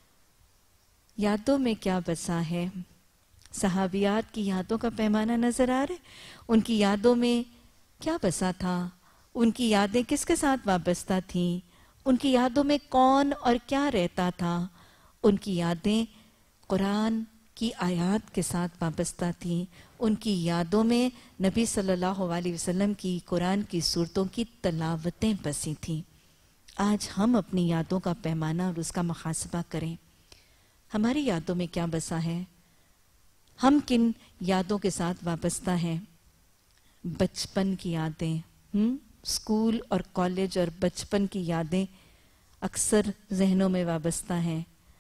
یادوں میں کیا بسا ہے. صحابیات کی یادوں کا پیمانہ نظر آ رہا ہے. ان کی یادوں میں کیا بسا تھا؟ ان کی یادیں کس کے ساتھ وابستہ تھیں؟ ان کی یادوں میں کون اور کیا رہتا تھا؟ ان کی یادیں قرآن کی آیات کے ساتھ وابستہ تھیں. ان کی یادوں میں نبی صلی اللہ علیہ وسلم کی قرآن کی صورتوں کی تلاوتیں بسی تھیں. آج ہم اپنی یادوں کا پیمانہ اور اس کا محاسبہ کریں. ہماری یادوں میں کیا بسا ہے؟ ہم کن یادوں کے ساتھ وابستہ ہیں؟ بچپن کی یادیں، ہم اسکول اور کالج اور بچپن کی یادیں اکثر ذہنوں میں وابستہ ہیں.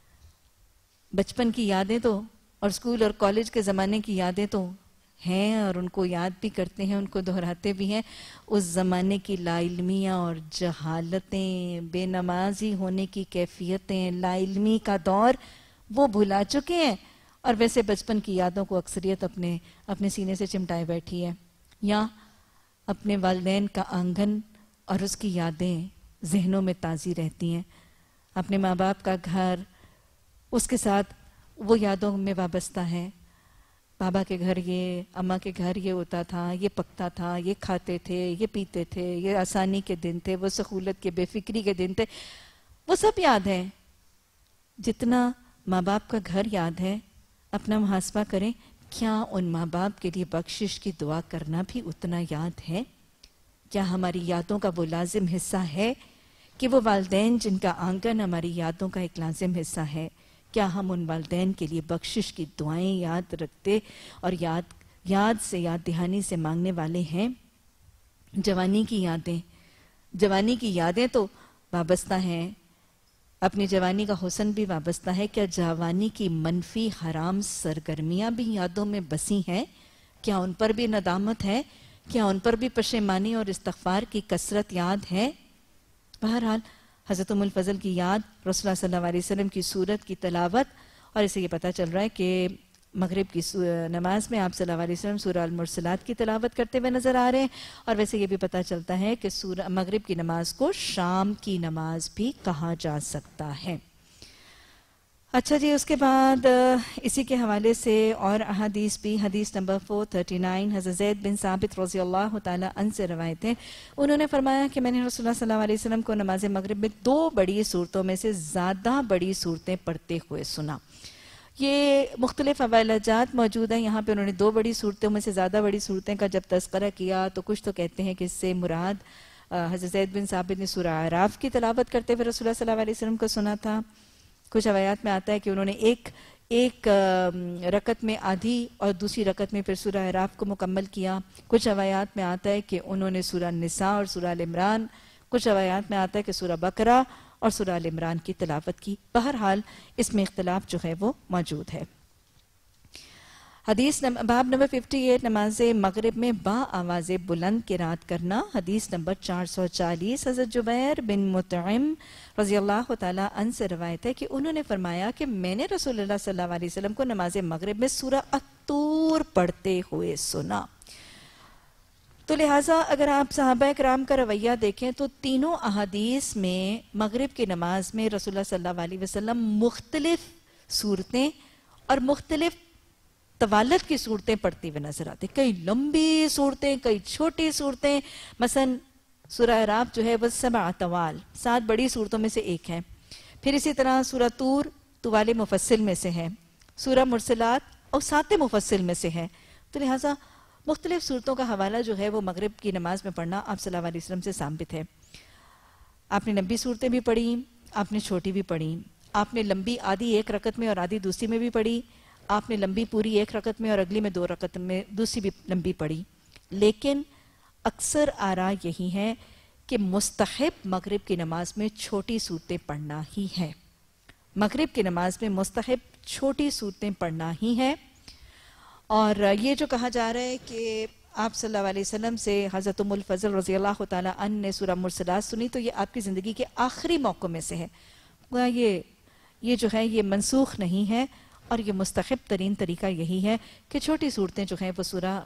بچپن کی یادیں تو اور اسکول اور کالج کے زمانے کی یادیں تو ہیں اور ان کو یاد بھی کرتے ہیں، ان کو دہراتے بھی ہیں. اس زمانے کی لا علمیاں اور جہالتیں، بے نمازی ہونے کی کیفیتیں، لا علمی کا دور وہ بھلا چکے ہیں، اور ویسے بچپن کی یادوں کو اکثریت اپنے اپنے سینے سے چمٹائے بیٹھی ہے. یا اپنے والدین کا آنگن اور اس کی یادیں ذہنوں میں تازی رہتی ہیں. اپنے ماں باپ کا گھر، اس کے ساتھ وہ یادوں میں وابستہ ہے. بابا کے گھر یہ، اماں کے گھر یہ ہوتا تھا، یہ پکتا تھا، یہ کھاتے تھے، یہ پیتے تھے، یہ آسانی کے دن تھے، وہ سہولت کے، بے فکری کے دن تھے. وہ سب یاد ہیں. جتنا ماں باپ کا گھر یاد ہے، اپنا محاسبہ کریں، کیا ان ماں باپ کے لیے بخشش کی دعا کرنا بھی اتنا یاد ہے؟ کیا ہماری یادوں کا وہ لازم حصہ ہے کہ وہ والدین جن کا آنگن ہماری یادوں کا ایک لازم حصہ ہے، کیا ہم ان والدین کے لیے بخشش کی دعائیں یاد رکھتے اور یاد یاد سے یاد دہانی سے مانگنے والے ہیں؟ جوانی کی یادیں جوانی کی یادیں تو وابستہ ہیں. اپنی جوانی کا حسن بھی وابستہ ہے. کیا جوانی کی منفی حرام سرگرمیاں بھی یادوں میں بسی ہیں؟ کیا ان پر بھی ندامت ہے؟ کیا ان پر بھی پشیمانی اور استغفار کی کثرت یاد ہے؟ بہرحال حضرت ام الفضل کی یاد، رسول اللہ صلی اللہ علیہ وسلم کی سورت کی تلاوت، اور اسے یہ پتہ چل رہا ہے کہ مغرب کی نماز میں آپ صلی اللہ علیہ وسلم سورہ المرسلات کی تلاوت کرتے ہوئے نظر آ رہے ہیں. اور ویسے یہ بھی پتہ چلتا ہے کہ سورہ مغرب کی نماز کو شام کی نماز بھی کہا جا سکتا ہے. اچھا جی، اس کے بعد اسی کے حوالے سے اور احادیث بھی. حدیث نمبر چار سو تینتیس حضرت زید بن ثابت رضی اللہ تعالی عنہ سے روایت ہے. انہوں نے فرمایا کہ میں نے رسول اللہ صلی اللہ علیہ وسلم کو نماز مغرب میں دو بڑی صورتوں میں سے زیادہ بڑی صورتیں پڑھتے ہوئے سنا. یہ مختلف حوالجات موجود ہیں. یہاں پہ انہوں نے دو بڑی صورتوں میں سے زیادہ بڑی صورتیں کا جب تذکرہ کیا تو کچھ تو کہتے ہیں کہ اس سے مراد حضرت زید بن ثابت نے سورہ اعراف کی تلاوت کرتے ہوئے رسول اللہ صلی اللہ علیہ وسلم کو سنا تھا. کچھ روایات میں آتا ہے کہ انہوں نے ایک ایک رکعت میں آدھی اور دوسری رکعت میں پھر سورہ اعراف کو مکمل کیا. کچھ روایات میں آتا ہے کہ انہوں نے سورہ النساء اور سورہ ال عمران، کچھ روایات میں آتا ہے کہ سورہ بقرہ اور سورہ ال عمران کی تلاوت کی. بہرحال اس میں اختلاف جو ہے وہ موجود ہے. حدیث باب نمبر اٹھاون نماز مغرب میں با آواز بلند قرات کرنا. حدیث نمبر چار سو چالیس حضرت جبیر بن مطعم رضی اللہ تعالیٰ عنہ سے روایت ہے کہ انہوں نے فرمایا کہ میں نے رسول اللہ صلی اللہ علیہ وسلم کو نماز مغرب میں سورہ الطور پڑھتے ہوئے سنا. تو لہٰذا اگر آپ صحابہ کرام کا رویہ دیکھیں تو تینوں احادیث میں مغرب کی نماز میں رسول اللہ صلی اللہ علیہ وسلم مختلف صورتیں اور مختلف طوالت کی صورتیں پڑھتی ہوئے نظر آتے. کئی لمبی صورتیں، کئی چھوٹی صورتیں. مثلا سورہ اعراف جو ہے وہ سبع طوال، سات بڑی صورتوں میں سے ایک ہے. پھر اسی طرح سورہ طور طوال مفصل میں سے ہے. سورہ مرسلات اور سات مفصل میں سے ہے. تو لہٰذا مختلف صورتوں کا حوالہ جو ہے وہ مغرب کی نماز میں پڑھنا آپ صلی اللہ علیہ وسلم سے ثابت ہے. آپ نے لمبی صورتیں بھی پڑھی، آپ نے چھوٹی بھی پڑھی. آپ نے لمبی آدھی ایک رکعت میں اور آدھی دوسری میں بھی پڑھی. آپ نے لمبی پوری ایک رکعت میں اور اگلی میں دو رکعت میں دوسری بھی لمبی پڑھی. لیکن اکثر آراء یہی ہے کہ مستحب مغرب کی نماز میں چھوٹی صورتیں پڑھنا ہی ہے. مغرب کی نماز میں مستحب چھوٹی صورتیں پڑھنا ہی ہے. اور یہ جو کہا جا رہا ہے کہ آپ صلی اللہ علیہ وسلم سے حضرت ام الفضل رضی اللہ تعالیٰ عنہ نے سورہ مرسلات سنی، تو یہ آپ کی زندگی کے آخری موقع میں سے ہے. یہ یہ جو ہے یہ منسوخ نہیں ہے، اور یہ مستحب ترین طریقہ یہی ہے کہ چھوٹی صورتیں جو ہیں وہ سورہ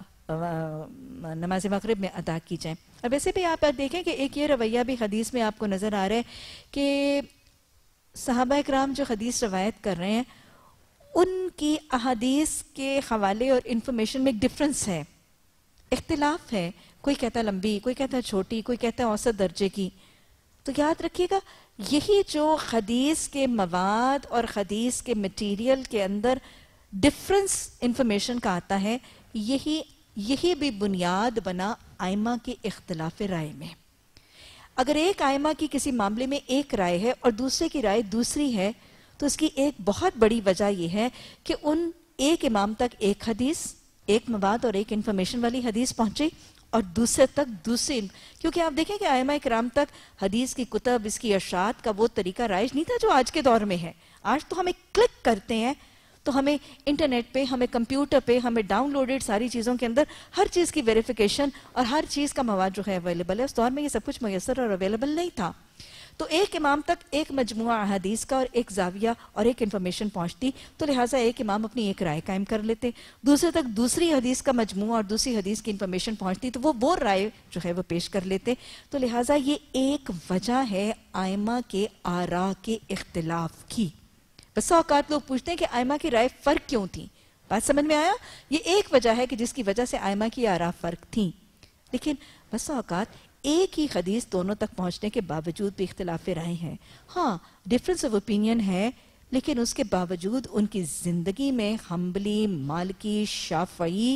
نماز مغرب میں ادا کی جائیں. اب ویسے بھی آپ دیکھیں کہ ایک یہ رویہ بھی حدیث میں آپ کو نظر آ رہا ہے کہ صحابہ اکرام جو حدیث روایت کر رہے ہیں ان کی احادیث کے حوالے اور انفارمیشن میں ایک ڈفرنس ہے، اختلاف ہے. کوئی کہتا ہے لمبی، کوئی کہتا ہے چھوٹی، کوئی کہتا ہے اوسط درجے کی. تو یاد رکھیے گا یہی جو حدیث کے مواد اور حدیث کے مٹیریل کے اندر ڈفرنس انفارمیشن کا آتا ہے، یہی یہی بھی بنیاد بنا ائمہ کے اختلاف رائے میں. اگر ایک ائمہ کی کسی معاملے میں ایک رائے ہے اور دوسرے کی رائے دوسری ہے تو اس کی ایک بہت بڑی وجہ یہ ہے کہ ان ایک امام تک ایک حدیث، ایک مواد اور ایک انفارمیشن والی حدیث پہنچی، اور دوسرے تک دوسرے، کیونکہ آپ دیکھیں کہ ائمہ کرام تک حدیث کی کتب، اس کی ارشاد کا وہ طریقہ رائج نہیں تھا جو آج کے دور میں ہے. آج تو ہمیں کلک کرتے ہیں تو ہمیں انٹرنیٹ پہ، ہمیں کمپیوٹر پہ، ہمیں ڈاؤن لوڈڈ ساری چیزوں کے اندر ہر چیز کی ویریفیکیشن اور ہر چیز کا مواد جو ہے اویلیبل ہے. اس دور میں یہ سب کچھ میسر اور اویلیبل نہیں تھا. تو ایک امام تک ایک مجموعہ احادیث کا اور ایک زاویہ اور ایک انفارمیشن پہنچتی، تو لہٰذا ایک امام اپنی ایک رائے قائم کر لیتے. دوسرے تک دوسری حدیث کا مجموعہ اور دوسری حدیث کی انفارمیشن پہنچتی تو وہ وہ رائے جو ہے وہ پیش کر لیتے. تو لہٰذا یہ ایک وجہ ہے ائمہ کے آراء کے اختلاف کی. بس اوقات لوگ پوچھتے ہیں کہ ائمہ کی رائے فرق کیوں تھی. بات سمجھ میں آیا؟ یہ ایک وجہ ہے کہ جس کی وجہ سے ائمہ کی آراء فرق تھیں. لیکن بس اوقات ایک ہی حدیث دونوں تک پہنچنے کے باوجود بھی اختلاف رائے ہیں. ہاں ڈیفرنس آف اوپینین ہے، لیکن اس کے باوجود ان کی زندگی میں حنبلی، مالکی، شافعی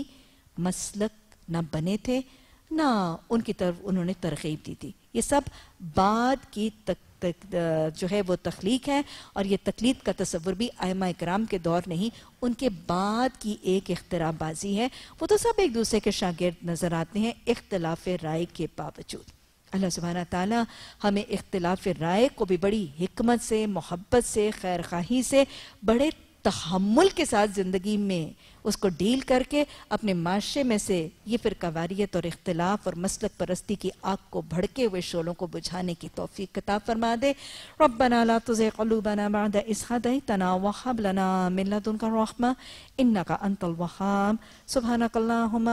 مسلک نہ بنے تھے، نہ ان کی طرف انہوں نے ترغیب دی تھی. یہ سب بعد کی تک جو ہے وہ تخلیق ہے، اور یہ تقلید کا تصور بھی ائمہ اکرام کے دور نہیں، ان کے بعد کی ایک اختراع بازی ہے. وہ تو سب ایک دوسرے کے شاگرد نظر آتے ہیں اختلاف رائے کے باوجود. اللہ سبحانہ تعالی ہمیں اختلاف رائے کو بھی بڑی حکمت سے، محبت سے، خیر خواہی سے، بڑے تحمل کے ساتھ زندگی میں اس کو ڈیل کر کے اپنے معاشرے میں سے یہ فرقہ واریت اور اختلاف اور مسلک پرستی کی آگ کو بھڑکے ہوئے شعلوں کو بجھانے کی توفیق عطا فرما دے. ربنا لا تزغ قلوبنا بعد إذ هديتنا وهب لنا من لدنك رحمة إنك أنت الوهاب. سبحانك اللهم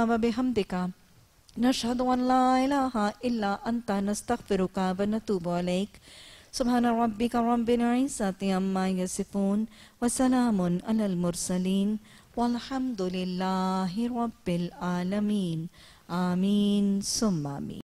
وبحمدك نشهد أن لا إله إلا أنت نستغفرك ونتوب إليك. سبحان ربك رب العزة عما يصفون وسلام على المرسلين والحمد لله رب العالمين. آمين ثم آمين.